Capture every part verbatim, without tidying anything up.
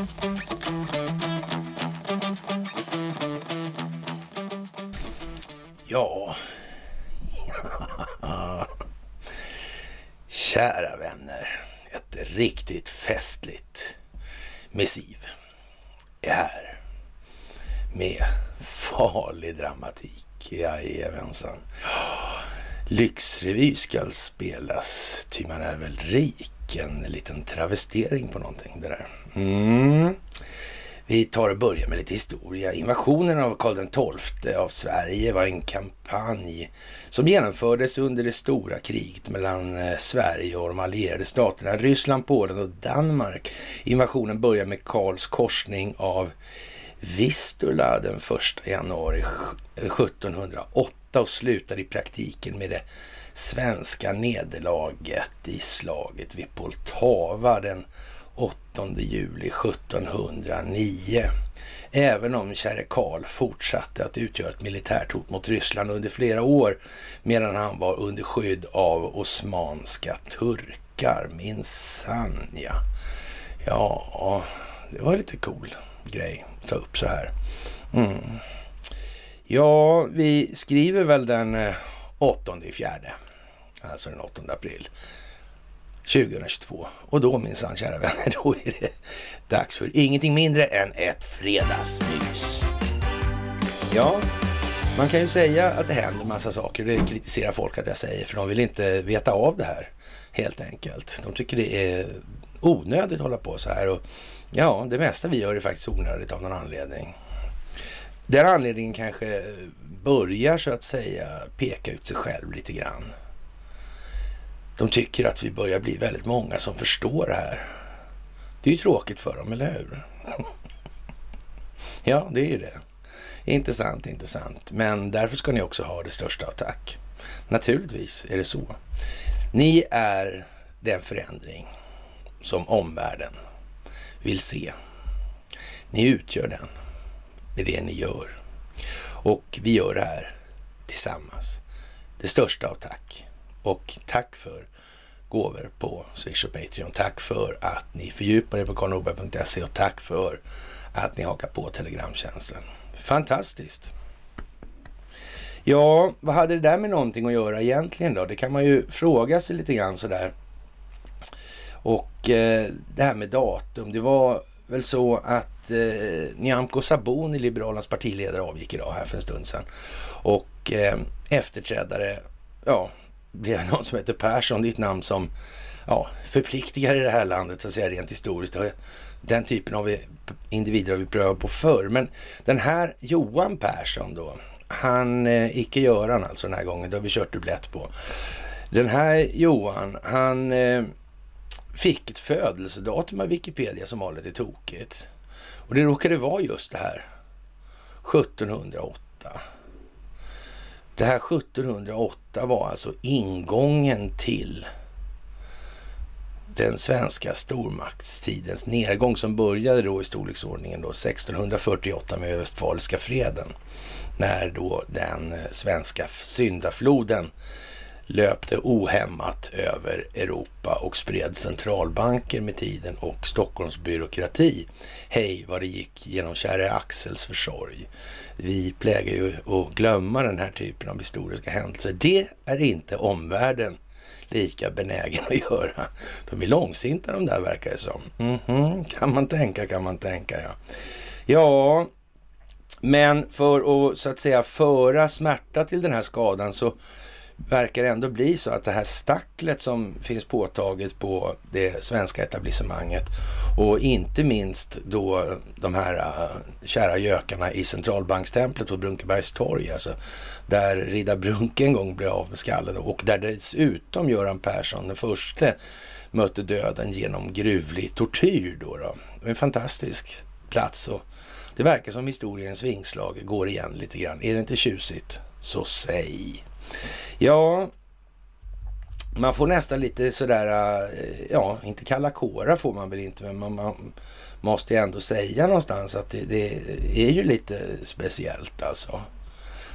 Ja, kära vänner, ett riktigt festligt missiv är här med farlig dramatik. Jajamensan. Lyxrevy ska spelas, ty man är väl rik. En liten travestering på någonting det där. Mm. Vi tar och börjar med lite historia. Invasionen av Karl den tolfte av Sverige var en kampanj som genomfördes under det stora kriget mellan Sverige och de allierade staterna Ryssland, Polen och Danmark. Invasionen börjar med Karls korsning av Vistula den första januari sjuttonhundraåtta och slutar i praktiken med det svenska nederlaget i slaget vid Poltava den åttonde juli sjuttonhundranio. Även om käre Karl fortsatte att utgöra ett militärt hot mot Ryssland under flera år medan han var under skydd av osmanska turkar. Minsann, ja. Ja, det var lite cool grej att ta upp så här. Mm. Ja, vi skriver väl den åttonde i fjärde, alltså den åttonde april tjugohundratjugotvå. Och då minsann, kära vänner, då är det dags för ingenting mindre än ett fredagsmys. Ja, man kan ju säga att det händer massa saker. Det kritiserar folk att jag säger, för de vill inte veta av det här, helt enkelt. De tycker det är onödigt att hålla på så här. Och ja, det mesta vi gör är faktiskt onödigt av någon anledning. Den anledningen kanske börjar så att säga peka ut sig själv lite grann. De tycker att vi börjar bli väldigt många som förstår det här. Det är ju tråkigt för dem, eller hur? Ja, det är ju det. Intressant, intressant. Men därför ska ni också ha det största av tack. Naturligtvis är det så. Ni är den förändring som omvärlden vill se. Ni utgör den. Det är det ni gör. Och vi gör det här tillsammans. Det största av tack. Och tack för gåvor på Swish och Patreon. Tack för att ni fördjupar er på karl norberg punkt se och tack för att ni hakar på telegramtjänsten. Fantastiskt. Ja, vad hade det där med någonting att göra egentligen då? Det kan man ju fråga sig lite grann sådär. Och eh, det här med datum, det var väl så att eh, Nyamko Sabuni, Liberalernas partiledare, avgick idag här för en stund sedan. Och eh, efterträdare, ja, blev någon som heter Persson. Det är ett namn som ja, förpliktigar i det här landet, så att säga, rent historiskt. Den typen av individer har vi prövat på förr. Men den här Johan Persson då, han eh, icke-göran alltså den här gången, då har vi kört dublett på. Den här Johan, han eh, fick ett födelsedatum av Wikipedia som var lite tokigt. Och det råkade vara just det här sjuttonhundraåtta. Det här sjuttonhundraåtta var alltså ingången till den svenska stormaktstidens nedgång som började då i storleksordningen då sextonhundrafyrtioåtta med Westfaliska freden. När då den svenska syndafloden löpte ohämmat över Europa och spred centralbanker med tiden och Stockholms byråkrati. Hej vad det gick genom kära Axels försorg. Vi plägar ju att glömma den här typen av historiska händelser. Det är inte omvärlden lika benägen att göra. De är långsinta de där, verkar det som. Mm-hmm. Kan man tänka, kan man tänka, ja. Ja, men för att så att säga föra smärta till den här skadan så verkar det ändå bli så att det här stacklet som finns påtaget på det svenska etablissemanget och inte minst då de här uh, kära gökarna i centralbankstemplet på Brunkebergs torg, alltså där Ridda Brunke en gång blev av med skallen och där dessutom Göran Persson den första mötte döden genom gruvlig tortyr då då. En fantastisk plats och det verkar som historiens vingslag går igen lite grann. Är det inte tjusigt? Så säg. Ja, man får nästan lite sådär, ja, inte kalla kåra får man väl inte, men man, man måste ju ändå säga någonstans att det, det är ju lite speciellt alltså.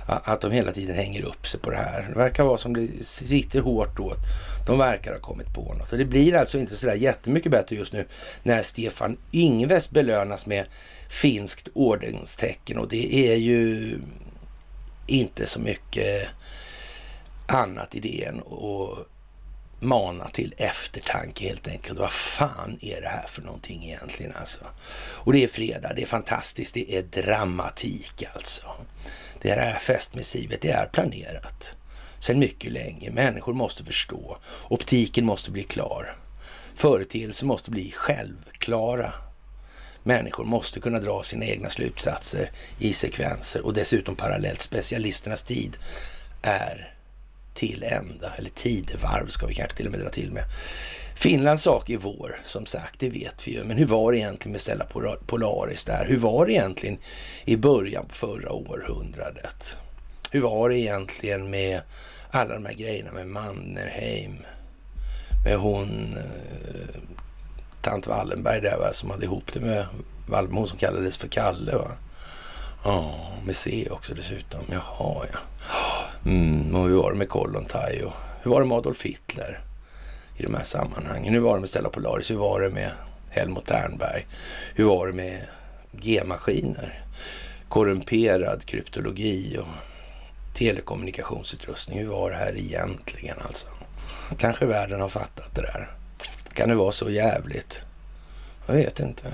att de hela tiden hänger upp sig på det här. Det verkar vara som det sitter hårt åt. De verkar ha kommit på något. Och det blir alltså inte så där jättemycket bättre just nu när Stefan Ingves belönas med finskt ordenstecken. Och det är ju inte så mycket annat i än att mana till eftertanke helt enkelt. Vad fan är det här för någonting egentligen alltså? Och det är fredag, det är fantastiskt, det är dramatik alltså. Det här festmissivet, det är planerat sedan mycket länge. Människor måste förstå. Optiken måste bli klar. Företeelser måste bli självklara. Människor måste kunna dra sina egna slutsatser i sekvenser och dessutom parallellt. Specialisternas tid är till ända, eller tidevarv ska vi kanske till och med dra till med. Finlands sak är vår, som sagt, det vet vi ju. Men hur var det egentligen med ställa Polaris där? Hur var det egentligen i början på förra århundradet? Hur var det egentligen med alla de här grejerna med Mannerheim? Med hon, eh, tant Wallenberg där, va, som hade ihop det med Wallenberg, hon som kallades för Kalle, va? Ja, oh, med C också dessutom. Jaha, ja. Mm, och hur var det med Kollontaj och hur var det med Adolf Hitler i de här sammanhangen? Hur var det med Stella Polaris? Hur var det med Helmut Ternberg? Hur var det med G-maskiner? Korrumperad kryptologi och telekommunikationsutrustning. Hur var det här egentligen alltså? Kanske världen har fattat det där. Kan det vara så jävligt? Jag vet inte.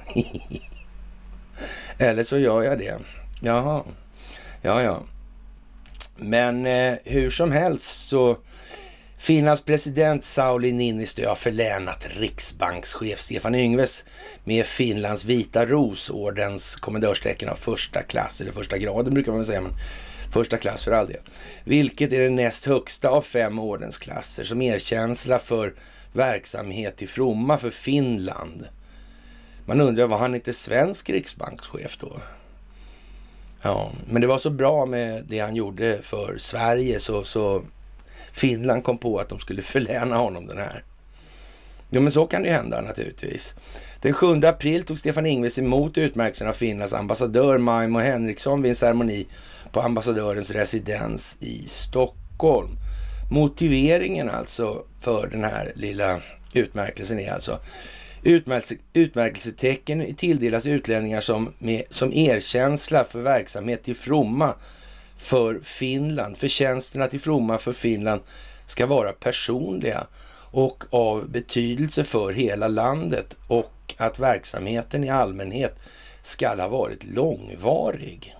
Eller så gör jag det. Jaha. Ja, ja. Men eh, hur som helst så Finlands president Sauli Niinistö har förlänat riksbankschef Stefan Ingves med Finlands vita rosordens kommendörstecken av första klass, eller första graden brukar man väl säga, men första klass för all del. Vilket är det näst högsta av fem ordensklasser som erkänsla för verksamhet i fromma för Finland. Man undrar, var han inte svensk riksbankschef då? Ja, men det var så bra med det han gjorde för Sverige så, så Finland kom på att de skulle förläna honom den här. Ja, men så kan det ju hända naturligtvis. Den sjunde april tog Stefan Ingves emot utmärkelsen av Finlands ambassadör Maimon Henriksson vid en ceremoni på ambassadörens residens i Stockholm. Motiveringen alltså för den här lilla utmärkelsen är alltså Utmärkelse, utmärkelsetecken tilldelas utlänningar som, med, som erkänsla för verksamhet till fromma för Finland. Förtjänsterna till fromma för Finland ska vara personliga och av betydelse för hela landet och att verksamheten i allmänhet ska ha varit långvarig.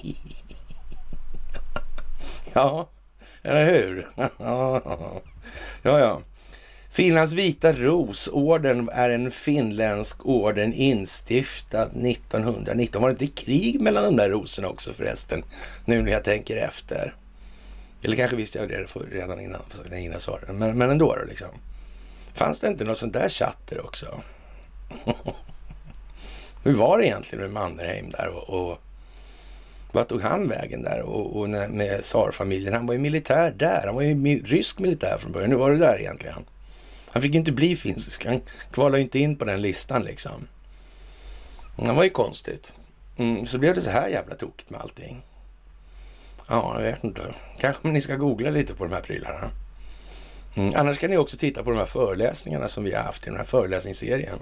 Ja, eller hur? Ja, ja. Finlands vita rosorden är en finländsk orden instiftad nittonhundranitton. Var det inte krig mellan de där rosorna också förresten? Nu när jag tänker efter. Eller kanske visste jag det redan innan, innan jag sa det. Men, men ändå då liksom. Fanns det inte något sånt där chatter också? Hur var det egentligen med Mannerheim där? Och, och vad tog han vägen där? Och, och med tsarfamiljen? Han var ju militär där. Han var ju rysk militär från början. Nu var det där egentligen. Han fick ju inte bli finsk. Han kvalade ju inte in på den listan liksom. Det var ju konstigt. Mm, så blev det så här jävla tokigt med allting. Ja, jag vet inte. Kanske ni ska googla lite på de här prylarna. Mm, annars kan ni också titta på de här föreläsningarna som vi har haft i den här föreläsningsserien.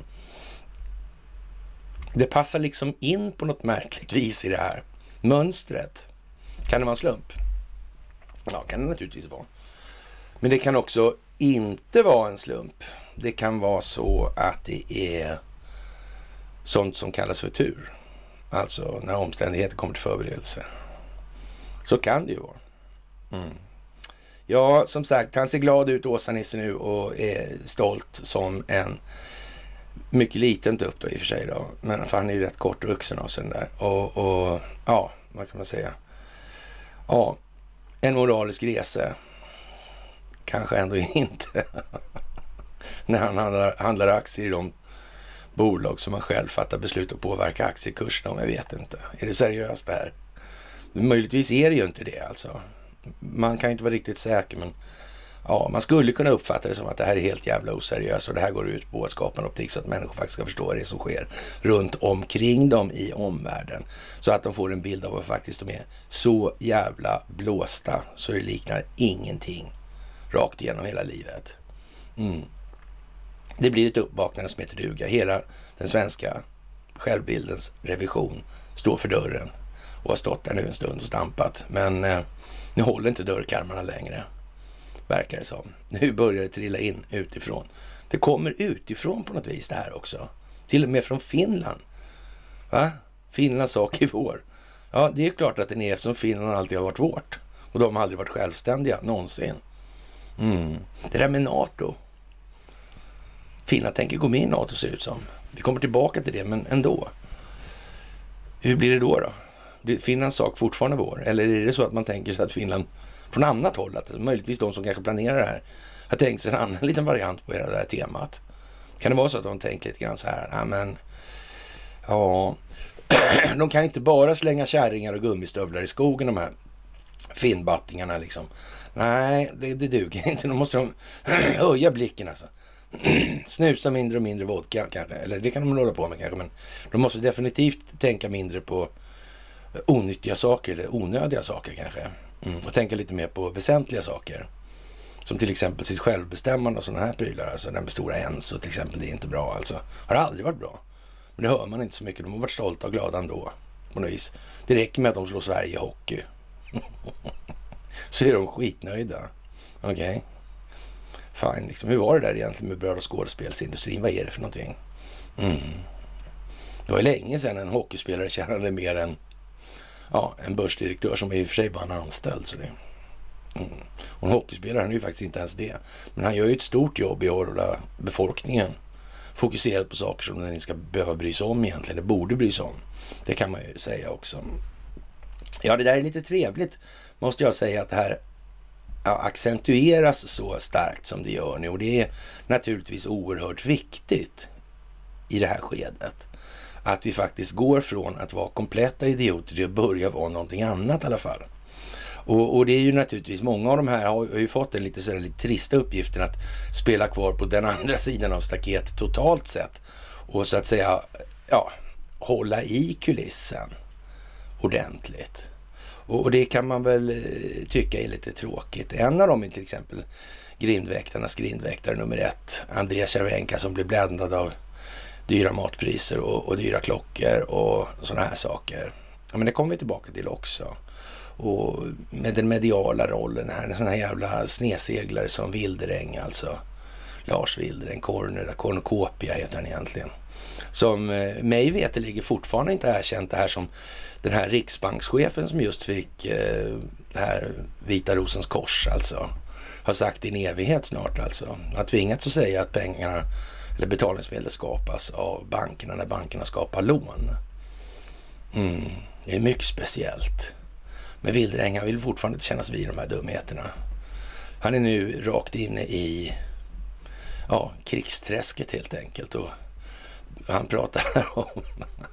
Det passar liksom in på något märkligt vis i det här mönstret. Kan det vara en slump? Ja, kan det naturligtvis vara. Men det kan också inte vara en slump. Det kan vara så att det är sånt som kallas för tur. Alltså när omständigheter kommer till förberedelse. Så kan det ju vara. Mm. Ja, som sagt, han ser glad ut, Åsa-Nisse, nu och är stolt som en mycket liten tupp då, i och för sig då. Men för han är ju rätt kort vuxen och sån där. Och, och ja, vad kan man säga? Ja, en moralisk resa. Kanske ändå inte. När han handlar, handlar aktier i de bolag som han själv fattar beslut att påverka aktiekurserna om, jag vet inte. Är det seriöst det här? Möjligtvis är det ju inte det alltså. Man kan inte vara riktigt säker, men ja, man skulle kunna uppfatta det som att det här är helt jävla oseriöst och det här går ut på att skapa en optik så att människor faktiskt ska förstå det som sker runt omkring dem i omvärlden. Så att de får en bild av att faktiskt de är så jävla blåsta så det liknar ingenting rakt igenom hela livet. Mm. Det blir ett uppvaknande som heter duga. Hela den svenska självbildens revision står för dörren och har stått där nu en stund och stampat. Men eh, nu håller inte dörrkarmarna längre, verkar det som. Nu börjar det trilla in utifrån. Det kommer utifrån på något vis det här också. Till och med från Finland. Va? Finlands sak i vår. Ja, det är klart att den är eftersom Finland alltid har varit vårt. Och de har aldrig varit självständiga, någonsin. Mm. Det där med NATO. Finland tänker gå med i NATO, ser det ut som. Vi kommer tillbaka till det, men ändå. Hur blir det då då? Blir Finlands sak fortfarande vår? Eller är det så att man tänker sig att Finland från annat håll, att möjligtvis de som kanske planerar det här har tänkt sig en annan liten variant på det här temat? Kan det vara så att de tänkt lite grann så här, ja men, ja, de kan inte bara slänga kärringar och gummistövlar i skogen, de här finbattingarna liksom. Nej, det, det duger inte. Då måste de höja blicken alltså. Snusa mindre och mindre vodka kanske. Eller det kan de hålla på med kanske. Men de måste definitivt tänka mindre på onyttiga saker eller onödiga saker kanske. Mm. Och tänka lite mer på väsentliga saker. Som till exempel sitt självbestämmande och sådana här prylar. Alltså den med stora ens och till exempel, det är inte bra alltså. Har aldrig varit bra. Men det hör man inte så mycket. De har varit stolta och glada ändå. På något vis. Det räcker med att de slår Sverige i hockey. Så är de skitnöjda. Okej. Okay. Fine, liksom. Hur var det där egentligen med bröd- och skådespelsindustrin? Vad är det för någonting? Mm. Det var länge sedan en hockeyspelare tjänade mer än ja, en börsdirektör som i och för sig bara en anställd. Så det. Mm. Och en hockeyspelare, han är ju faktiskt inte ens det. Men han gör ju ett stort jobb i att hålla befolkningen fokuserad på saker som den inte ska behöva bry sig om egentligen. Det borde bry sig om. Det kan man ju säga också. Ja, det där är lite trevligt, måste jag säga, att det här ja, accentueras så starkt som det gör nu. Och det är naturligtvis oerhört viktigt i det här skedet. Att vi faktiskt går från att vara kompletta idioter till att börja vara någonting annat i alla fall. Och, och det är ju naturligtvis, många av de här har ju fått den lite, så där, lite trista uppgiften att spela kvar på den andra sidan av staketet totalt sett. Och så att säga, ja, hålla i kulissen ordentligt. Och det kan man väl tycka är lite tråkigt. En av dem är till exempel grindväktarnas grindväktare nummer ett, Andreas Cervenka, som blir bländad av dyra matpriser och, och dyra klockor och sådana här saker. Ja, men det kommer vi tillbaka till också. Och med den mediala rollen här, en sån här jävla sneseglare som Wilderäng, alltså Lars Wilderäng, Corner, Cornucopia heter han egentligen. Som eh, mig veterligen fortfarande inte erkänt det här som den här riksbankschefen som just fick eh, det här Vita Rosens kors alltså har sagt i en evighet snart alltså. Har tvingats att säga att pengarna eller betalningsmedel skapas av bankerna när bankerna skapar lån. Mm, det är mycket speciellt. Men Wilderäng, han vill fortfarande inte kännas vid de här dumheterna. Han är nu rakt inne i ja, krigsträsket helt enkelt. Och han pratar om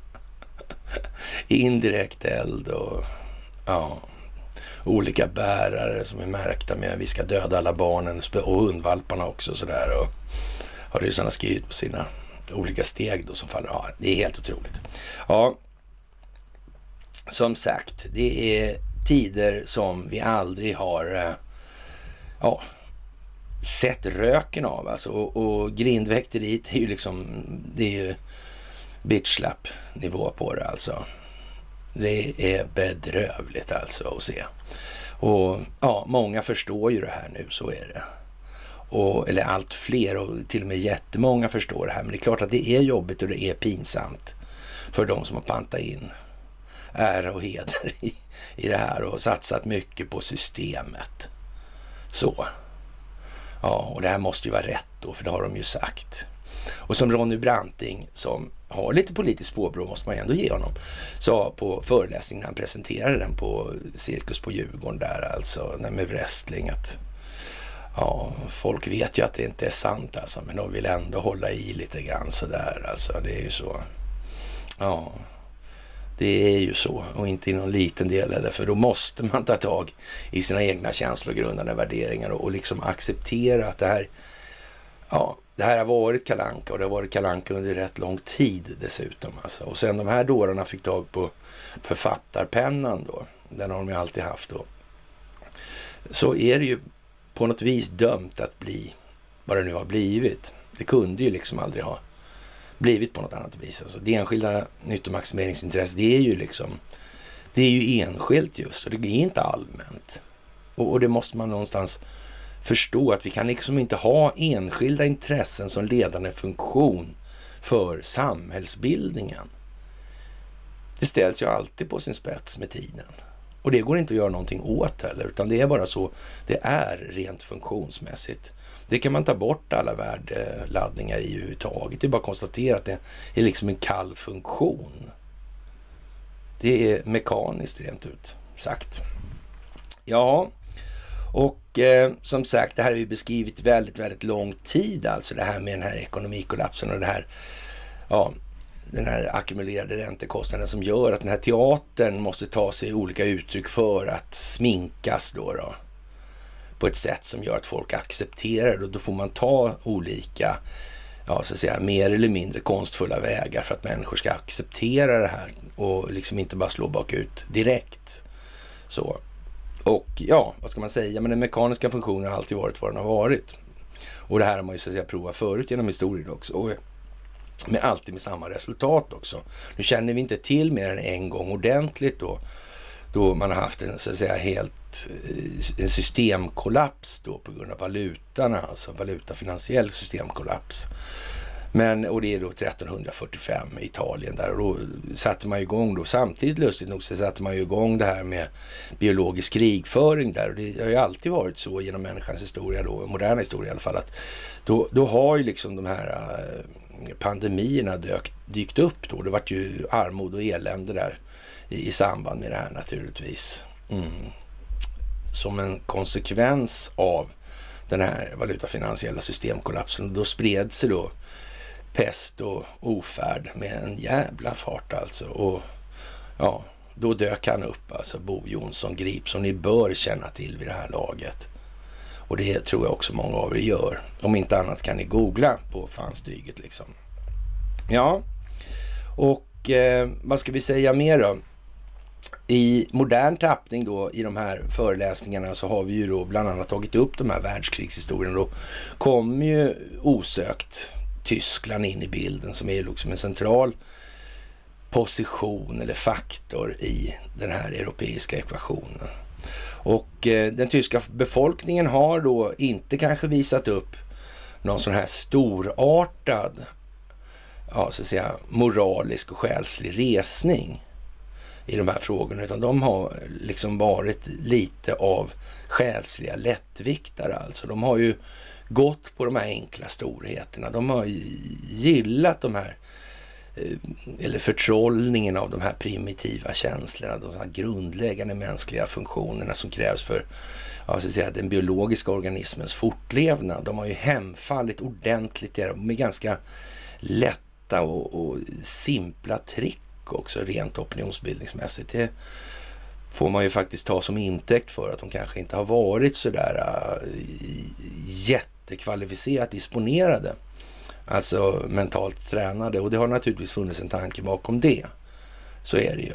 indirekt eld och ja, olika bärare som är märkta med vi ska döda alla barnen och hundvalparna också sådär. Och har ryssarna skrivit på sina olika steg då som faller. Ja, det är helt otroligt. Ja, som sagt, det är tider som vi aldrig har ja, sett röken av. Alltså. Och, och grindväkteriet är ju liksom, det är ju bitchslapnivå på det alltså. Det är bedrövligt alltså att se. Och ja, många förstår ju det här nu, så är det. Och, eller allt fler och till och med jättemånga förstår det här. Men det är klart att det är jobbigt och det är pinsamt för de som har pantat in ära och heder i, i det här och satsat mycket på systemet. Så. Ja, och det här måste ju vara rätt då, för det har de ju sagt. Och som Ronny Branting, som har lite politiskt påbrå, måste man ändå ge honom, sa på föreläsningen när han presenterade den på Cirkus på Djurgården där, alltså med wrestling, att ja, folk vet ju att det inte är sant alltså, men de vill ändå hålla i lite grann sådär, alltså det är ju så. Ja, Det är ju så, och inte i någon liten del heller, för då måste man ta tag i sina egna känslogrundande värderingar och, och liksom acceptera att det här, ja, det här har varit Kalle Anka, och det har varit Kalle Anka under rätt lång tid dessutom. Alltså. Och sen de här dårarna fick tag på författarpennan då, den har de ju alltid haft då. Så är det ju på något vis dömt att bli vad det nu har blivit. Det kunde ju liksom aldrig ha blivit på något annat vis. Alltså, det enskilda nyttomaximeringsintresset, det är ju liksom, det är ju enskilt just, och det är inte allmänt. Och, och det måste man någonstans förstå, att vi kan liksom inte ha enskilda intressen som ledande funktion för samhällsbildningen. Det ställs ju alltid på sin spets med tiden. Och det går inte att göra någonting åt heller, utan det är bara så det är rent funktionsmässigt. Det kan man ta bort alla värdeladdningar i överhuvudtaget. Det är bara att konstatera att det är liksom en kall funktion. Det är mekaniskt rent ut sagt. Ja, och eh, som sagt, det här har vi beskrivit väldigt, väldigt lång tid. Alltså det här med den här ekonomikollapsen och det här, ja, den här ackumulerade räntekostnaden som gör att den här teatern måste ta sig olika uttryck för att sminkas då då. På ett sätt som gör att folk accepterar det, och då får man ta olika, ja, så att säga, mer eller mindre konstfulla vägar för att människor ska acceptera det här och liksom inte bara slå bakut direkt. Så. Och ja, vad ska man säga, men den mekaniska funktionen har alltid varit vad den har varit. Och det här har man ju så att säga provat förut genom historien också, och med alltid med samma resultat också. Nu känner vi inte till mer än en gång ordentligt då, då man har haft en, så att säga, helt en systemkollaps då på grund av valutan, alltså valutafinansiell systemkollaps. Men, och det är då tretton fyrtiofem i Italien där, och då satte man igång då, samtidigt lustigt nog så satte man ju igång det här med biologisk krigföring där, och det har ju alltid varit så genom människans historia då, moderna historia i alla fall, att då, då har ju liksom de här pandemierna dök, dykt upp då, det vart ju armod och elände där i, i samband med det här naturligtvis. Mm. Som en konsekvens av den här valutafinansiella systemkollapsen, då spred sig då pest och ofärd med en jävla fart alltså, och ja, då dök han upp, alltså Bo Jonsson Grip, som ni bör känna till vid det här laget, och det tror jag också många av er gör. Om inte annat kan ni googla på fanstyget liksom. Ja, och eh, vad ska vi säga mer då? I modern tappning då i de här föreläsningarna så har vi ju då bland annat tagit upp de här världskrigshistorierna. Då kommer ju osökt Tyskland in i bilden, som är liksom en central position eller faktor i den här europeiska ekvationen. Och eh, den tyska befolkningen har då inte kanske visat upp någon sån här storartad, ja, så att säga, moralisk och själslig resning i de här frågorna, utan de har liksom varit lite av själsliga lättviktare. Alltså de har ju gått på de här enkla storheterna. De har gillat de här, eller förtrollningen av de här primitiva känslorna, de här grundläggande mänskliga funktionerna som krävs för, ja, så att säga, den biologiska organismens fortlevnad. De har ju hemfallit ordentligt med ganska lätta och, och simpla trick också rent opinionsbildningsmässigt. Det får man ju faktiskt ta som intäkt för att de kanske inte har varit så där uh, jättekvalificerat disponerade, alltså mentalt tränade, och det har naturligtvis funnits en tanke bakom det. Så är det ju.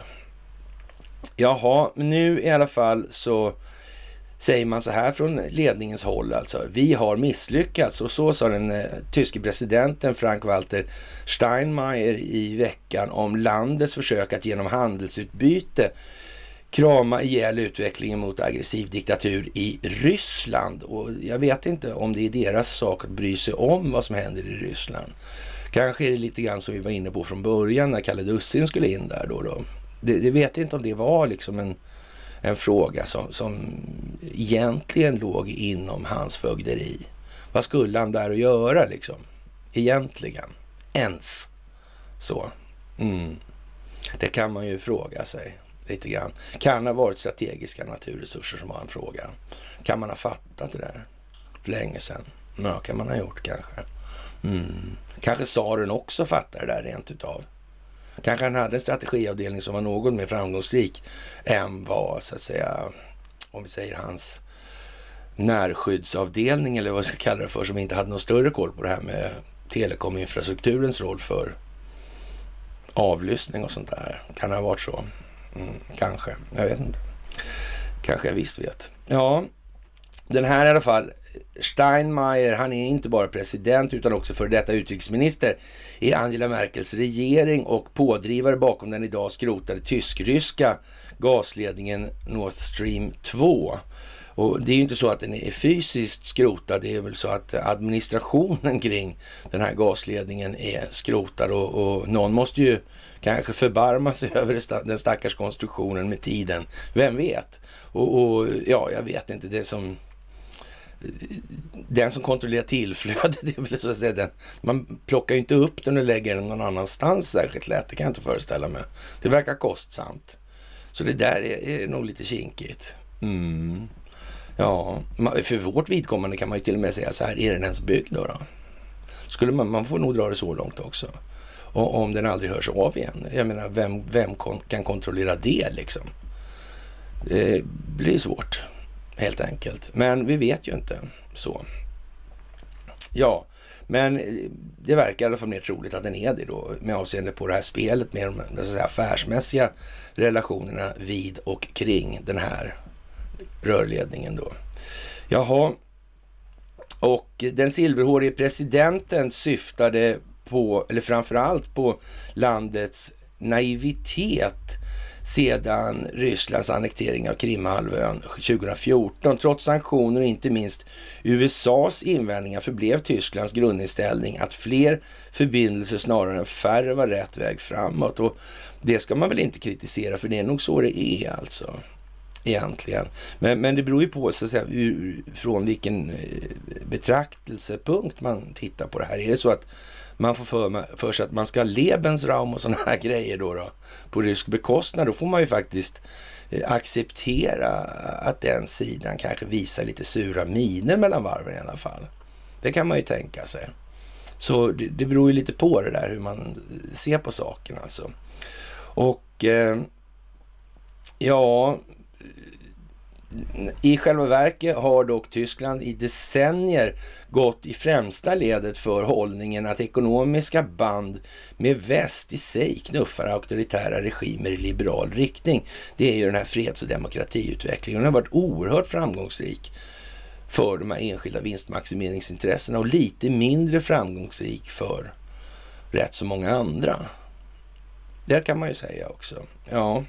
Jaha, men nu i alla fall så säger man så här från ledningens håll, alltså vi har misslyckats, och så sa den eh, tyske presidenten Frank-Walter Steinmeier i veckan om landets försök att genom handelsutbyte krama ihjäl utvecklingen mot aggressiv diktatur i Ryssland. Och jag vet inte om det är deras sak att bry sig om vad som händer i Ryssland. Kanske är det lite grann som vi var inne på från början när Kalle Dussin skulle in där då. då. Det, det vet inte om det var liksom en En fråga som, som egentligen låg inom hans fögderi. Vad skulle han där att göra liksom? Egentligen. Ens. Så. Mm. Det kan man ju fråga sig lite grann. Kan ha varit strategiska naturresurser som var en fråga. Kan man ha fattat det där för länge sedan? Ja, kan man ha gjort kanske. Mm. Kanske tsaren också fattar det där rent utav. Kanske han hade en strategiavdelning som var något mer framgångsrik än vad, så att säga, om vi säger hans närskyddsavdelning eller vad vi ska kalla det för, som inte hade någon större koll på det här med telekominfrastrukturens roll för avlyssning och sånt där. Kan det ha varit så? Mm, kanske. Jag vet inte. Kanske jag visst vet. Ja, den här i alla fall, Steinmeier, han är inte bara president utan också för detta utrikesminister i Angela Merkels regering och pådrivare bakom den idag skrotade tysk-ryska gasledningen Nord Stream två. Och det är ju inte så att den är fysiskt skrotad, det är väl så att administrationen kring den här gasledningen är skrotad och, och någon måste ju kanske förbarma sig över den stackars konstruktionen med tiden. Vem vet? Och, och ja, jag vet inte, det som den som kontrollerar tillflödet, det är väl så att säga den. Man plockar ju inte upp den och lägger den någon annanstans särskilt lätt, det kan jag inte föreställa mig. Det verkar kostsamt. Så det där är, är nog lite kinkigt. Mm. Ja, för vårt vidkommande kan man ju till och med säga så här, är den ens byggd då? då? Skulle man, man får nog dra det så långt också. Och om den aldrig hörs av igen. Jag menar, vem, vem kon, kan kontrollera det liksom? Det blir svårt, helt enkelt. Men vi vet ju inte så. Ja, men det verkar i alla fall mer troligt att den är det då, med avseende på det här spelet med de så att säga, affärsmässiga relationerna vid och kring den här rörledningen då. Jaha, och den silverhårige presidenten syftade på, eller framförallt på landets naivitet sedan Rysslands annektering av Krimhalvön tjugo fjorton. Trots sanktioner och inte minst U S A:s invändningar förblev Tysklands grundinställning att fler förbindelser snarare än färre var rätt väg framåt. Och det ska man väl inte kritisera, för det är nog så det är alltså. Egentligen. Men, men det beror ju på så att säga, från vilken betraktelsepunkt man tittar på det här. Är det så att man får för, för sig att man ska ha Lebensraum och sådana här grejer då, då på rysk bekostnad, då får man ju faktiskt acceptera att den sidan kanske visar lite sura miner mellan varven i alla fall. Det kan man ju tänka sig. Så det, det beror ju lite på det där hur man ser på saken alltså. Och eh, ja, i själva verket har dock Tyskland i decennier gått i främsta ledet för hållningen att ekonomiska band med väst i sig knuffar auktoritära regimer i liberal riktning. Det är ju den här freds- och demokratiutvecklingen. Den har varit oerhört framgångsrik för de här enskilda vinstmaximeringsintressena och lite mindre framgångsrik för rätt så många andra. Det kan man ju säga också. Ja.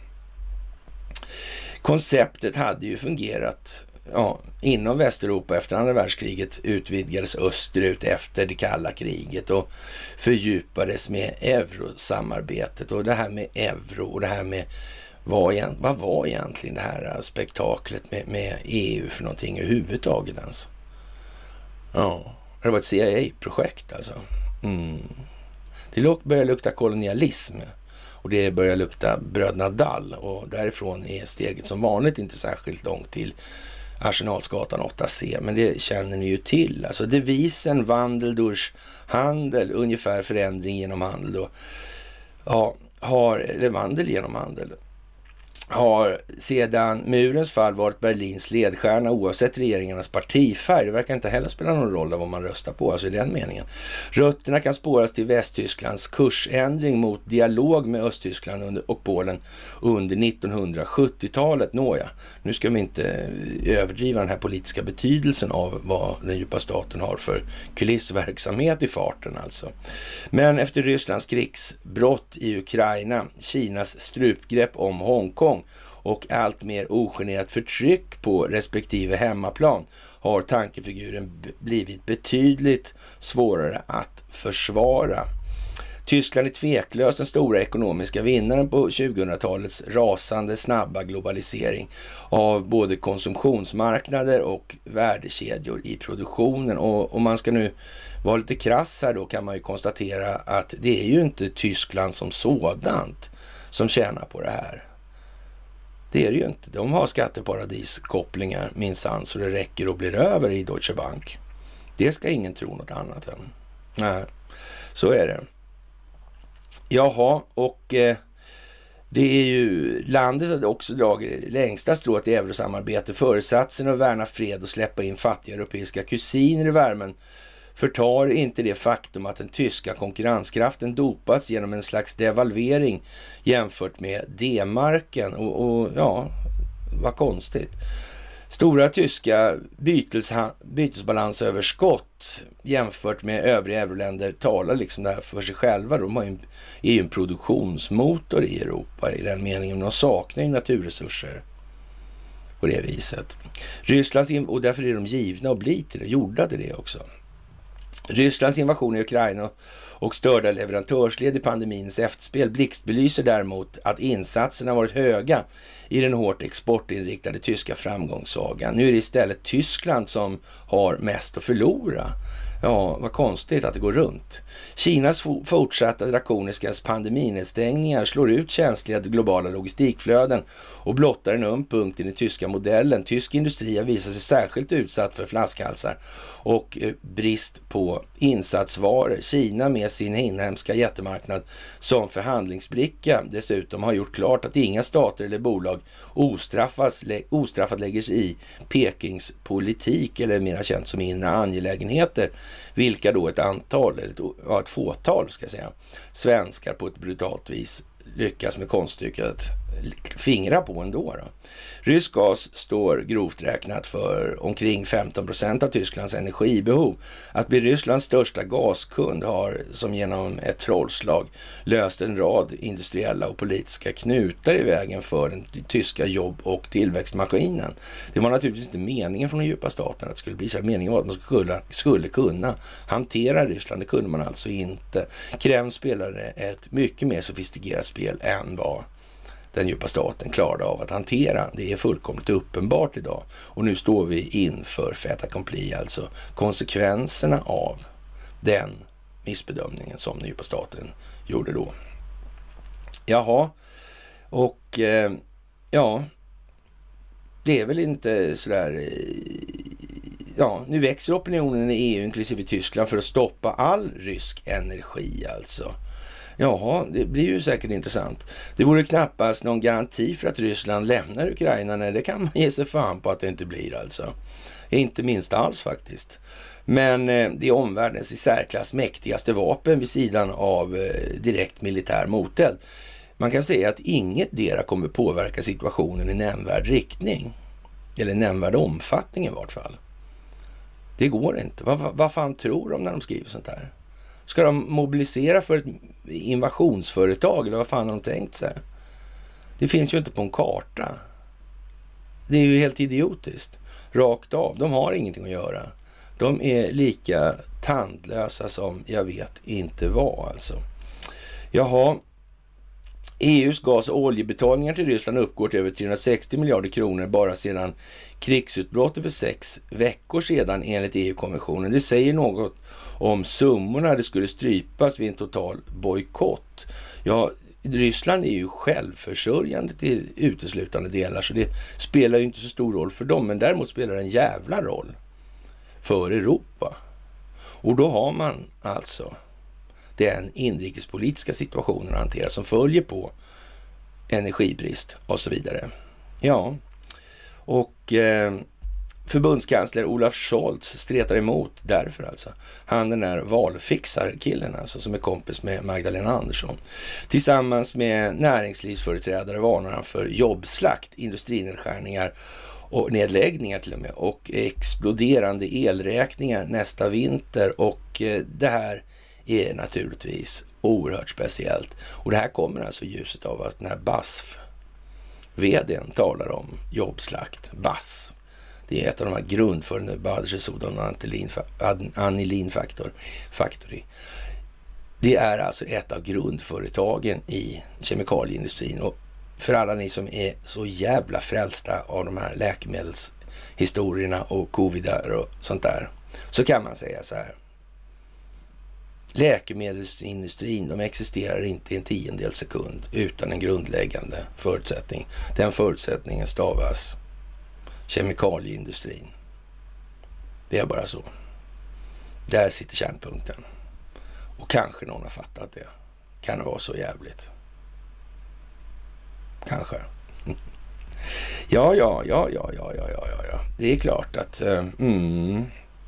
Konceptet hade ju fungerat ja, inom Västeuropa efter andra världskriget, utvidgades österut efter det kalla kriget och fördjupades med eurosamarbetet. Och det här med euro och det här med vad, vad var egentligen det här spektaklet med, med E U för någonting överhuvudtaget ens? Ja, det var ett C I A-projekt alltså. Mm. Det började lukta kolonialism. Och det börjar lukta bröderna Dall och därifrån är steget som vanligt inte särskilt långt till Arsenalsgatan åtta C. Men det känner ni ju till. Alltså devisen vandel durch handel, ungefär förändring genom handel. Då, ja, har, eller vandel genom handel. Har sedan murens fall varit Berlins ledstjärna oavsett regeringarnas partifärg. Det verkar inte heller spela någon roll av vad man röstar på, alltså i den meningen. Rötterna kan spåras till Västtysklands kursändring mot dialog med Östtyskland under, och Polen under nittonhundrasjuttiotalet. Nåja, nu ska vi inte överdriva den här politiska betydelsen av vad den djupa staten har för kulissverksamhet i farten alltså. Men efter Rysslands krigsbrott i Ukraina, Kinas strupgrepp om Hongkong och allt mer ogenerat förtryck på respektive hemmaplan har tankefiguren blivit betydligt svårare att försvara. Tyskland är tveklöst den stora ekonomiska vinnaren på tjugohundratalets rasande snabba globalisering av både konsumtionsmarknader och värdekedjor i produktionen. Och om man ska nu vara lite krass här då kan man ju konstatera att det är ju inte Tyskland som sådant som tjänar på det här. Det är det ju inte. De har skatteparadiskopplingar minsann så det räcker och blir över i Deutsche Bank. Det ska ingen tro något annat än. Nej, så är det. Jaha, och eh, det är ju landet hade också dragit längsta strået i eurosamarbete. Föresatsen att värna fred och släppa in fattiga europeiska kusiner i värmen förtar inte det faktum att den tyska konkurrenskraften dopats genom en slags devalvering jämfört med D-marken. Och, och ja, vad konstigt. Stora tyska bytesha- bytesbalansöverskott jämfört med övriga euroländer talar liksom det här för sig själva. De har ju, är ju en produktionsmotor i Europa i den meningen. De saknar ju naturresurser på det viset. Rysslands in- och därför är de givna och bli till det, gjorda till det också. Rysslands invasion i Ukraina och störda leverantörsled i pandemins efterspel blixtbelyser däremot att insatserna varit höga i den hårt exportinriktade tyska framgångssagan. Nu är det istället Tyskland som har mest att förlora. Ja, vad konstigt att det går runt. Kinas fortsatta drakoniska pandeminedstängningar slår ut känsliga globala logistikflöden och blottar en öm punkt i den tyska modellen. Tysk industri har visat sig särskilt utsatt för flaskhalsar och brist på insatsvaror. Kina med sin inhemska jättemarknad som förhandlingsbricka dessutom har gjort klart att inga stater eller bolag ostraffas, ostraffat lägger sig i Pekings politik eller mer känt som inre angelägenheter, vilka då ett antal, eller ett, ett fåtal ska jag säga, svenskar på ett brutalt vis lyckas med konststycket att fingra på ändå. Då. Rysk gas står grovt räknat för omkring femton procent av Tysklands energibehov. Att bli Rysslands största gaskund har som genom ett trollslag löst en rad industriella och politiska knutar i vägen för den tyska jobb- och tillväxtmaskinen. Det var naturligtvis inte meningen från den djupa staten att det skulle bli så. Meningen var att man skulle, skulle kunna hantera Ryssland. Det kunde man alltså inte. Kreml spelade ett mycket mer sofistikerat spel än vad den djupa staten klarade av att hantera. Det är fullkomligt uppenbart idag. Och nu står vi inför fait accompli, alltså konsekvenserna av den missbedömningen som den djupa staten gjorde då. Jaha, och eh, ja, det är väl inte sådär... Ja, nu växer opinionen i E U inklusive Tyskland för att stoppa all rysk energi alltså. Jaha, det blir ju säkert intressant. Det vore knappast någon garanti för att Ryssland lämnar Ukraina. Nej, det kan man ge sig fan på att det inte blir alltså. Inte minst alls faktiskt. Men eh, det är omvärldens i särklass mäktigaste vapen vid sidan av eh, direkt militär moteld. Man kan säga att inget dera kommer påverka situationen i nämnvärd riktning. Eller nämnvärd omfattning i vart fall. Det går inte. Vad, vad fan tror de när de skriver sånt här? Ska de mobilisera för ett invasionsföretag eller vad fan har de tänkt sig? Det finns ju inte på en karta. Det är ju helt idiotiskt. Rakt av. De har ingenting att göra. De är lika tandlösa som jag vet inte vad alltså. Jaha. E U:s gas- och oljebetalningar till Ryssland uppgår till över trehundrasextio miljarder kronor bara sedan krigsutbrottet för sex veckor sedan enligt E U-kommissionen. Det säger något om summorna det skulle strypas vid en total bojkott. Ja, Ryssland är ju självförsörjande till uteslutande delar så det spelar ju inte så stor roll för dem, men däremot spelar det en jävla roll för Europa. Och då har man alltså den inrikespolitiska situationen att hantera som följer på energibrist och så vidare. Ja, och eh, förbundskansler Olaf Scholz stretar emot därför alltså. Han den där valfixarkillen alltså som är kompis med Magdalena Andersson. Tillsammans med näringslivsföreträdare varnar han för jobbslakt, industrinedskärningar och nedläggningar till och med och exploderande elräkningar nästa vinter och eh, det här är naturligtvis oerhört speciellt. Och det här kommer alltså i ljuset av att den här B A S F-vdn talar om jobbslakt. B A S F. Det är ett av de här grundförande Badesodon Anilin Factory. Det är alltså ett av grundföretagen i kemikalieindustrin. Och för alla ni som är så jävla frälsta av de här läkemedelshistorierna och covidar och sånt där, så kan man säga så här. Läkemedelsindustrin, de existerar inte i en tiondel sekund utan en grundläggande förutsättning. Den förutsättningen stavas kemikalieindustrin. Det är bara så. Där sitter kärnpunkten. Och kanske någon har fattat det. kan det vara så jävligt. Kanske. Ja, ja, ja, ja, ja, ja, ja, ja. Det är klart att... Mm.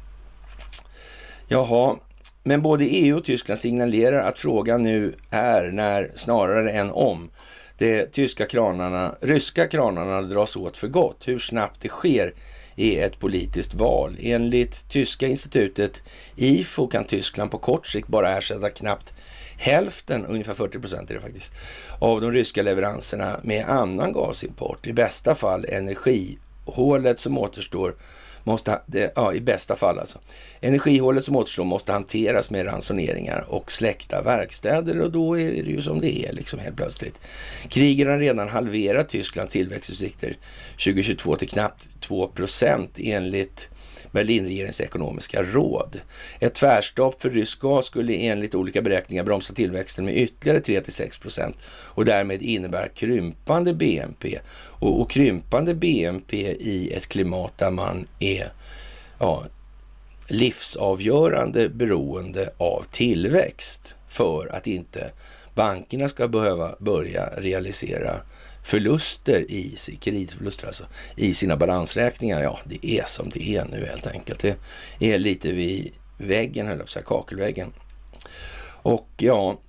Jaha, men både E U och Tyskland signalerar att frågan nu är när snarare än om de tyska kranarna, ryska kranarna dras åt för gott. Hur snabbt det sker är ett politiskt val. Enligt tyska institutet I F O kan Tyskland på kort sikt bara ersätta knappt hälften, ungefär fyrtio procent är det faktiskt, av de ryska leveranserna med annan gasimport. I bästa fall energihålet som återstår måste, det, ja, i bästa fall alltså. Energihålet som återstår måste hanteras med ransoneringar och släckta verkstäder, och då är det ju som det är liksom helt plötsligt. Krigen har redan halverat Tysklands tillväxtutsikter tjugo tjugotvå till knappt två procent enligt Berlinregeringens ekonomiska råd. Ett tvärstopp för rysk gas skulle enligt olika beräkningar bromsa tillväxten med ytterligare tre till sex procent och därmed innebär krympande B N P. Och, och krympande B N P i ett klimat där man är ja, livsavgörande beroende av tillväxt för att inte bankerna ska behöva börja realisera förluster i kreditförluster alltså, i sina balansräkningar. Ja, det är som det är nu helt enkelt. Det är lite vid väggen, höll jag på att säga, kakelväggen. Och ja,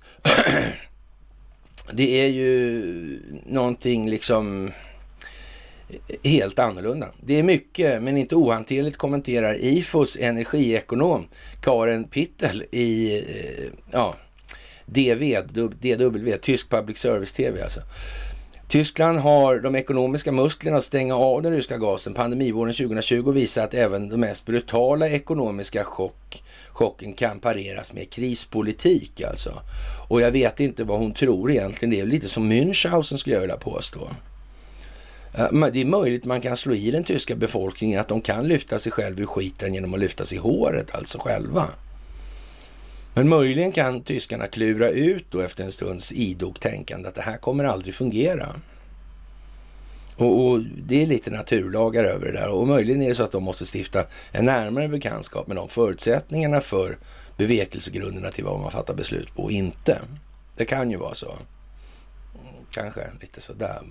det är ju någonting liksom helt annorlunda. Det är mycket, men inte ohanterligt, kommenterar I F Os energiekonom Karen Pittel i ja, D V, D W, Tysk Public Service T V alltså. Tyskland har de ekonomiska musklerna att stänga av den ryska gasen. Pandemivåren tjugo tjugo visar att även de mest brutala ekonomiska chock, chocken kan pareras med krispolitik alltså. Och jag vet inte vad hon tror egentligen. Det är lite som Münchhausen skulle jag vilja påstå. Det är möjligt man kan slå i den tyska befolkningen att de kan lyfta sig själv ur skiten genom att lyfta sig i håret, alltså själva. Men möjligen kan tyskarna klura ut då efter en stunds idog tänkande att det här kommer aldrig fungera. Och, och det är lite naturlagar över det där. Och möjligen är det så att de måste stifta en närmare bekantskap med de förutsättningarna för bevekelsegrunderna till vad man fattar beslut på och inte. Det kan ju vara så. Kanske lite sådär.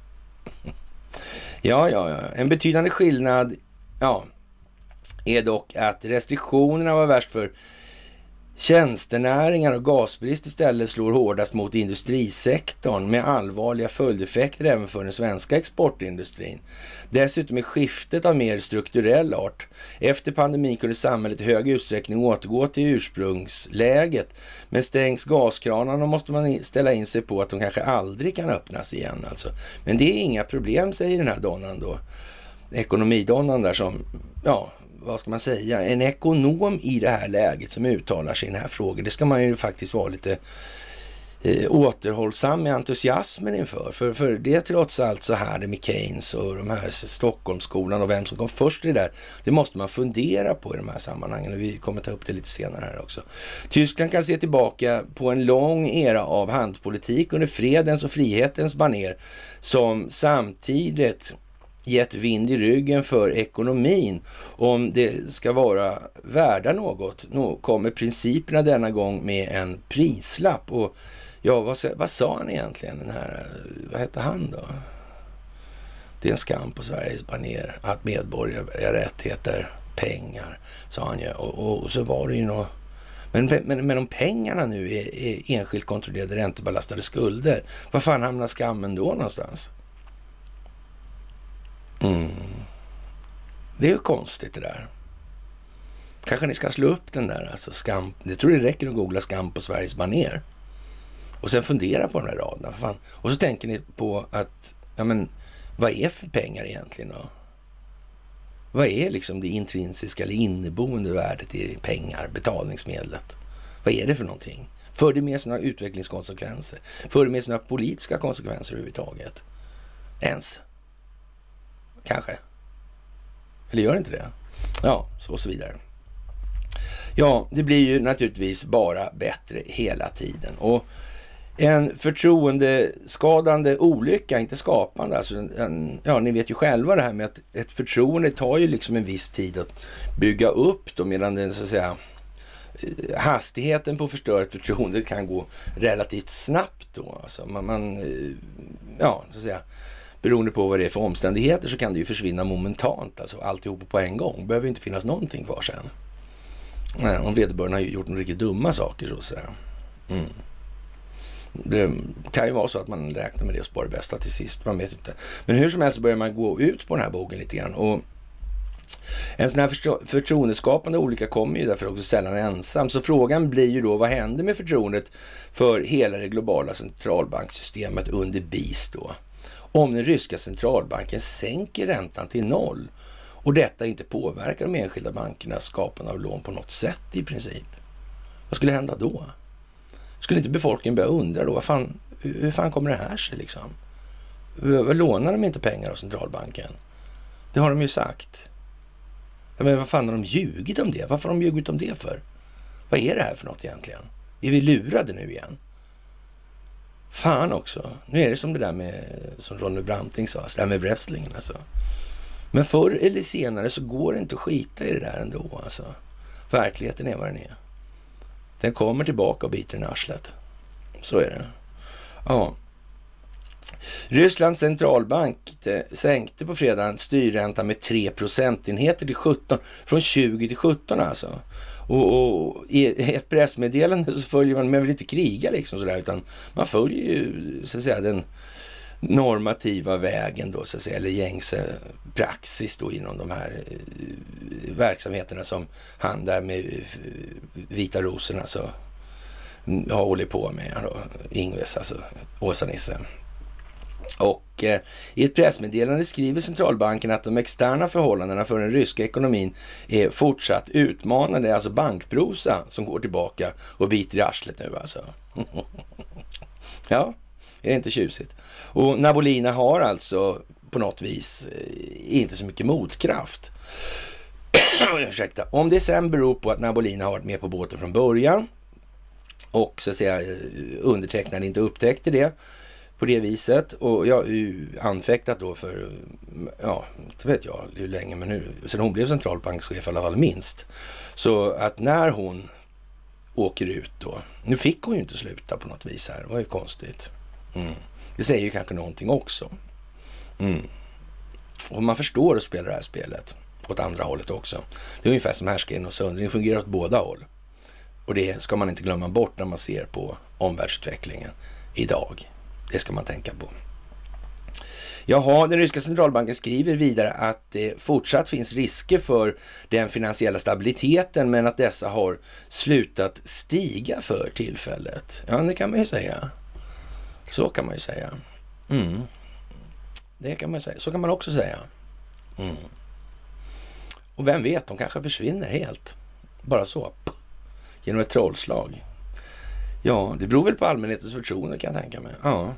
Ja, ja, ja. En betydande skillnad ja, är dock att restriktionerna var värst för tjänstenäringar och gasbrist istället slår hårdast mot industrisektorn med allvarliga följdeffekter även för den svenska exportindustrin. Dessutom är skiftet av mer strukturell art. Efter pandemin kunde samhället i hög utsträckning återgå till ursprungsläget, men stängs gaskranarna måste man ställa in sig på att de kanske aldrig kan öppnas igen. Alltså. Men det är inga problem, säger den här donnan då. Ekonomidonnan där som, ja, vad ska man säga, en ekonom i det här läget som uttalar sig i den här frågan. Det ska man ju faktiskt vara lite eh, återhållsam med entusiasmen inför. För, för det är trots allt så här det med Keynes och de här Stockholmsskolan och vem som kom först i det där. Det måste man fundera på i de här sammanhangen och vi kommer ta upp det lite senare här också. Tyskland kan se tillbaka på en lång era av handpolitik under fredens och frihetens baner som samtidigt gett vind i ryggen för ekonomin. Om det ska vara värda något, nå kommer principerna denna gång med en prislapp. Och ja, vad, vad sa han egentligen? Den här, vad hette han då? Det är en skam på Sveriges baner att medborgerliga rättigheter, pengar, sa han ju. Och, och, och så var det ju något. Men, men, men om pengarna nu är, är enskilt kontrollerade räntebelastade skulder, vad fan hamnar skammen då någonstans? Mm. Det är ju konstigt det där. Kanske ni ska slå upp den där alltså skam. Jag tror det räcker att googla skam på Sveriges baner. Och sen fundera på den här raden. Fan. Och så tänker ni på att ja men vad är för pengar egentligen då? Vad är liksom det intrinsiska eller inneboende värdet i pengar, betalningsmedlet? Vad är det för någonting? För det med sina utvecklingskonsekvenser? För det med sina politiska konsekvenser överhuvudtaget? Ens? Kanske. Eller gör inte det? Ja, så och så vidare. Ja, det blir ju naturligtvis bara bättre hela tiden. Och en förtroendeskadande olycka, inte skapande. Alltså en, ja, ni vet ju själva det här med att ett förtroende tar ju liksom en viss tid att bygga upp då, medan det så att säga hastigheten på förstört förtroende kan gå relativt snabbt då. Alltså man, man, ja, så att säga, beroende på vad det är för omständigheter så kan det ju försvinna momentant. Alltså alltihop på en gång. Det behöver inte finnas någonting kvar sen. Nej, om vederbörande har gjort några riktigt dumma saker så att säga. Mm. Det kan ju vara så att man räknar med det och sparar det bästa till sist. Man vet inte. Men hur som helst börjar man gå ut på den här bogen lite grann. Och en sån här förstro- förtroendeskapande olycka kommer ju därför också sällan ensam. Så frågan blir ju då, vad händer med förtroendet för hela det globala centralbanksystemet under B I S då? Om den ryska centralbanken sänker räntan till noll och detta inte påverkar de enskilda bankernas skapande av lån på något sätt i princip. Vad skulle hända då? Skulle inte befolkningen börja undra då, vad fan, hur fan kommer det här sig liksom? Vad lånar de inte pengar av centralbanken? Det har de ju sagt. Men vad fan har de ljugit om det? Varför har de ljugit om det för? Vad är det här för något egentligen? Är vi lurade nu igen? Fan också. Nu är det som det där med, som Ronny Branting sa, det där med wrestlingen alltså. Men förr eller senare så går det inte att skita i det där ändå alltså. Verkligheten är vad den är. Den kommer tillbaka och biter i arslet. Så är det. Ja. Rysslands centralbank sänkte på fredagen styrräntan med tre procentenheter till sjutton. Från tjugo till sjutton alltså. Och, och i ett pressmeddelande så följer man, man vill inte kriga liksom sådär, utan man följer ju så att säga den normativa vägen då så att säga, eller gängse praxis då inom de här eh, verksamheterna som han där med eh, vita rosorna så har hållit på med då, Ingves, alltså Åsa-Nisse. Och eh, i ett pressmeddelande skriver centralbanken att de externa förhållandena för den ryska ekonomin är fortsatt utmanande, alltså bankprosa som går tillbaka och biter i arslet nu alltså. Ja, är det inte tjusigt? Och Nabolina har alltså på något vis eh, inte så mycket motkraft. Ursäkta. Om det sen beror på att Nabolina har varit med på båten från början och så att säga undertecknade inte upptäckte det på det viset, och jag har ju anfäktat då för, ja, inte vet jag hur länge, men nu, sen hon blev centralbankschef i alla fall minst. Så att när hon åker ut då, nu fick hon ju inte sluta på något vis här, det var ju konstigt. Mm. Det säger ju kanske någonting också. Mm. Och man förstår att spela det här spelet åt andra hållet också. Det är ungefär som härskaren och söndring, fungerar åt båda håll. Och det ska man inte glömma bort när man ser på omvärldsutvecklingen idag. Det ska man tänka på. Jaha, den ryska centralbanken skriver vidare att det fortsatt finns risker för den finansiella stabiliteten, men att dessa har slutat stiga för tillfället. Ja, det kan man ju säga. Så kan man ju säga. Mm. Det kan man säga. Så kan man också säga. Mm. Och vem vet, de kanske försvinner helt. Bara så. Genom ett trollslag. Ja, det beror väl på allmänhetens förtroende kan jag tänka mig. Ja.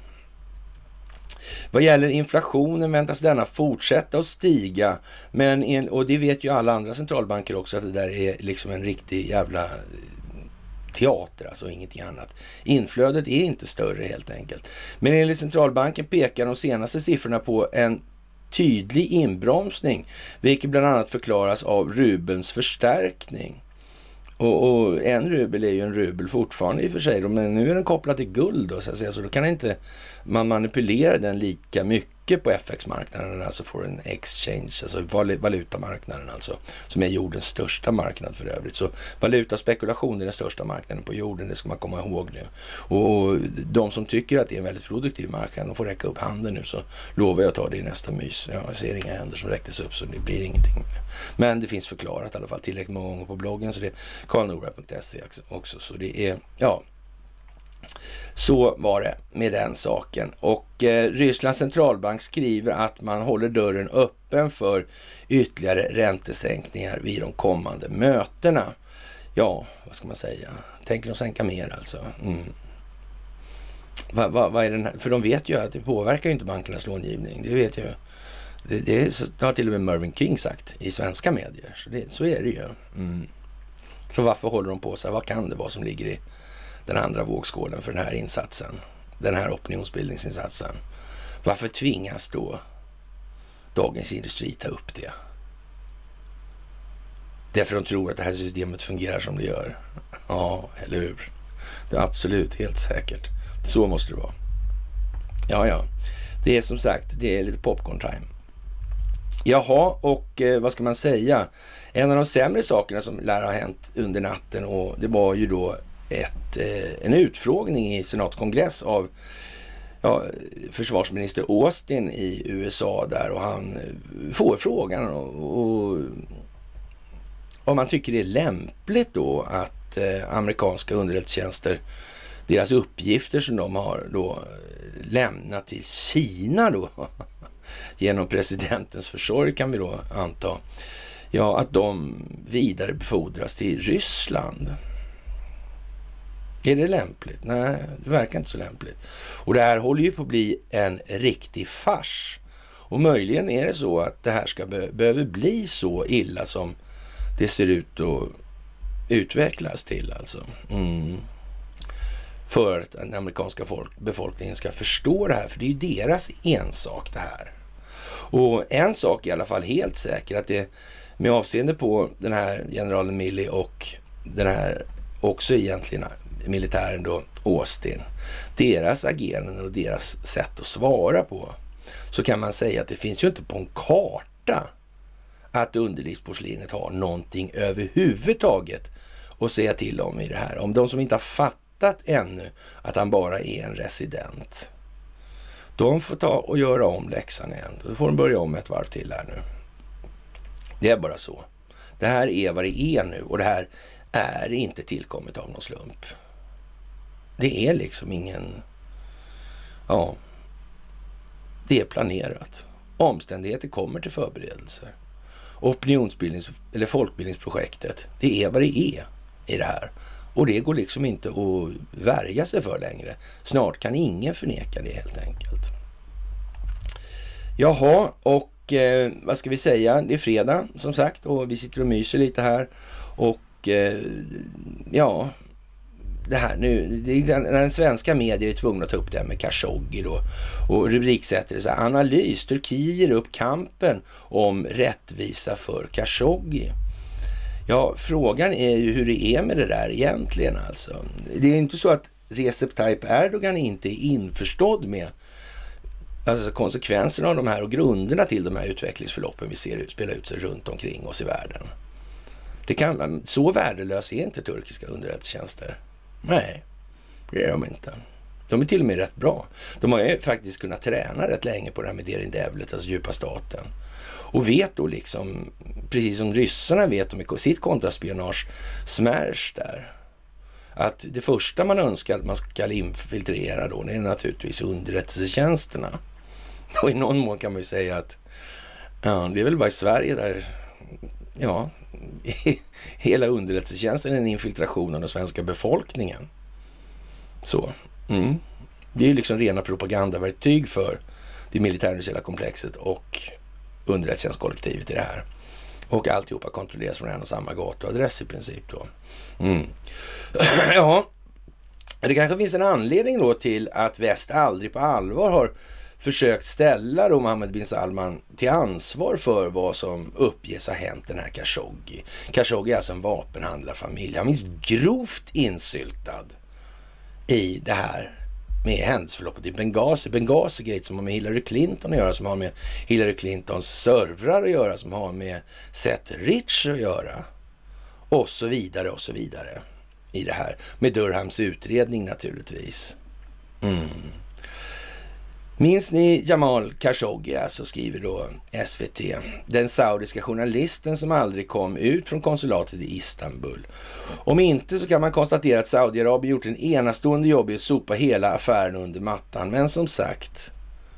Vad gäller inflationen väntas denna fortsätta att stiga. Men en, och det vet ju alla andra centralbanker också, att det där är liksom en riktig jävla teater, alltså ingenting annat. Inflödet är inte större helt enkelt. Men enligt centralbanken pekar de senaste siffrorna på en tydlig inbromsning, vilket bland annat förklaras av rubelns förstärkning. Och, och en rubel är ju en rubel fortfarande i och för sig, men nu är den kopplad till guld då, så att säga, så då kan inte man manipulera den lika mycket på F X-marknaden, alltså foreign exchange, alltså valutamarknaden alltså, som är jordens största marknad för övrigt. Så valutaspekulation är den största marknaden på jorden, det ska man komma ihåg nu. Och, och de som tycker att det är en väldigt produktiv marknad, de får räcka upp handen nu, så lovar jag att ta det i nästa mys. Ja, jag ser inga händer som räcktes upp, så det blir ingenting. Men det finns förklarat i alla fall tillräckligt många gånger på bloggen, så det är karl norberg punkt se också, så det är, ja, så var det med den saken. Och eh, Rysslands centralbank skriver att man håller dörren öppen för ytterligare räntesänkningar vid de kommande mötena. Ja, vad ska man säga? Tänker de sänka mer alltså? Mm. Vad va, va är den här? För de vet ju att det påverkar ju inte bankernas långivning. Det vet ju. Det, det, är, det har till och med Mervyn King sagt i svenska medier. Så, det, så är det ju. Mm. Så varför håller de på så här? Vad kan det vara som ligger i den andra vågskålen för den här insatsen? Den här opinionsbildningsinsatsen. Varför tvingas då Dagens Industri ta upp det? Därför de tror att det här systemet fungerar som det gör. Ja, eller hur? Det är absolut, helt säkert. Så måste det vara. Ja, ja. Det är som sagt, det är lite popcorn time. Jaha, och eh, vad ska man säga? En av de sämre sakerna som lär ha hänt under natten, och det var ju då ett, eh, en utfrågning i senatkongress av ja, försvarsminister Austin i U S A där, och han får frågan och, och om man tycker det är lämpligt då att eh, amerikanska underrättelsetjänster, deras uppgifter som de har då lämnat till Kina då genom presidentens försorg kan vi då anta, ja, att de vidare befordras till Ryssland. Är det lämpligt? Nej, det verkar inte så lämpligt. Och det här håller ju på att bli en riktig fars. Och möjligen är det så att det här ska be- behöver bli så illa som det ser ut att utvecklas till alltså. Mm. För att den amerikanska folk, befolkningen ska förstå det här. För det är ju deras ensak det här. Och en sak är i alla fall helt säker, att det med avseende på den här generalen Milley och den här också egentligen militären då Austin, deras agerande och deras sätt att svara på, så kan man säga att det finns ju inte på en karta att underlivsporslinet har någonting överhuvudtaget att säga till om i det här. Om de som inte har fattat ännu att han bara är en resident, de får ta och göra om läxan igen. Då får de börja om ett varv till här nu. Det är bara så. Det här är vad det är nu, och det här är inte tillkommet av någon slump. Det är liksom ingen... Ja, det är planerat. Omständigheter kommer till förberedelser. Opinionsbildnings... eller folkbildningsprojektet, det är vad det är i det här. Och det går liksom inte att värja sig för längre. Snart kan ingen förneka det helt enkelt. Jaha, och eh, vad ska vi säga? Det är fredag som sagt, och vi sitter och myser lite här. Och eh, ja... Det här nu, det, när den svenska medier är tvungna att ta upp det här med Khashoggi då, och rubriksätter det så här: analys, Turkiet ger upp kampen om rättvisa för Khashoggi. Ja, frågan är ju hur det är med det där egentligen alltså. Det är inte så att Recep Tayyip Erdogan inte är införstådd med alltså konsekvenserna av de här och grunderna till de här utvecklingsförloppen vi ser ut, spela ut sig runt omkring oss i världen. Det kan, så värdelös är inte turkiska underrättelsetjänster. Nej, det är de inte. De är till och med rätt bra. De har ju faktiskt kunnat träna rätt länge på det här med Derin Devlet, alltså djupa staten. Och vet då liksom, precis som ryssarna vet om sitt kontraspionage smärs där, att det första man önskar att man ska infiltrera då, det är naturligtvis underrättelsetjänsterna. Och i någon mån kan man ju säga att ja, det är väl bara i Sverige där ja, hela underrättelsetjänsten är en infiltration av den svenska befolkningen. Så, mm. Det är ju liksom rena propagandaverktyg för det militärindustriella komplexet och underrättelsetjänstkollektivet i det här. Och alltihopa kontrolleras från en och samma gatuadress i princip då. Mm. Ja, det kanske finns en anledning då till att väst aldrig på allvar har försökt ställa då Mohammed bin Salman till ansvar för vad som uppges ha hänt den här Khashoggi. Khashoggi är alltså en vapenhandlarfamilj. Han finns grovt insyltad i det här med händelseförloppet i Benghazi. Benghazi-gate som har med Hillary Clinton att göra, som har med Hillary Clintons servrar att göra, som har med Seth Rich att göra. Och så vidare och så vidare i det här. Med Durhams utredning naturligtvis. Mm. Minns ni Jamal Khashoggi, alltså, skriver då S V T. Den saudiska journalisten som aldrig kom ut från konsulatet i Istanbul. Om inte så kan man konstatera att Saudiarabien gjort en enastående jobb i att sopa hela affären under mattan. Men som sagt,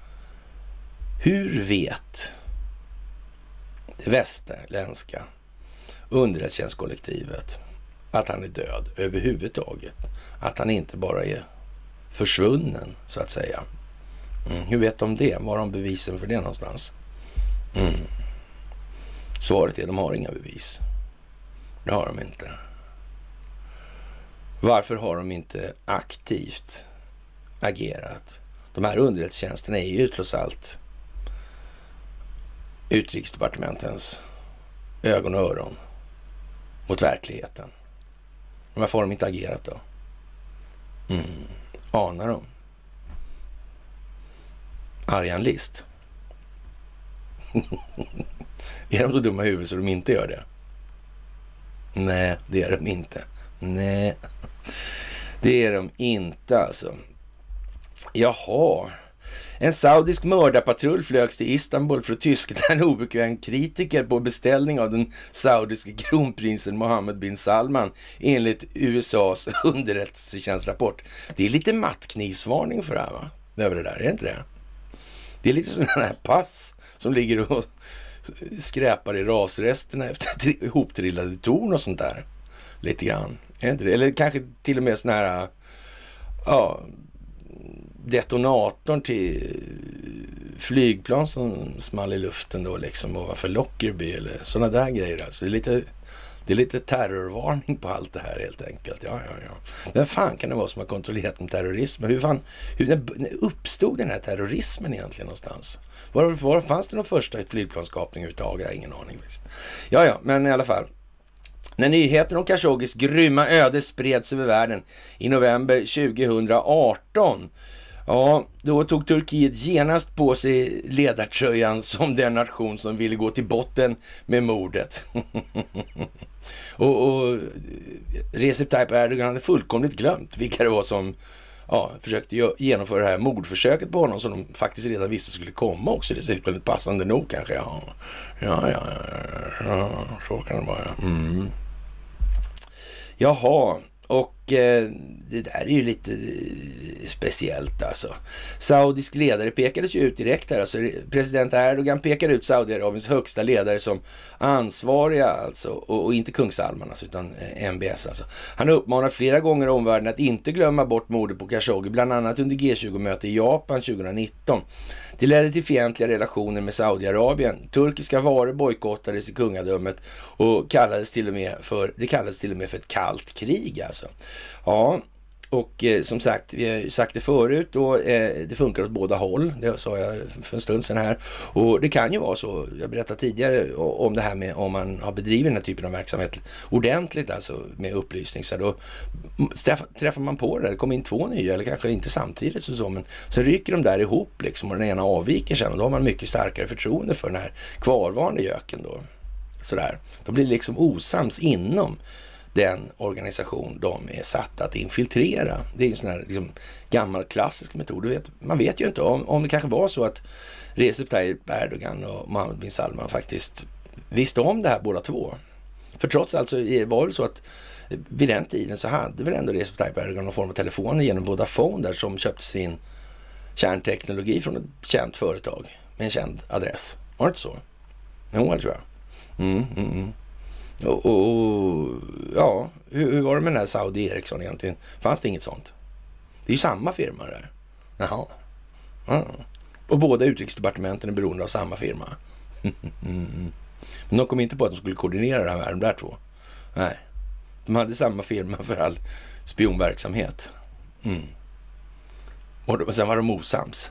hur vet det västerländska underrättelsetjänstkollektivet att han är död överhuvudtaget? Att han inte bara är försvunnen så att säga. Mm. Hur vet de det? Var har de bevisen för det någonstans? Mm. Svaret är de har inga bevis. Det har de inte. Varför har de inte aktivt agerat? De här underrättelsetjänsterna är ju trots allt utrikesdepartementens ögon och öron. mot verkligheten. Varför har de inte agerat då? Mm. Anar de? Arjan List. Är de så dumma i huvudet så de inte gör det? Nej, det är de inte. Nej, det är de inte alltså. Jaha. En saudisk mördarpatrull flögs till Istanbul för att tyska en obekväm kritiker på beställning av den saudiska kronprinsen Mohammed bin Salman enligt U S A:s underrättelsetjänstrapport. Det är lite mattknivsvarning för det här, va? Över det där, är det inte det? Det är lite sådana här pass som ligger och skräpar i rasresterna efter ihoptrillade torn och sånt där. Lite grann. Är det inte det? Eller kanske till och med sån här ja, detonatorn till flygplan som small i luften då liksom ovanför Lockerbie eller sådana där grejer. Alltså det är lite, det är lite terrorvarning på allt det här helt enkelt. Ja, ja, ja. Men fan kan det vara som har kontrollerat med terrorismen? Hur fan, hur uppstod den här terrorismen egentligen någonstans? Var, var fanns det någon första flygplanskapning överhuvudtaget? Jag har ingen aning. Visst. Ja, ja, men i alla fall. När nyheten om Khashoggis grymma öde spreds över världen i november tjugohundraarton, ja, då tog Turkiet genast på sig ledartröjan som den nation som ville gå till botten med mordet. och, och Recep Tayyip Erdogan hade fullkomligt glömt vilka det var som ja, försökte genomföra det här mordförsöket på honom som de faktiskt redan visste skulle komma också. Det ser ut väldigt passande nog kanske. Ja, ja, ja, ja, ja så kan det vara. Mm. Jaha, och eh, det där är ju lite eh, speciellt alltså. Saudisk ledare pekades ju ut direkt här. Alltså, president Erdogan pekade ut Saudiarabiens högsta ledare som ansvariga alltså. Och, och inte kung Salman alltså, utan eh, M B S alltså. Han uppmanar flera gånger omvärlden att inte glömma bort mordet på Khashoggi, bland annat under G tjugo-möte i Japan tjugonitton. Det ledde till fientliga relationer med Saudiarabien. Turkiska varor bojkottades i kungadömet och kallades till och med för, det kallades till och med för ett kallt krig alltså. Ja, och eh, som sagt, vi har sagt det förut och eh, det funkar åt båda håll. Det sa jag för en stund sedan här. Och det kan ju vara så, jag berättade tidigare om det här med om man har bedrivit den här typen av verksamhet ordentligt, alltså med upplysning. Så då träffar man på det, det kommer in två nya, eller kanske inte samtidigt så, så men så ryker de där ihop liksom och den ena avviker sen och då har man mycket starkare förtroende för den här kvarvarande göken då. Sådär. De blir liksom osams inom den organisation de är satta att infiltrera. Det är en sån här liksom, gammal klassisk metod. Du vet, man vet ju inte om, om det kanske var så att Recep Tayyip Erdogan och Mohammed bin Salman faktiskt visste om det här båda två. För trots allt så var det så att vid den tiden så hade väl ändå Recep Tayyip Erdogan någon form av telefoner genom båda fawn där som köpte sin kärnteknologi från ett känt företag med en känd adress. Var det inte så? Jo, det tror jag. Mm, mm, mm. Och, och ja, hur, hur var det med den här Saudi Ericsson egentligen? Fanns det inget sånt? Det är ju samma firma där. Jaha. Ja. Och båda utrikesdepartementen är beroende av samma firma. Mm. Men de kom inte på att de skulle koordinera det här med de där två. Nej. De hade samma firma för all spionverksamhet. Mm. Och sen var de osams.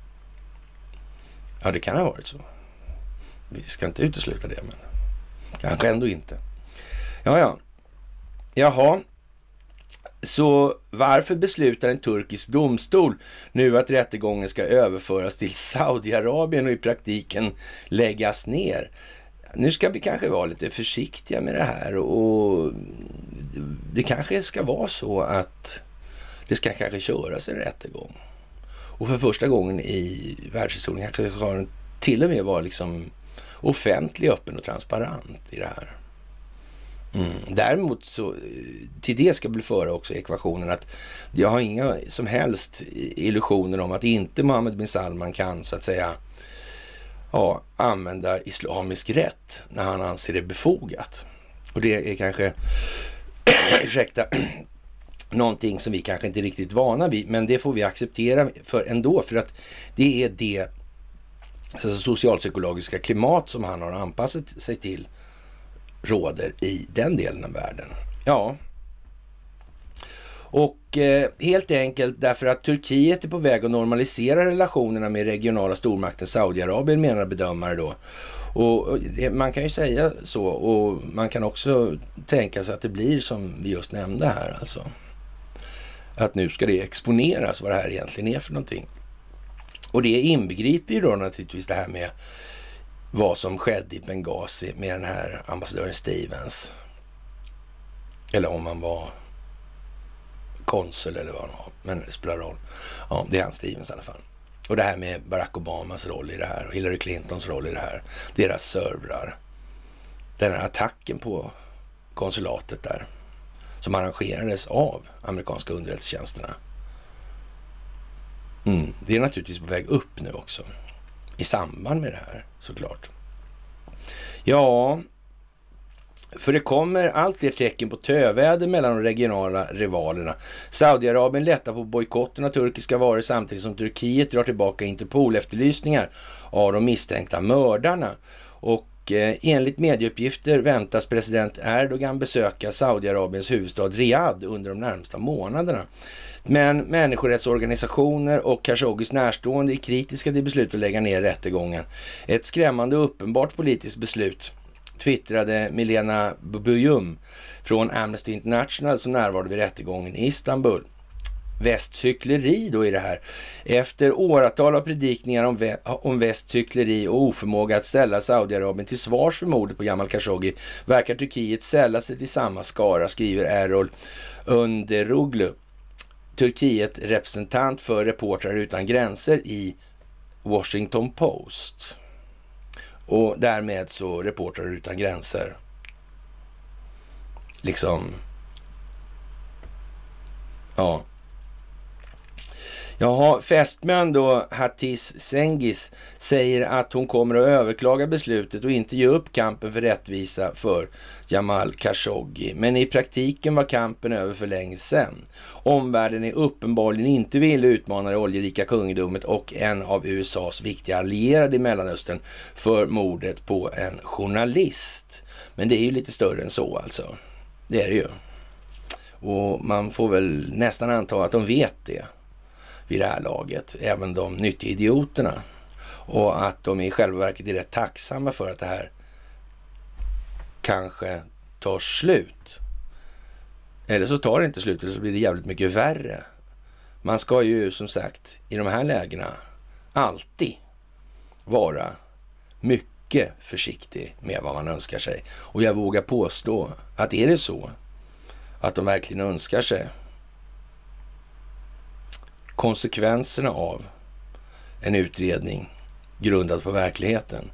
Ja, det kan ha varit så. Vi ska inte utesluta det, men kanske ändå inte. Ja, ja. Jaha. Så varför beslutar en turkisk domstol nu att rättegången ska överföras till Saudiarabien och i praktiken läggas ner? Nu ska vi kanske vara lite försiktiga med det här och det kanske ska vara så att det ska kanske köras en rättegång. Och för första gången i världshistorien kanske har den till och med vara liksom offentlig, öppen och transparent i det här. Mm. Däremot så till det ska bli föra också ekvationen att jag har inga som helst illusioner om att inte Mohammed bin Salman kan så att säga ja, använda islamisk rätt när han anser det befogat. Och det är kanske ursäkta någonting som vi kanske inte är riktigt vana vid, men det får vi acceptera för ändå, för att det är det alltså socialpsykologiska klimat som han har anpassat sig till råder i den delen av världen. Ja. Och eh, helt enkelt därför att Turkiet är på väg att normalisera relationerna med regionala stormakten Saudiarabien, menar bedömare då. Och, och det, man kan ju säga så, och man kan också tänka sig att det blir som vi just nämnde här alltså. Att nu ska det exponeras vad det här egentligen är för någonting. Och det inbegriper ju då naturligtvis det här med vad som skedde i Benghazi med den här ambassadören Stevens. Eller om han var konsul eller vad han var. Men det spelar roll. Ja, det är han Stevens i alla fall. Och det här med Barack Obamas roll i det här och Hillary Clintons roll i det här. Deras servrar. Den här attacken på konsulatet där. Som arrangerades av amerikanska underrättelsetjänsterna. Mm, det är naturligtvis på väg upp nu också. I samband med det här, såklart. Ja, för det kommer allt fler tecken på töväder mellan de regionala rivalerna. Saudiarabien lättar på bojkotten av turkiska varor samtidigt som Turkiet drar tillbaka Interpol-efterlysningar av de misstänkta mördarna. Och eh, enligt medieuppgifter väntas president Erdogan besöka Saudiarabiens huvudstad Riyadh under de närmsta månaderna. Men människorättsorganisationer och Khashoggis närstående är kritiska till beslutet att lägga ner rättegången. Ett skrämmande och uppenbart politiskt beslut, twittrade Milena Bujum från Amnesty International som närvarade vid rättegången i Istanbul. Västcykleri då i det här. Efter åratal av predikningar om, vä- om västcykleri och oförmåga att ställa Saudiarabien till svars för mordet på Jamal Khashoggi verkar Turkiet sälla sig till samma skara, skriver Erol Underoglu, Turkiet representant för Reportrar utan gränser i Washington Post. Och därmed så Reportrar utan gränser liksom ja Jaha, fästmön då Hatice Cengiz säger att hon kommer att överklaga beslutet och inte ge upp kampen för rättvisa för Jamal Khashoggi. Men i praktiken var kampen över för länge sedan. Omvärlden är uppenbarligen inte villig utmana det oljerika kungdomet och en av U S A:s viktiga allierade i Mellanöstern för mordet på en journalist. Men det är ju lite större än så alltså. Det är det ju. Och man får väl nästan anta att de vet det vid det här laget, även de nyttidioterna, och att de i själva verket är rätt tacksamma för att det här kanske tar slut. Eller så tar det inte slut, eller så blir det jävligt mycket värre. Man ska ju som sagt i de här lägena alltid vara mycket försiktig med vad man önskar sig. Och jag vågar påstå att är det så att de verkligen önskar sig konsekvenserna av en utredning grundad på verkligheten,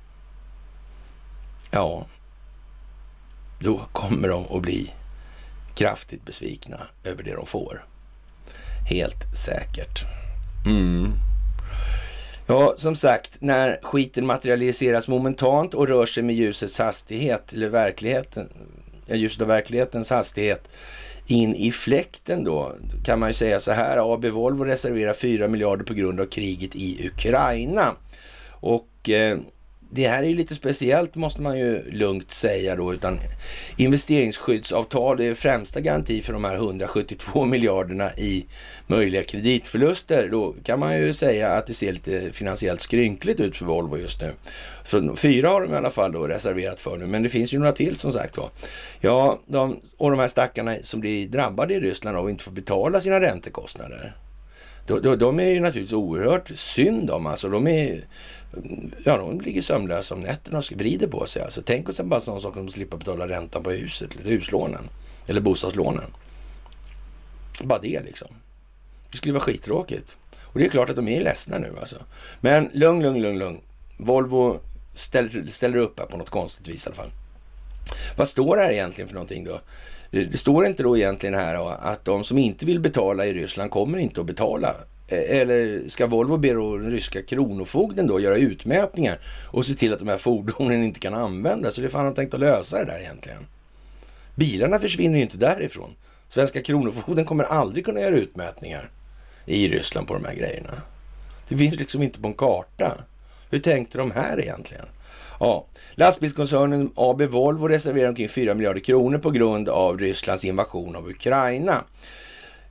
ja, då kommer de att bli kraftigt besvikna över det de får. Helt säkert. Mm. Ja, som sagt, när skiten materialiseras momentant och rör sig med ljusets hastighet, eller verkligheten, ja, ljuset av verklighetens hastighet, in i fläkten då, kan man ju säga så här: A B Volvo reserverar fyra miljarder på grund av kriget i Ukraina. Och eh, det här är ju lite speciellt, måste man ju lugnt säga då, utan investeringsskyddsavtal är främsta garanti för de här hundrasjuttiotvå miljarderna i möjliga kreditförluster. Då kan man ju säga att det ser lite finansiellt skrynkligt ut för Volvo just nu. Så fyra har de i alla fall då reserverat för nu, men det finns ju några till som sagt då. Ja, de, och de här stackarna som blir drabbade i Ryssland och inte får betala sina räntekostnader. De, de, de är ju naturligtvis oerhört synd om, alltså de är, ja, de ligger sömnlösa om nätterna och vrider på sig. Alltså tänk oss bara sån sak som de slipper betala räntan på huset, eller huslånen, eller bostadslånen. Bara det liksom. Det skulle vara skittråkigt. Och det är klart att de är ledsna nu alltså. Men lugn, lugn, lugn, lugn. Volvo ställer, ställer upp här på något konstigt vis i alla fall. Vad står det här egentligen för någonting då? Det står inte då egentligen här då, att de som inte vill betala i Ryssland kommer inte att betala. Eller ska Volvo be den ryska kronofogden då göra utmätningar och se till att de här fordonen inte kan användas? Så det är fan han tänkt att lösa det där egentligen. Bilarna försvinner ju inte därifrån. Svenska kronofogden kommer aldrig kunna göra utmätningar i Ryssland på de här grejerna. Det finns liksom inte på en karta. Hur tänkte de här egentligen? Ja, lastbilskoncernen A B Volvo reserverar omkring fyra miljarder kronor på grund av Rysslands invasion av Ukraina.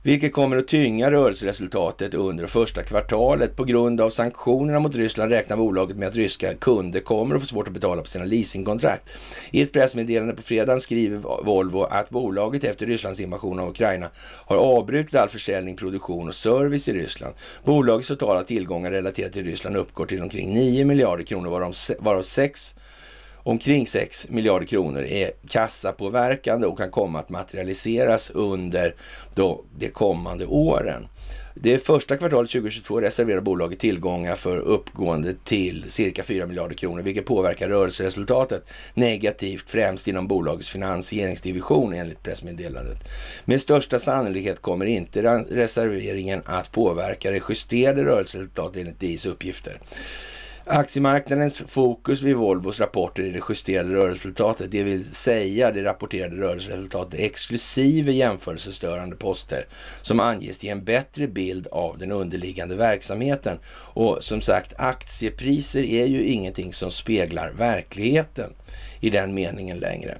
vilket kommer att tynga rörelseresultatet under första kvartalet. På grund av sanktionerna mot Ryssland räknar bolaget med att ryska kunder kommer att få svårt att betala på sina leasingkontrakt. I ett pressmeddelande på fredagen skriver Volvo att bolaget efter Rysslands invasion av Ukraina har avbrutit all försäljning, produktion och service i Ryssland. Bolagets totala tillgångar relaterat till Ryssland uppgår till omkring nio miljarder kronor, varav, varav sex Omkring sex miljarder kronor är kassapåverkande och kan komma att materialiseras under då de kommande åren. Det första kvartalet tjugohundratjugotvå reserverar bolaget tillgångar för uppgående till cirka fyra miljarder kronor, vilket påverkar rörelseresultatet negativt, främst inom bolagets finansieringsdivision enligt pressmeddelandet. Med största sannolikhet kommer inte reserveringen att påverka det justerade rörelseresultatet enligt D I:s uppgifter. Aktiemarknadens fokus vid Volvos rapporter är det justerade rörelseresultatet, det vill säga det rapporterade rörelseresultatet exklusive jämförelsestörande poster som anges ge en bättre bild av den underliggande verksamheten. Och som sagt, aktiepriser är ju ingenting som speglar verkligheten i den meningen längre.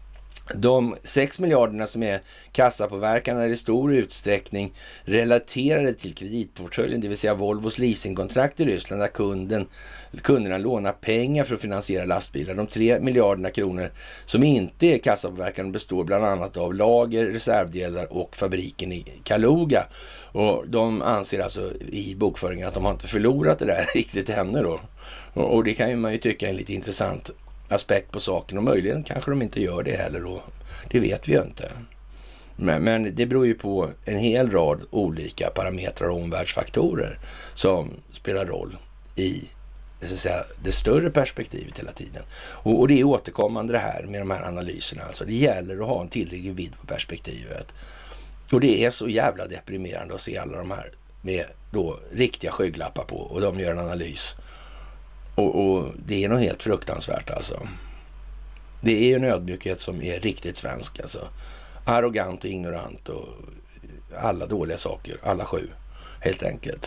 De sex miljarderna som är kassapåverkan är i stor utsträckning relaterade till kreditportföljen, det vill säga Volvos leasingkontrakt i Ryssland där kunden, kunderna lånar pengar för att finansiera lastbilar. De tre miljarderna kronor som inte är kassapåverkan består bland annat av lager, reservdelar och fabriken i Kaluga. Och de anser alltså i bokföringen att de har inte förlorat det där riktigt ännu då. Och det kan ju man ju tycka är en lite intressant aspekt på saken, och möjligen kanske de inte gör det heller då. Det vet vi ju inte. Men, men det beror ju på en hel rad olika parametrar och omvärldsfaktorer som spelar roll i så att säga, det större perspektivet hela tiden. Och, och det är återkommande det här med de här analyserna. Alltså det gäller att ha en tillräcklig vidd på perspektivet. Och det är så jävla deprimerande att se alla de här med då riktiga skygglappar på och de gör en analys. Och, och det är nog helt fruktansvärt alltså. Det är ju en ödmjukhet som är riktigt svensk alltså. Arrogant och ignorant och alla dåliga saker, alla sju helt enkelt.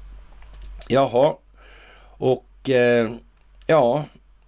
Jaha, och eh, ja,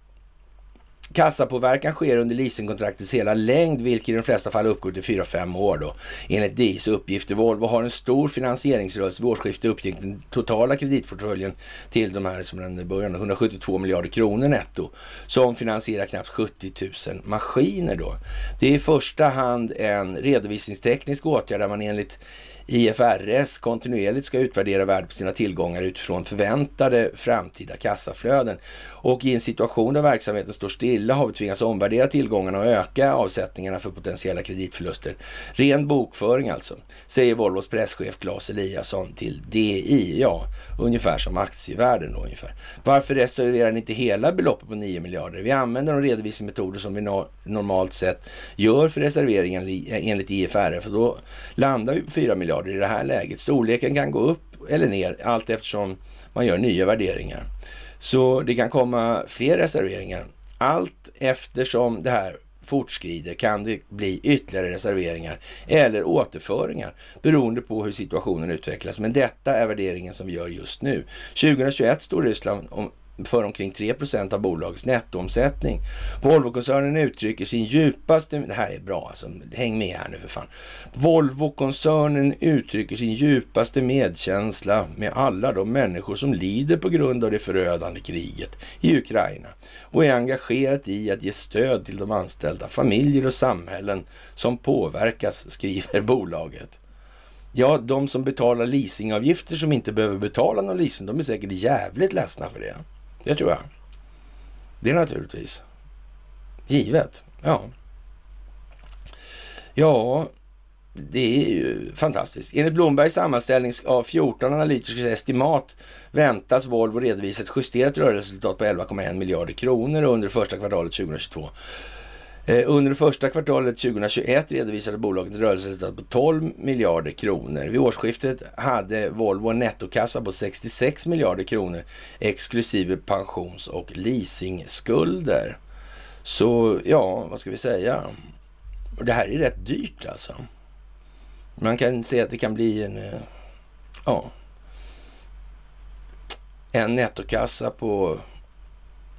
kassapåverkan sker under leasingkontraktets hela längd, vilket i de flesta fall uppgår till fyra fem år då. Enligt D I:s uppgifter, Volvo har en stor finansieringsrörelse. Vid årsskiftet uppgick den totala kreditportföljen till de här som den början hundrasjuttiotvå miljarder kronor netto, som finansierar knappt sjuttio tusen maskiner då. Det är i första hand en redovisningsteknisk åtgärd där man enligt I F R S kontinuerligt ska utvärdera värdet på sina tillgångar utifrån förväntade framtida kassaflöden. Och i en situation där verksamheten står stilla har vi tvingats omvärdera tillgångarna och öka avsättningarna för potentiella kreditförluster. Ren bokföring alltså, säger Volvos presschef Claes Eliasson till D I. Ja, ungefär som aktievärden då ungefär. Varför reserverar ni inte hela beloppet på nio miljarder? Vi använder de redovisningsmetoder som vi no- normalt sett gör för reserveringen enligt I F R S, för då landar vi på fyra miljarder i det här läget. Storleken kan gå upp eller ner allt eftersom man gör nya värderingar. Så det kan komma fler reserveringar. Allt eftersom det här fortskrider kan det bli ytterligare reserveringar eller återföringar beroende på hur situationen utvecklas. Men detta är värderingen som vi gör just nu. tjugohundratjugoett står Ryssland om för omkring tre procent av bolagets nettoomsättning. Volvo-koncernen uttrycker sin djupaste... Det här är bra alltså, häng med här nu för fan. Volvo-koncernen uttrycker sin djupaste medkänsla med alla de människor som lider på grund av det förödande kriget i Ukraina och är engagerat i att ge stöd till de anställda, familjer och samhällen som påverkas, skriver bolaget. Ja, de som betalar leasingavgifter som inte behöver betala någon leasing, de är säkert jävligt ledsna för det. Det tror jag. Det är naturligtvis givet. Ja. Ja, det är ju fantastiskt. Enligt Bloombergs sammanställning av fjorton analytikers estimat väntas Volvo redovisa ett justerat rörelseresultat på elva komma en miljarder kronor under första kvartalet tjugohundratjugotvå. Under det första kvartalet tjugohundratjugoett redovisade bolaget ett rörelseresultat på tolv miljarder kronor. Vid årsskiftet hade Volvo en nettokassa på sextiosex miljarder kronor exklusive pensions- och leasingskulder. Så ja, vad ska vi säga? Det här är rätt dyrt alltså. Man kan säga att det kan bli en ja, en nettokassa på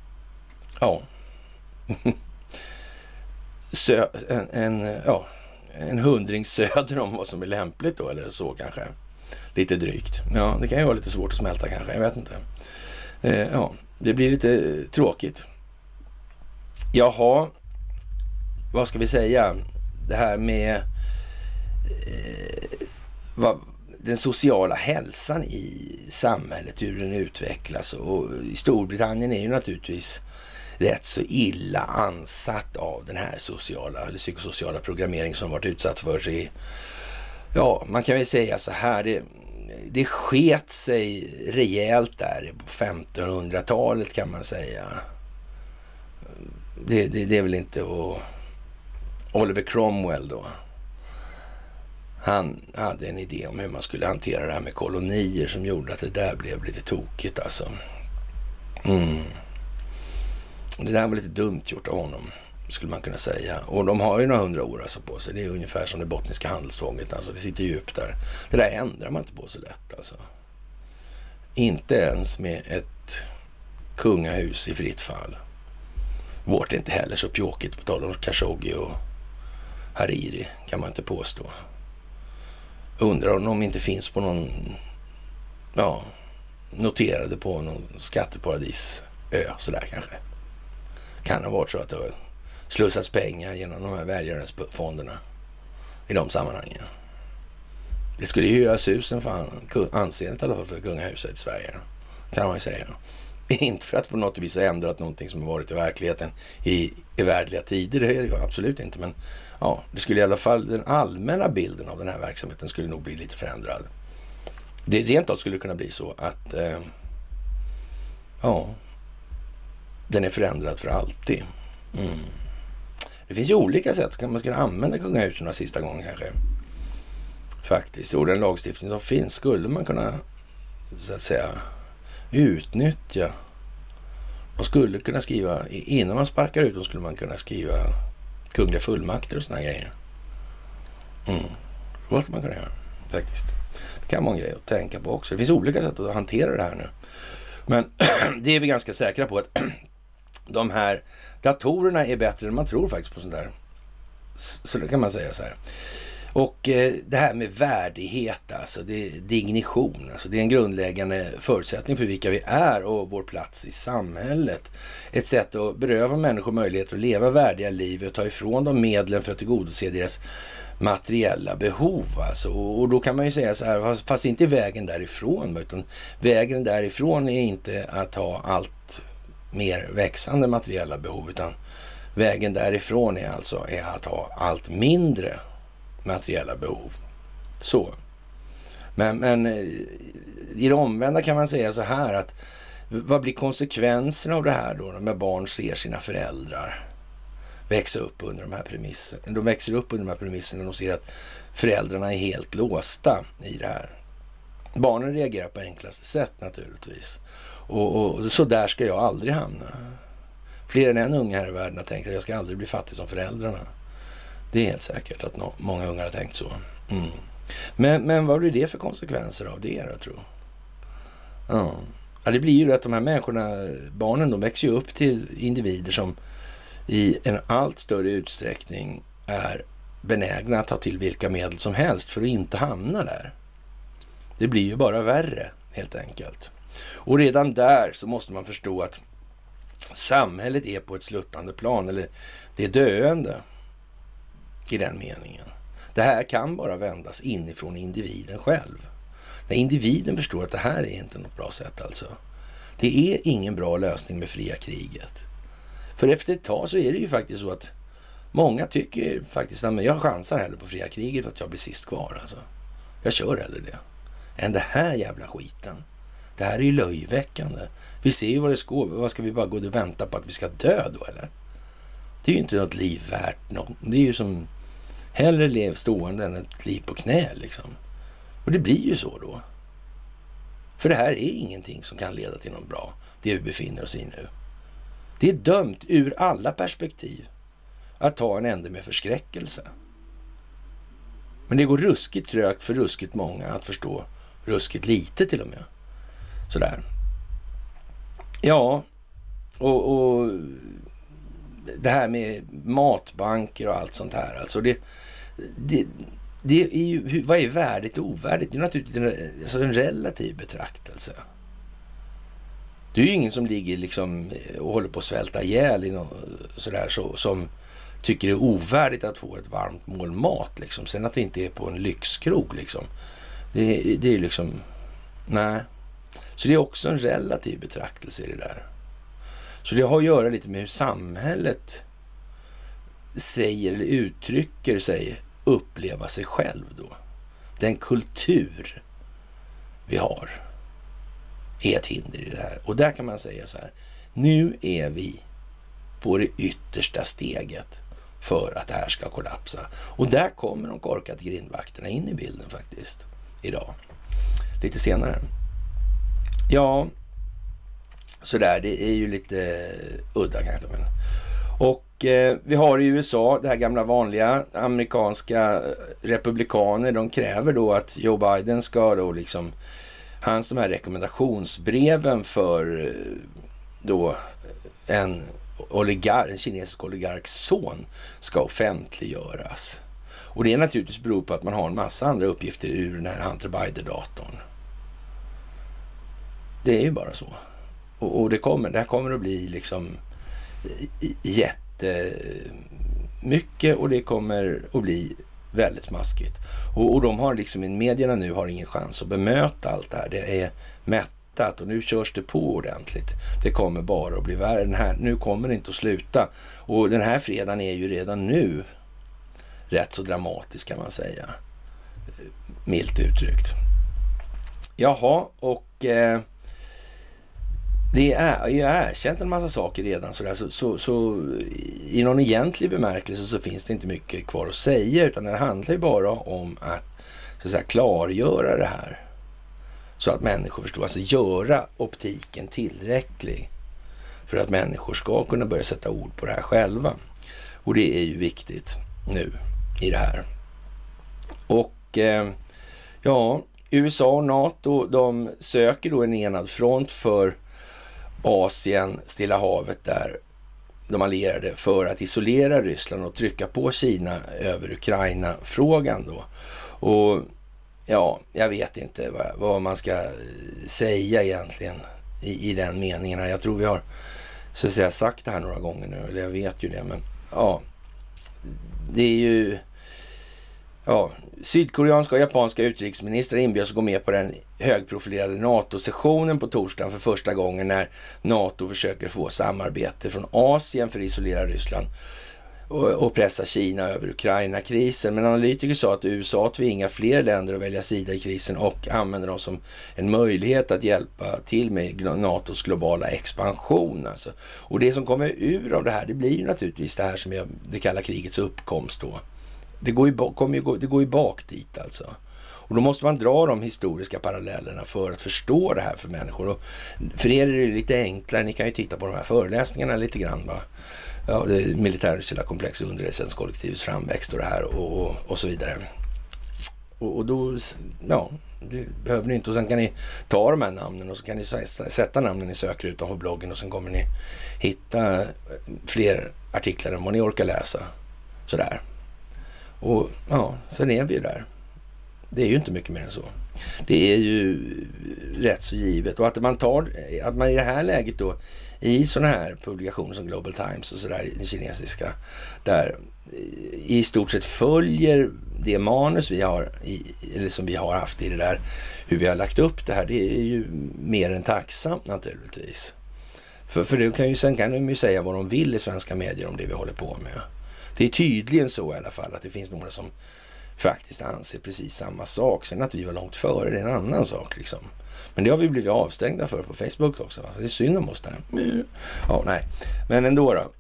ja Så en, en, ja, en hundring söder om vad som är lämpligt då, eller så kanske. Lite drygt. Ja, det kan ju vara lite svårt att smälta kanske, jag vet inte. Eh, ja, det blir lite tråkigt. Jaha, vad ska vi säga? Det här med eh, vad, den sociala hälsan i samhället, hur den utvecklas. Och i Storbritannien är ju naturligtvis rätt så illa ansatt av den här sociala eller psykosociala programmering som varit utsatt för sig. Ja, man kan väl säga så här, det, det sket sig rejält där på femtonhundratalet kan man säga. Det, det, det är väl inte att Oliver Cromwell då. Han hade en idé om hur man skulle hantera det här med kolonier som gjorde att det där blev lite tokigt alltså. Mm. Det där var lite dumt gjort av honom, skulle man kunna säga. Och de har ju några hundra år alltså på sig. Det är ungefär som det bottniska handelstvånget. Alltså det sitter djupt där. Det där ändrar man inte på så lätt alltså. Inte ens med ett kungahus i fritt fall. Vårt är inte heller så pjåkigt på tal om Khashoggi och Hariri, kan man inte påstå. Undrar om de inte finns på någon, ja, noterade på någon skatteparadisö sådär kanske. Kan ha varit så att det har slussats pengar genom de här välgörenhetsfonderna i de sammanhangen. Det skulle ju göra susen för anseendet i alla fall för kungahuset i Sverige, kan man ju säga. Inte för att på något vis ha ändrat någonting som har varit i verkligheten i, i världliga tider, det är det absolut inte. Men ja, det skulle i alla fall, den allmänna bilden av den här verksamheten skulle nog bli lite förändrad. Det rent av skulle kunna bli så att eh, ja, den är förändrad för alltid. Mm. Det finns ju olika sätt kan man skulle använda kungahusen sista gången kanske. Faktiskt, och den lagstiftning som finns skulle man kunna så att säga utnyttja. Och skulle kunna skriva, innan man sparkar ut dem skulle man kunna skriva kungliga fullmakter och såna grejer. Mm. Vad ska man kunna göra faktiskt. Det kan vara en grej att tänka på också. Det finns olika sätt att hantera det här nu. Men det är vi ganska säkra på att de här datorerna är bättre än man tror faktiskt på sånt där. Så det kan man säga så här. Och eh, det här med värdighet, alltså det är dignition, alltså det är en grundläggande förutsättning för vilka vi är och vår plats i samhället. Ett sätt att beröva människor möjligheter att leva värdiga liv och ta ifrån dem medlen för att tillgodose deras materiella behov. Alltså. Och då kan man ju säga så här, fast, fast inte vägen därifrån, utan vägen därifrån är inte att ha allt mer växande materiella behov, utan vägen därifrån är alltså är att ha allt mindre materiella behov. Så. Men, men i det omvända kan man säga så här att vad blir konsekvenserna av det här då när barn ser sina föräldrar växa upp under de här premisserna? De växer upp under de här premisserna och de ser att föräldrarna är helt låsta i det här. Barnen reagerar på enklaste sätt naturligtvis. Och, och så där ska jag aldrig hamna. Fler än en unge här i världen har tänkt att jag ska aldrig bli fattig som föräldrarna. Det är helt säkert att no- många ungar har tänkt så. Mm. Men, men vad blir det för konsekvenser av det då, tror jag? Ja. Ja, det blir ju att de här människorna, barnen, de växer ju upp till individer som i en allt större utsträckning är benägna att ta till vilka medel som helst för att inte hamna där. Det blir ju bara värre, helt enkelt. Och redan där så måste man förstå att samhället är på ett sluttande plan, eller det är döende i den meningen. Det här kan bara vändas inifrån individen själv. När individen förstår att det här är inte något bra sätt alltså. Det är ingen bra lösning med fria kriget. För efter ett tag så är det ju faktiskt så att många tycker faktiskt att jag chansar hellre på fria kriget för att jag blir sist kvar alltså. Jag kör hellre det. Än det här jävla skiten. Det här är ju löjväckande. Vi ser ju vad det ska. Vad ska vi bara gå och vänta på att vi ska dö då eller? Det är ju inte något liv värt något. Det är ju som hellre lev stående än ett liv på knä liksom. Och det blir ju så då. För det här är ingenting som kan leda till något bra. Det vi befinner oss i nu. Det är dömt ur alla perspektiv att ta en ände med förskräckelse. Men det går ruskigt trögt för ruskigt många att förstå ruskigt lite till och med. Sådär. Ja, och, och det här med matbanker och allt sånt här. Alltså det, det, det är ju, vad är värdigt och ovärdigt? Det är naturligtvis en, alltså en relativ betraktelse. Det är ju ingen som ligger liksom och håller på att svälta ihjäl i något, sådär, så, som tycker det är ovärdigt att få ett varmt mål mat. Liksom. Sen att det inte är på en lyxkrog. Liksom. Det, det är liksom... Nej. Så det är också en relativ betraktelse i det där. Så det har att göra lite med hur samhället säger eller uttrycker sig, uppleva sig själv då. Den kultur vi har är ett hinder i det här. Och där kan man säga så här: nu är vi på det yttersta steget för att det här ska kollapsa. Och där kommer de korkade grindvakterna in i bilden faktiskt idag. Lite senare. Ja, så där, det är ju lite udda kanske. Men. Och eh, vi har i U S A det här gamla vanliga amerikanska republikaner. De kräver då att Joe Biden ska då liksom, hans de här rekommendationsbreven för då en oligark, en kinesisk oligarks son ska offentliggöras. Och det är naturligtvis beror på att man har en massa andra uppgifter ur den här Hunter Biden-datorn. Det är ju bara så. Och, och det kommer, det här kommer att bli liksom jättemycket, och det kommer att bli väldigt smaskigt. Och, och de har liksom, i medierna nu har ingen chans att bemöta allt det här. Det är mättat och nu körs det på ordentligt. Det kommer bara att bli värre. Den här, nu kommer det inte att sluta. Och den här fredagen är ju redan nu rätt så dramatisk, kan man säga. Milt uttryckt. Jaha, och eh, det är ju erkänt en massa saker redan. Så, där, så, så, så i någon egentlig bemärkelse så finns det inte mycket kvar att säga, utan det handlar ju bara om att, så att säga, klargöra det här. Så att människor förstår, alltså göra optiken tillräcklig för att människor ska kunna börja sätta ord på det här själva. Och det är ju viktigt nu i det här. Och eh, ja, U S A och NATO, de söker då en enad front för Asien, Stilla havet där, de allierade, för att isolera Ryssland och trycka på Kina över Ukraina-frågan då. Och ja, jag vet inte vad, vad man ska säga egentligen i, i den meningen. Jag tror vi har, så att säga, sagt det här några gånger nu, eller jag vet ju det, men ja, det är ju, ja, sydkoreanska och japanska utrikesministrar inbjöds att gå med på den högprofilerade NATO-sessionen på torsdagen för första gången, när NATO försöker få samarbete från Asien för att isolera Ryssland och, och pressa Kina över Ukraina-krisen. Men analytiker sa att U S A tvingar fler länder att välja sida i krisen och använder dem som en möjlighet att hjälpa till med NATOs globala expansion. Alltså. Och det som kommer ur av det här, det blir ju naturligtvis det här som jag, det kallar krigets uppkomst då. Det går ju, kommer ju, det går ju bak dit alltså. Och då måste man dra de historiska parallellerna för att förstå det här för människor. Och för er är det lite enklare, ni kan ju titta på de här föreläsningarna lite grann, va? Ja, det militärindustriella komplex och underrättelsekollektivets framväxt och det här och, och, och så vidare. Och, och då, ja, det behöver ni inte. Och sen kan ni ta de här namnen och så kan ni sätta namnen i sökrutan på bloggen och sen kommer ni hitta fler artiklar än vad ni orkar läsa. Sådär. Och ja, sen är vi ju där. Det är ju inte mycket mer än så. Det är ju rätt så givet. Och att man tar, att man i det här läget då, i sådana här publikationer som Global Times och sådär, den kinesiska, där i stort sett följer det manus vi har, i, eller som vi har haft i det där, hur vi har lagt upp det här, det är ju mer än tacksamt naturligtvis. För, för det kan ju, sen kan de ju säga vad de vill i svenska medier om det vi håller på med. Det är tydligen så i alla fall att det finns några som faktiskt anser precis samma sak. Sen att vi var långt före, det är en annan sak liksom. Men det har vi blivit avstängda för på Facebook också. Va? Det är synd om oss där. Ja, nej. Men ändå då.